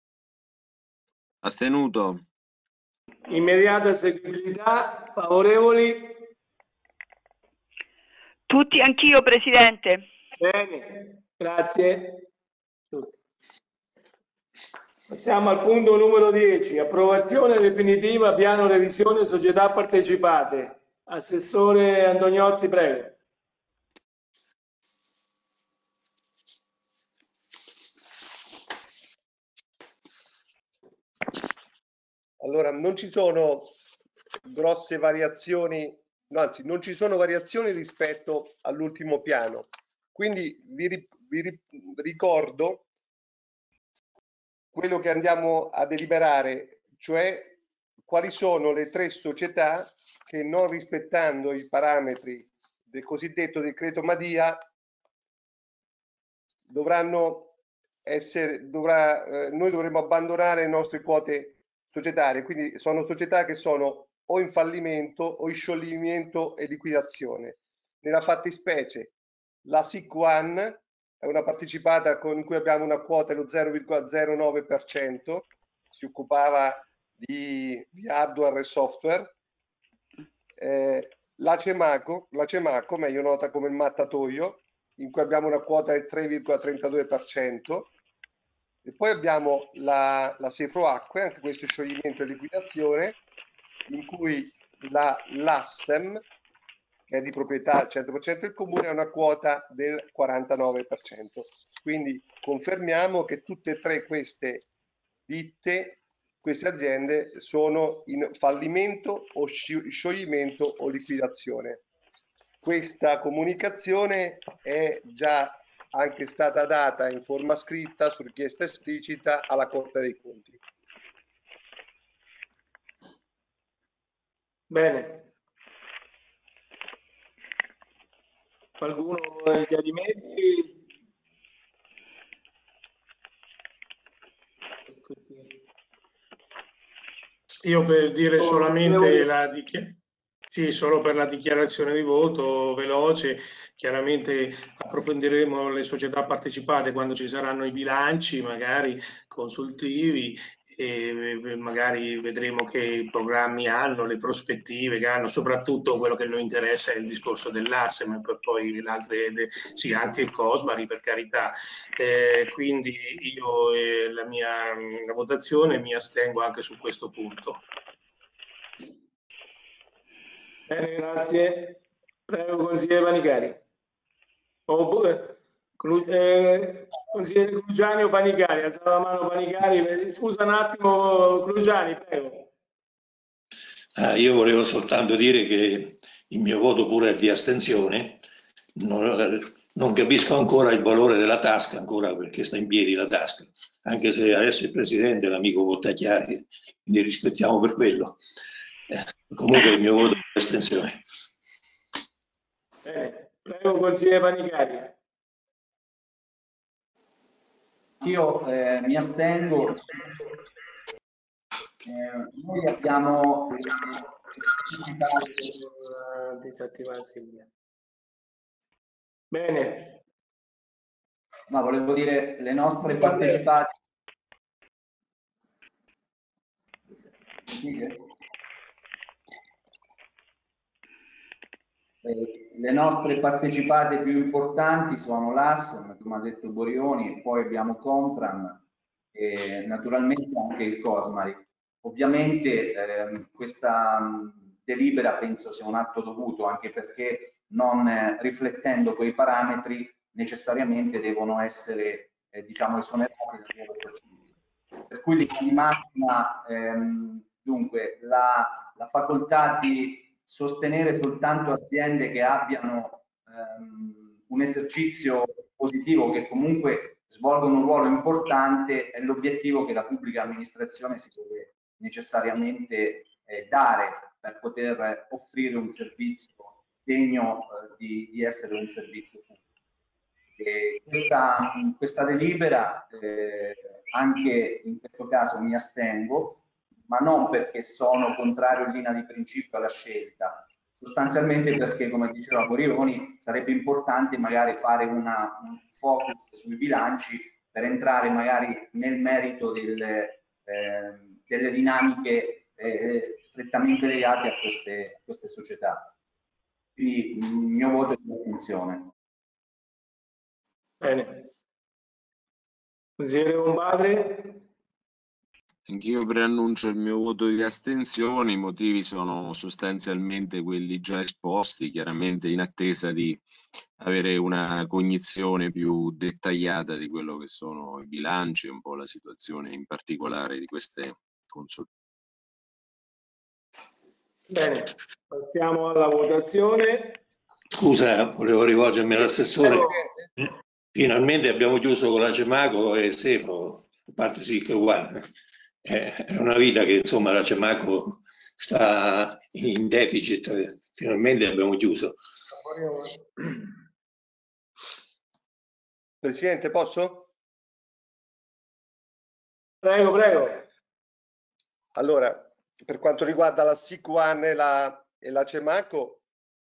Astenuto. Immediata eseguibilità. Favorevoli. Tutti, anch'io Presidente. Bene, grazie. Passiamo al punto numero 10. Approvazione definitiva piano revisione società partecipate. Assessore Antoniozzi, prego. Allora, non ci sono grosse variazioni, no, anzi, non ci sono variazioni rispetto all'ultimo piano. Quindi vi ricordo quello che andiamo a deliberare, cioè quali sono le 3 società che, non rispettando i parametri del cosiddetto decreto Madia, noi dovremo abbandonare le nostre quote societarie. Quindi sono società che sono o in fallimento o in scioglimento e liquidazione. Nella fattispecie la SIC1 è una partecipata con cui abbiamo una quota dello 0,09%, si occupava di hardware e software. La Cemaco, meglio nota come il mattatoio, in cui abbiamo una quota del 3,32%. E poi abbiamo la Sefro Acque, anche questo scioglimento e liquidazione, in cui l'Assem, che è di proprietà al 100% del comune, ha una quota del 49%. Quindi confermiamo che tutte e 3 queste ditte, queste aziende, sono in fallimento o scioglimento o liquidazione. Questa comunicazione è già anche stata data in forma scritta su richiesta esplicita alla Corte dei Conti. Bene. Qualcuno ha chiarimenti? Io per dire solamente solo per la dichiarazione di voto veloce, chiaramente approfondiremo le società partecipate quando ci saranno i bilanci magari consultivi e magari vedremo che programmi hanno, le prospettive che hanno, soprattutto quello che noi interessa è il discorso dell'ASEM, poi le altre, sì, anche il Cosmari per carità. Quindi io la votazione mi astengo anche su questo punto. Bene, grazie. Prego, consigliere Panicari. Consigliere Cruciani o Panicari? Alzate la mano Panicari. Scusa un attimo, Cruciani, prego. Io volevo soltanto dire che il mio voto pure è di astensione. Non capisco ancora il valore della tasca, ancora perché sta in piedi la tasca, anche se adesso il Presidente è l'amico Voltachiari, quindi rispettiamo per quello. Comunque il mio voto è di astensione. Prego, consigliere Panicari. Io mi astengo. Noi abbiamo disattivare Silvia. Bene. No, volevo dire le nostre partecipate. Le nostre partecipate più importanti sono l'ASM, come ha detto Borioni, e poi abbiamo Contram e naturalmente anche il Cosmari. Ovviamente questa delibera penso sia un atto dovuto, anche perché non riflettendo quei parametri necessariamente devono essere diciamo esonerati dal loro esercizio. Per cui di massima dunque la facoltà di sostenere soltanto aziende che abbiano un esercizio positivo, che comunque svolgono un ruolo importante, è l'obiettivo che la pubblica amministrazione si deve necessariamente dare per poter offrire un servizio degno di essere un servizio pubblico. E questa delibera, anche in questo caso mi astengo, ma non perché sono contrario in linea di principio alla scelta, sostanzialmente perché, come diceva Borioni, sarebbe importante magari fare un focus sui bilanci per entrare magari nel merito delle dinamiche strettamente legate a queste società. Quindi il mio voto è di astensione. Bene. Consigliere Compadre? Anch'io preannuncio il mio voto di astensione, i motivi sono sostanzialmente quelli già esposti, chiaramente in attesa di avere una cognizione più dettagliata di quello che sono i bilanci e un po' la situazione in particolare di queste consultazioni. Bene, passiamo alla votazione. Scusa, volevo rivolgermi all'assessore. Finalmente abbiamo chiuso con la Cemaco e Sefro, a parte sì che è uguale. È una vita che insomma la Cemaco sta in deficit, finalmente abbiamo chiuso. Presidente, posso? Prego, prego. Allora, per quanto riguarda la SIC1 e la Cemaco,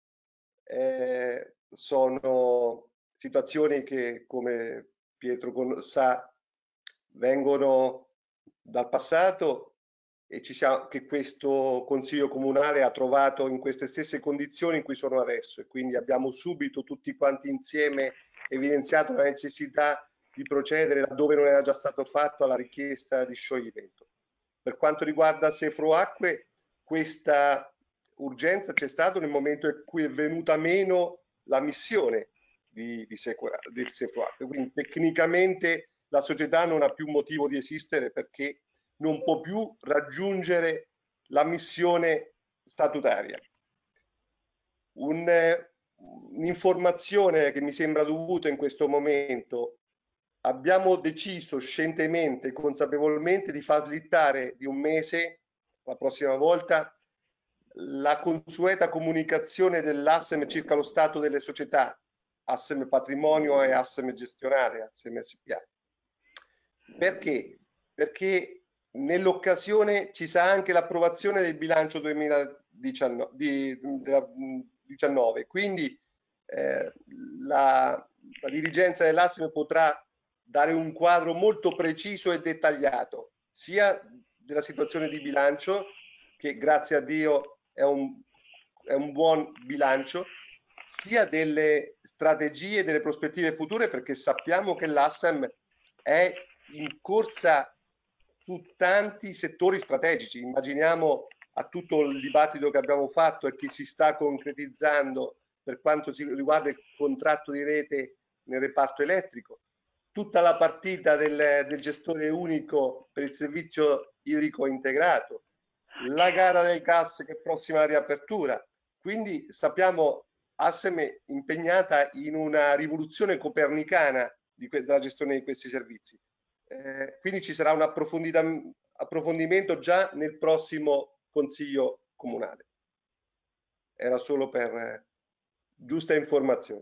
sono situazioni che, come Pietro sa, vengono dal passato e che questo Consiglio Comunale ha trovato in queste stesse condizioni in cui sono adesso, e quindi abbiamo subito tutti quanti insieme evidenziato la necessità di procedere laddove non era già stato fatto alla richiesta di scioglimento. Per quanto riguarda Sefro Acque, questa urgenza c'è stata nel momento in cui è venuta meno la missione di Sefro Acque, quindi tecnicamente la società non ha più motivo di esistere perché non può più raggiungere la missione statutaria. Un'informazione che mi sembra dovuta in questo momento: abbiamo deciso scientemente e consapevolmente di far slittare di un mese, la prossima volta, la consueta comunicazione dell'ASEM circa lo stato delle società, ASEM Patrimonio e ASEM Gestionale, ASEM SPA. Perché? Perché nell'occasione ci sarà anche l'approvazione del bilancio 2019, quindi la dirigenza dell'ASEM potrà dare un quadro molto preciso e dettagliato sia della situazione di bilancio, che grazie a Dio è un buon bilancio, sia delle strategie e delle prospettive future, perché sappiamo che l'ASEM è in corsa su tanti settori strategici. Immaginiamo a tutto il dibattito che abbiamo fatto e che si sta concretizzando per quanto riguarda il contratto di rete nel reparto elettrico, tutta la partita del gestore unico per il servizio idrico integrato, la gara del gas che è prossima alla riapertura. Quindi sappiamo ASEM è impegnata in una rivoluzione copernicana della gestione di questi servizi. Quindi ci sarà un approfondimento già nel prossimo Consiglio Comunale. Era solo per giusta informazione.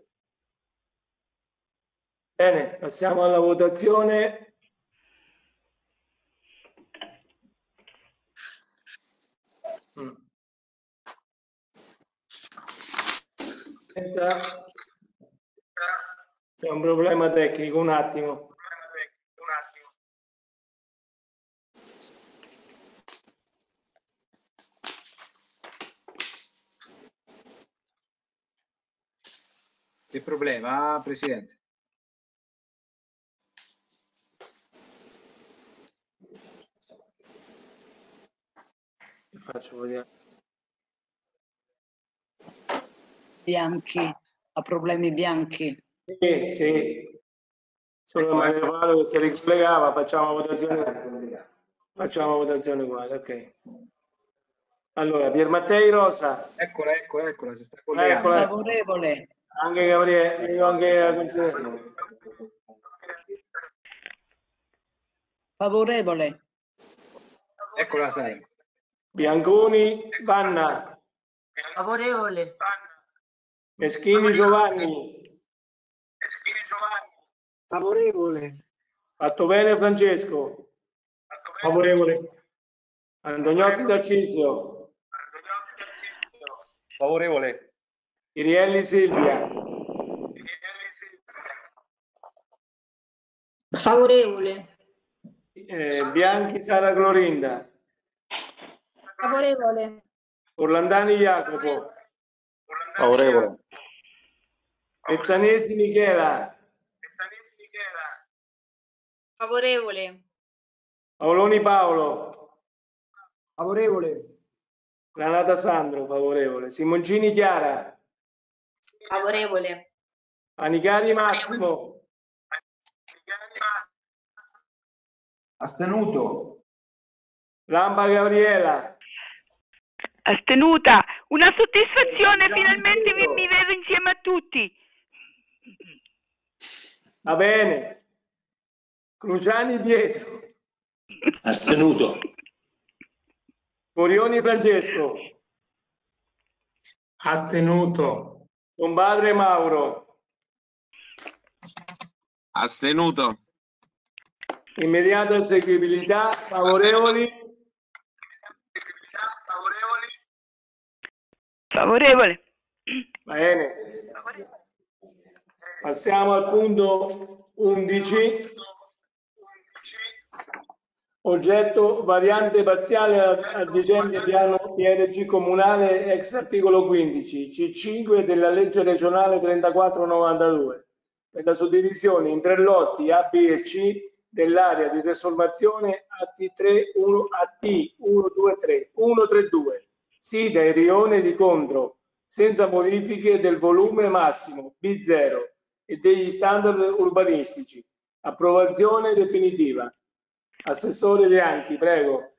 Bene, passiamo alla votazione. C'è un problema tecnico, un attimo. Che problema, Presidente? Ti faccio vedere. Bianchi, ha problemi Bianchi. Sì, sì. Solo Mario che si ricollegava, facciamo votazione uguale, ok. Allora, Piermattei Rosa. Eccola, si sta collegando. Favorevole. Anche Gabriele, io anche la consigliere. Favorevole. Eccola, sai. Bianconi, Vanna. Favorevole. Meschini Giovanni. Favorevole. Fatto bene Francesco. Favorevole. Antognozzi Tarcisio. Favorevole. Irielli Silvia. Favorevole. Bianchi Sara Clorinda. Favorevole. Orlandani Jacopo. Favorevole. Pezzanesi Michela. Favorevole. Paoloni Paolo. Favorevole. Granata Sandro, favorevole. Simoncini Chiara. Favorevole. Anicari Massimo. Astenuto. Lamba Gabriela. Astenuta. Una soddisfazione, finalmente mi vedo insieme a tutti. Va bene. Cruciani Pietro. Astenuto. Borioni Francesco. Astenuto. Compadre Mauro. Astenuto. Immediata eseguibilità. Favorevoli? Favorevole. Bene. Passiamo al punto 11. Oggetto variante parziale addicente piano PRG comunale ex articolo 15 C5 della legge regionale 3492 per la suddivisione in 3 lotti A, B e C dell'area di trasformazione AT123 sita e rione di Condro senza modifiche del volume massimo B0 e degli standard urbanistici. Approvazione definitiva. Assessore Bianchi, prego.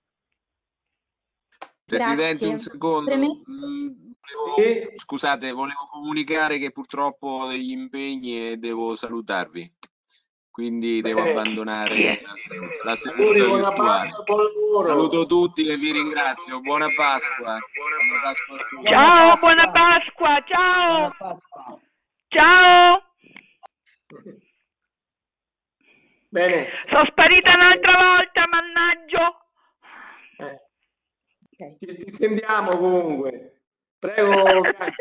Presidente, Grazie. un secondo. Scusate, volevo comunicare che purtroppo ho degli impegni e devo salutarvi. Quindi devo abbandonare la seduta virtuale. Saluto tutti e vi ringrazio. Buona Pasqua. Buona Pasqua a tutti. Ciao, buona Pasqua. Ciao. Buona Pasqua. Ciao. Bene. Sono sparita un'altra volta, mannaggia. Ti sentiamo comunque. Prego.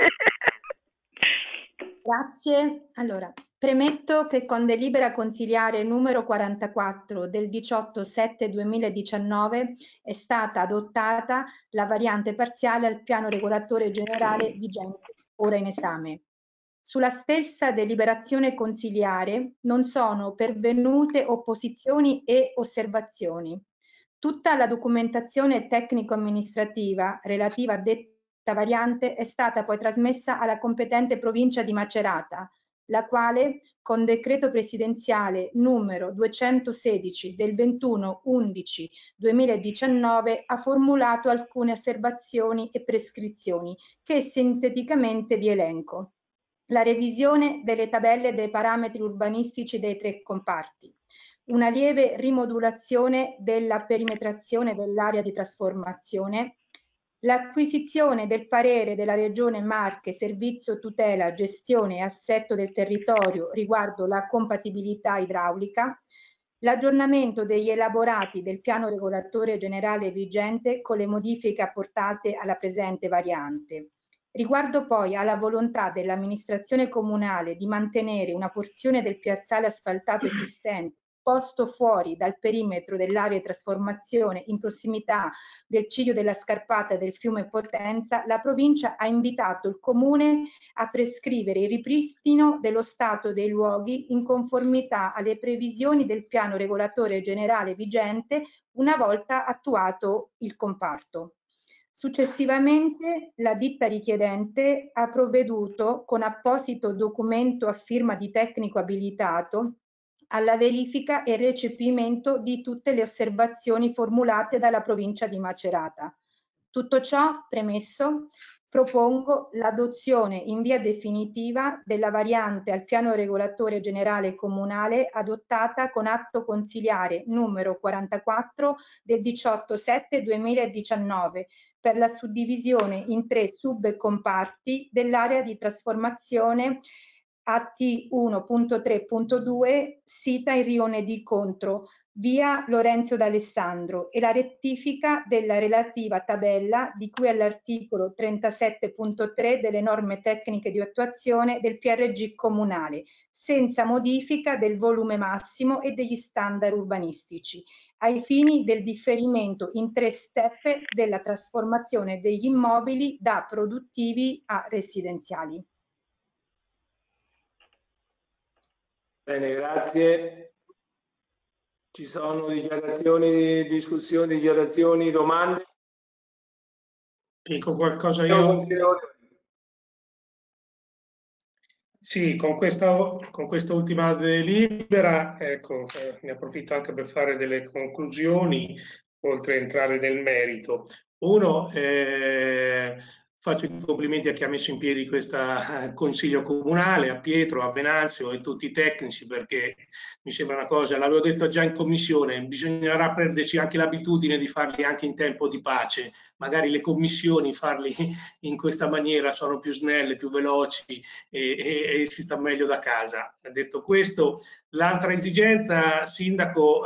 Grazie. Allora, premetto che con delibera consiliare numero 44 del 18/7/2019 è stata adottata la variante parziale al piano regolatore generale vigente ora in esame. Sulla stessa deliberazione consiliare non sono pervenute opposizioni e osservazioni. Tutta la documentazione tecnico-amministrativa relativa a detta variante è stata poi trasmessa alla competente provincia di Macerata, la quale, con decreto presidenziale numero 216 del 21/11/2019, ha formulato alcune osservazioni e prescrizioni che sinteticamente vi elenco. La revisione delle tabelle dei parametri urbanistici dei 3 comparti, una lieve rimodulazione della perimetrazione dell'area di trasformazione, l'acquisizione del parere della Regione Marche Servizio Tutela, Gestione e Assetto del Territorio riguardo la compatibilità idraulica, l'aggiornamento degli elaborati del piano regolatore generale vigente con le modifiche apportate alla presente variante. Riguardo poi alla volontà dell'amministrazione comunale di mantenere una porzione del piazzale asfaltato esistente posto fuori dal perimetro dell'area di trasformazione in prossimità del ciglio della scarpata del fiume Potenza, la provincia ha invitato il comune a prescrivere il ripristino dello stato dei luoghi in conformità alle previsioni del piano regolatore generale vigente una volta attuato il comparto. Successivamente la ditta richiedente ha provveduto con apposito documento a firma di tecnico abilitato alla verifica e recepimento di tutte le osservazioni formulate dalla provincia di Macerata. Tutto ciò premesso, propongo l'adozione in via definitiva della variante al piano regolatore generale comunale adottata con atto consiliare numero 44 del 18/7/2019 per la suddivisione in 3 subcomparti dell'area di trasformazione AT1.3.2 sita in rione di Contro, via Lorenzo d'Alessandro, e la rettifica della relativa tabella di cui all'articolo 37.3 delle norme tecniche di attuazione del PRG comunale, senza modifica del volume massimo e degli standard urbanistici, ai fini del differimento in 3 step della trasformazione degli immobili da produttivi a residenziali. Bene, grazie. Ci sono dichiarazioni, discussioni, dichiarazioni, domande? Dico qualcosa io? Sì, con questa ultima delibera, ecco, ne approfitto anche per fare delle conclusioni, oltre a entrare nel merito. Uno, faccio i complimenti a chi ha messo in piedi questo consiglio comunale, a Pietro, a Venanzio e tutti i tecnici, perché mi sembra una cosa, l'avevo detto già in commissione, bisognerà prenderci anche l'abitudine di farli anche in tempo di pace. Magari le commissioni farli in questa maniera sono più snelle, più veloci e si sta meglio da casa. Detto questo, l'altra esigenza, Sindaco,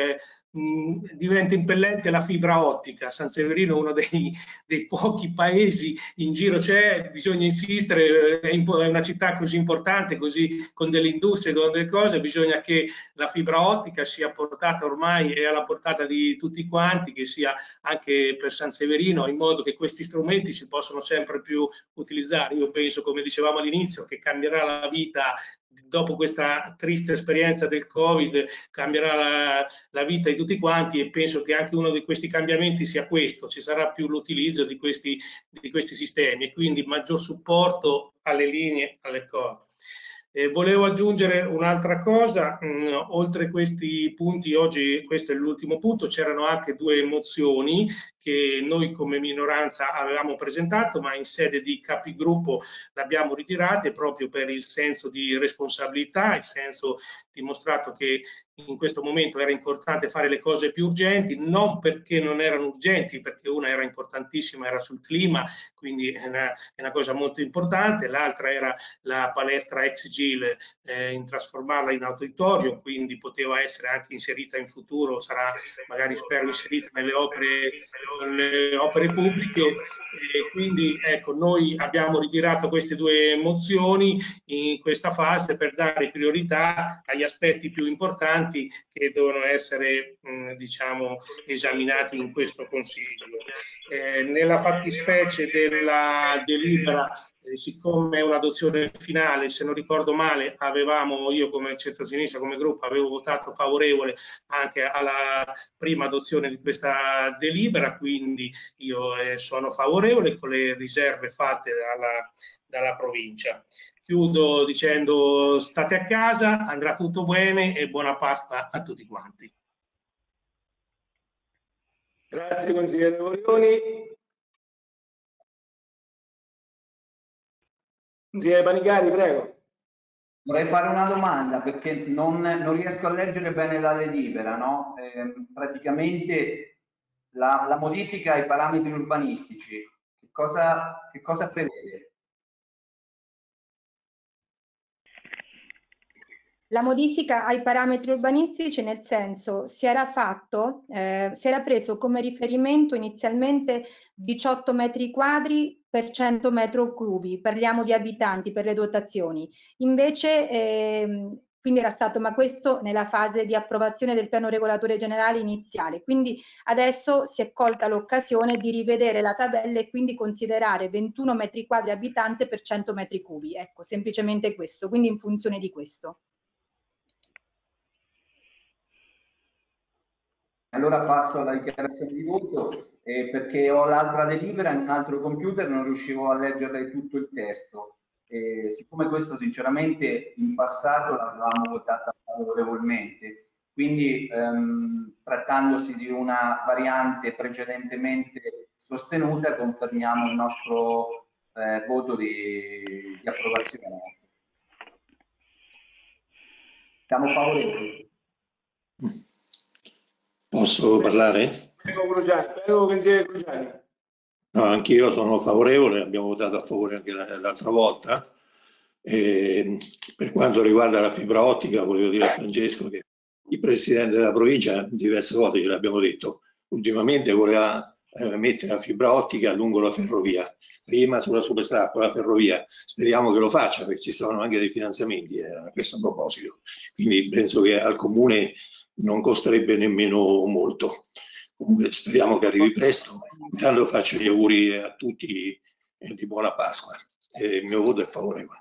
diventa impellente la fibra ottica. San Severino è uno dei pochi paesi in giro, bisogna insistere, è una città così importante, così con delle industrie, con delle cose, bisogna che la fibra ottica sia portata ormai, è alla portata di tutti quanti, che sia anche per San Severino, in modo che questi strumenti si possano sempre più utilizzare. Io penso, come dicevamo all'inizio, che cambierà la vita dopo questa triste esperienza del Covid, cambierà la vita di tutti quanti, e penso che anche uno di questi cambiamenti sia questo: ci sarà più l'utilizzo di questi sistemi e quindi maggior supporto alle linee, alle cose. Volevo aggiungere un'altra cosa, oltre questi punti, oggi questo è l'ultimo punto, c'erano anche due mozioni che noi come minoranza avevamo presentato, ma in sede di capigruppo le abbiamo ritirate proprio per il senso di responsabilità, il senso dimostrato che in questo momento era importante fare le cose più urgenti, non perché non erano urgenti, perché una era importantissima, era sul clima, quindi è una cosa molto importante, l'altra era la palestra ex GIL, in trasformarla in auditorium, quindi poteva essere anche inserita in futuro, sarà magari, spero, inserita nelle opere pubbliche, e quindi ecco, noi abbiamo ritirato queste due mozioni in questa fase per dare priorità agli aspetti più importanti che devono essere diciamo esaminati in questo Consiglio. Nella fattispecie della delibera, siccome è un'adozione finale, se non ricordo male, io come centrosinistra, come gruppo, avevo votato favorevole anche alla prima adozione di questa delibera, quindi io sono favorevole con le riserve fatte dalla provincia. Chiudo dicendo: state a casa, andrà tutto bene e buona Pasqua a tutti quanti. Grazie consigliere Borioni. Consigliere Panicari, prego. Vorrei fare una domanda perché non riesco a leggere bene la delibera, no? Praticamente la modifica ai parametri urbanistici, che cosa prevede? La modifica ai parametri urbanistici, nel senso, si era preso come riferimento inizialmente 18 metri quadri per 100 metri cubi, parliamo di abitanti per le dotazioni. Invece, quindi era stato, ma questo nella fase di approvazione del piano regolatore generale iniziale, quindi adesso si è colta l'occasione di rivedere la tabella e quindi considerare 21 metri quadri abitante per 100 metri cubi, ecco, semplicemente questo, quindi in funzione di questo. Allora passo alla dichiarazione di voto, perché ho l'altra delibera in un altro computer, non riuscivo a leggere tutto il testo. Siccome questo sinceramente in passato l'avevamo votata favorevolmente, quindi trattandosi di una variante precedentemente sostenuta, confermiamo il nostro voto di approvazione. Siamo favorevoli. Posso parlare? Prego, consigliere Cruciani. No, anch'io sono favorevole, abbiamo votato a favore anche l'altra volta. Per quanto riguarda la fibra ottica, volevo dire a Francesco che il presidente della provincia diverse volte ce l'abbiamo detto, ultimamente voleva mettere la fibra ottica lungo la ferrovia, prima sulla superstrada, poi la ferrovia. Speriamo che lo faccia, perché ci sono anche dei finanziamenti a questo proposito. Quindi penso che al comune non costerebbe nemmeno molto. Comunque speriamo che arrivi presto. Intanto faccio gli auguri a tutti di buona Pasqua. Il mio voto è favorevole.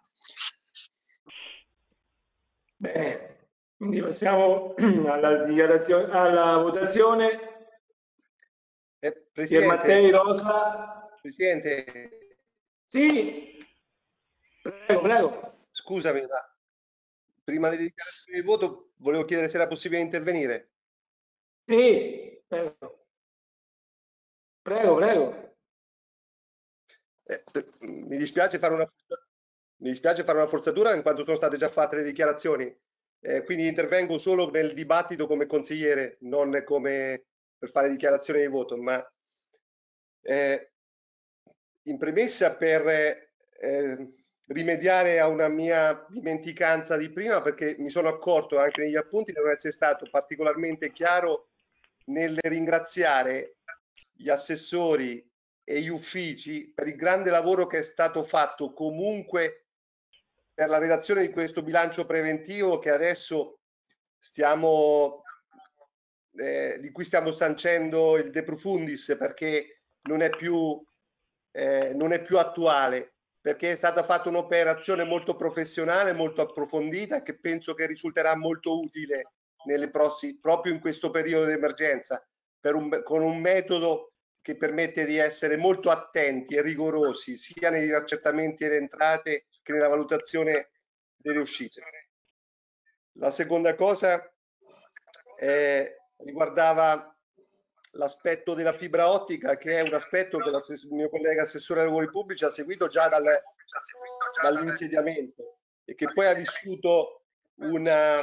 Bene, quindi passiamo alla votazione. Presidente, Mattei, Rosa. Presidente. Sì, prego. Scusami, ma prima delle dichiarazioni di voto volevo chiedere se era possibile intervenire. Sì, prego. Prego, prego. Mi dispiace fare una forzatura in quanto sono state già fatte le dichiarazioni, quindi intervengo solo nel dibattito come consigliere, non come per fare dichiarazioni di voto, ma in premessa per rimediare a una mia dimenticanza di prima, perché mi sono accorto anche negli appunti di non essere stato particolarmente chiaro nel ringraziare gli assessori e gli uffici per il grande lavoro che è stato fatto comunque per la redazione di questo bilancio preventivo che adesso di cui stiamo sancendo il de profundis, perché non è più attuale, perché è stata fatta un'operazione molto professionale, molto approfondita, che penso che risulterà molto utile proprio in questo periodo di emergenza, con un metodo che permette di essere molto attenti e rigorosi sia negli accertamenti delle entrate che nella valutazione delle uscite. La seconda cosa riguardava l'aspetto della fibra ottica, che è un aspetto che il mio collega assessore ai lavori pubblici ha seguito già dall'insediamento e che poi ha vissuto una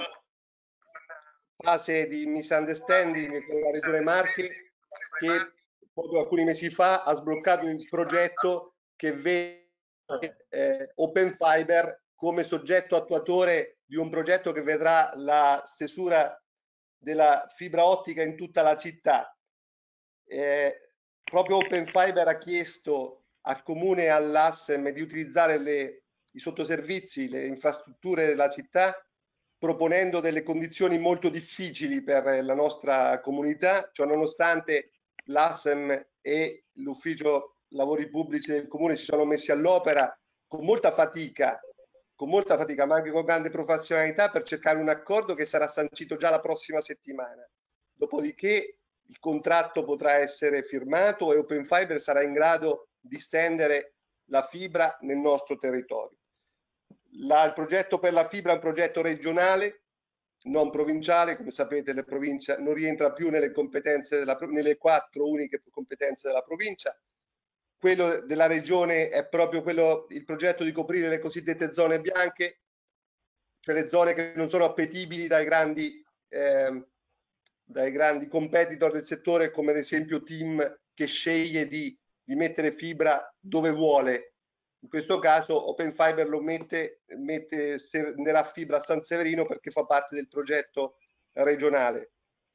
fase di misunderstanding con la Regione Marche, che proprio alcuni mesi fa ha sbloccato il progetto che vede Open Fiber come soggetto attuatore di un progetto che vedrà la stesura della fibra ottica in tutta la città. Proprio Open Fiber ha chiesto al comune e all'ASEM di utilizzare i sottoservizi, le infrastrutture della città, proponendo delle condizioni molto difficili per la nostra comunità, cioè nonostante l'ASEM e l'ufficio lavori pubblici del comune si sono messi all'opera con molta fatica, ma anche con grande professionalità, per cercare un accordo che sarà sancito già la prossima settimana. Dopodiché il contratto potrà essere firmato e Open Fiber sarà in grado di stendere la fibra nel nostro territorio. Il progetto per la fibra è un progetto regionale, non provinciale. Come sapete, la provincia non rientra più nelle competenze nelle 4 uniche competenze della provincia. Quello della regione è proprio il progetto di coprire le cosiddette zone bianche, cioè le zone che non sono appetibili dai grandi competitor del settore, come ad esempio TIM, che sceglie di mettere fibra dove vuole. In questo caso Open Fiber stenderà fibra a San Severino perché fa parte del progetto regionale.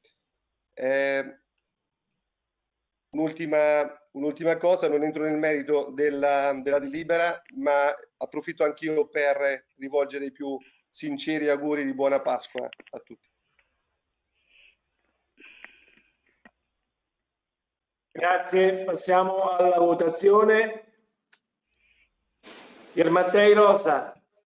Un'ultima cosa, non entro nel merito della delibera, ma approfitto anch'io per rivolgere i più sinceri auguri di buona Pasqua a tutti. Grazie, passiamo alla votazione. Piermattei Rosa.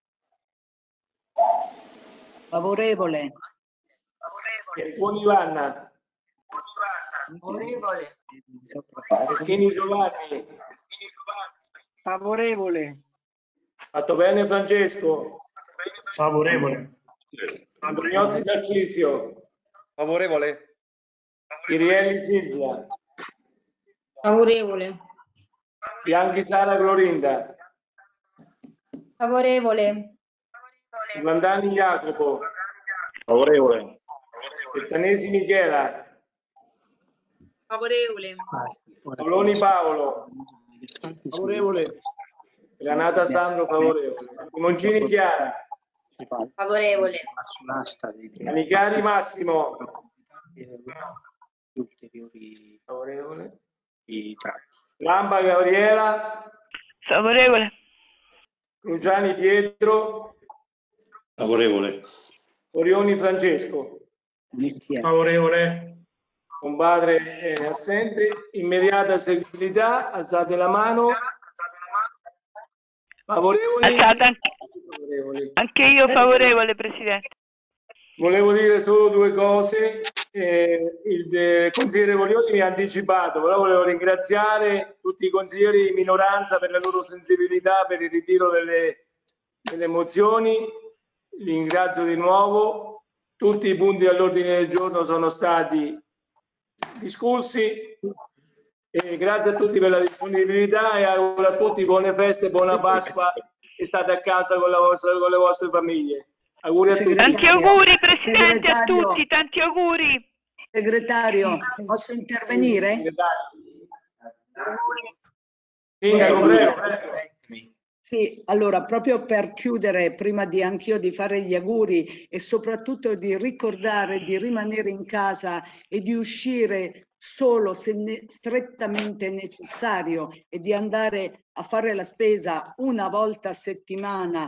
Favorevole. Buoni Ivanna. Favorevole. Schini Giovanni. Favorevole. Fatto bene Francesco. Favorevole. Antoniozzi Tarcisio. Favorevole. Irielli Silvia. Favorevole. Bianchi Sara Clorinda. Favorevole. Landani Jacopo. Favorevole. Pezzanesi Michela. Favorevole. Poloni Paolo. Favorevole. Granata Sandro favorevole. Moncini Chiara. Favorevole. Anicari Massimo. Favorevole. Lamba Gabriela. Favorevole. Cruciani Pietro. Favorevole. Orioni Francesco. Favorevole. Compadre è assente. Immediata seguibilità. Alzate la mano. Favorevoli? Alzata anche io favorevole, Presidente. Volevo dire solo 2 cose. Il consigliere Volioni mi ha anticipato, però volevo ringraziare tutti i consiglieri di minoranza per la loro sensibilità per il ritiro delle mozioni. Li ringrazio di nuovo. Tutti i punti all'ordine del giorno sono stati discussi. E grazie a tutti per la disponibilità e auguro a tutti buone feste, buona Pasqua e state a casa con le vostre famiglie. Auguri a tutti. Tanti auguri Presidente a tutti, tanti auguri. Segretario, posso intervenire? Prego. Sì, allora proprio per chiudere, prima di anch'io di fare gli auguri e soprattutto di ricordare di rimanere in casa e di uscire solo se strettamente necessario e di andare a fare la spesa una volta a settimana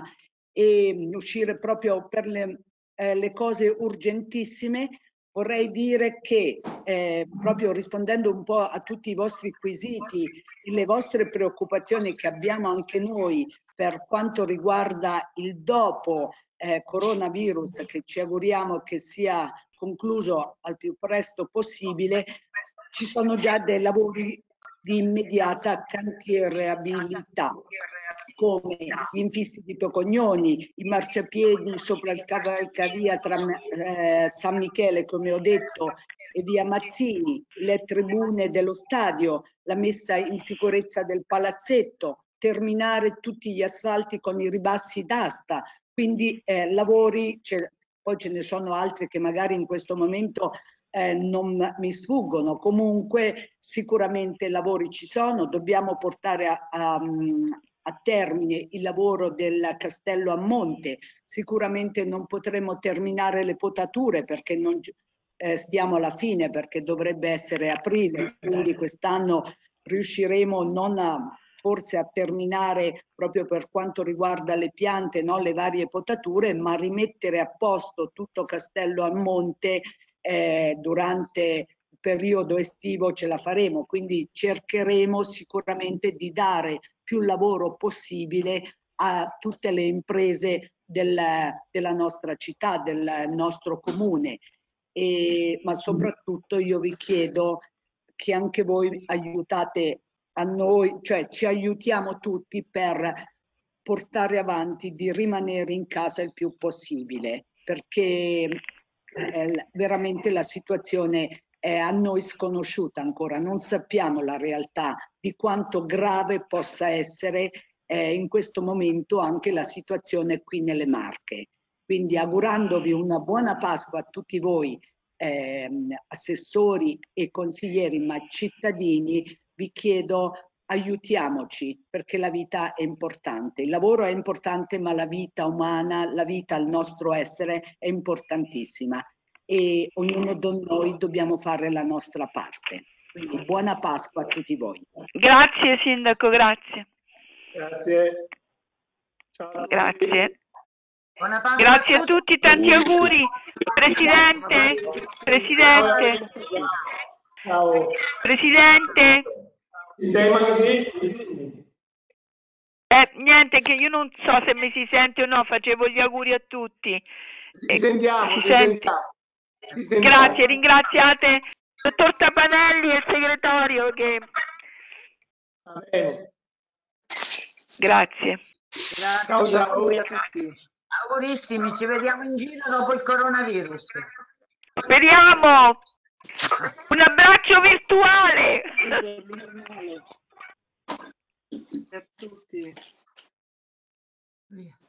e uscire proprio per le cose urgentissime, vorrei dire che proprio rispondendo un po' a tutti i vostri quesiti e le vostre preoccupazioni che abbiamo anche noi per quanto riguarda il dopo coronavirus, che ci auguriamo che sia concluso al più presto possibile, ci sono già dei lavori di immediata cantierabilità, come gli infissi di Tocognoni, i marciapiedi sopra il cavalcavia tra San Michele, come ho detto, e via Mazzini, le tribune dello stadio, la messa in sicurezza del palazzetto, terminare tutti gli asfalti con i ribassi d'asta, quindi lavori, poi ce ne sono altri che magari in questo momento non mi sfuggono, comunque sicuramente lavori ci sono, dobbiamo portare a termine il lavoro del Castello a Monte, sicuramente non potremo terminare le potature perché non stiamo alla fine, perché dovrebbe essere aprile, quindi quest'anno riusciremo forse a terminare proprio per quanto riguarda le piante, no? Le varie potature, ma rimettere a posto tutto Castello a Monte durante il periodo estivo ce la faremo, quindi cercheremo sicuramente di dare più lavoro possibile a tutte le imprese della nostra città, del nostro comune. Ma soprattutto io vi chiedo che anche voi aiutate a noi, cioè ci aiutiamo tutti per portare avanti di rimanere in casa il più possibile, perché veramente la situazione è a noi sconosciuta ancora, non sappiamo la realtà di quanto grave possa essere in questo momento anche la situazione qui nelle Marche. Quindi augurandovi una buona Pasqua a tutti voi, assessori e consiglieri, ma cittadini, vi chiedo aiutiamoci perché la vita è importante. Il lavoro è importante, ma la vita umana, la vita, il nostro essere è importantissima e ognuno di noi dobbiamo fare la nostra parte. Quindi buona Pasqua a tutti voi. Grazie Sindaco, grazie. Grazie. Ciao. Grazie. Buona Pasqua grazie a tutti, tanti auguri. Presidente, Presidente. Ciao. Presidente. Ti sei mai Niente, che io non so se mi si sente o no, facevo gli auguri a tutti. Ti sentiamo. Grazie, ringraziate il dottor Tapanelli e il segretario che... Va bene. Grazie. Grazie, auguri a tutti. Augurissimi, ci vediamo in giro dopo il coronavirus. Speriamo! Un abbraccio virtuale! A tutti. Via.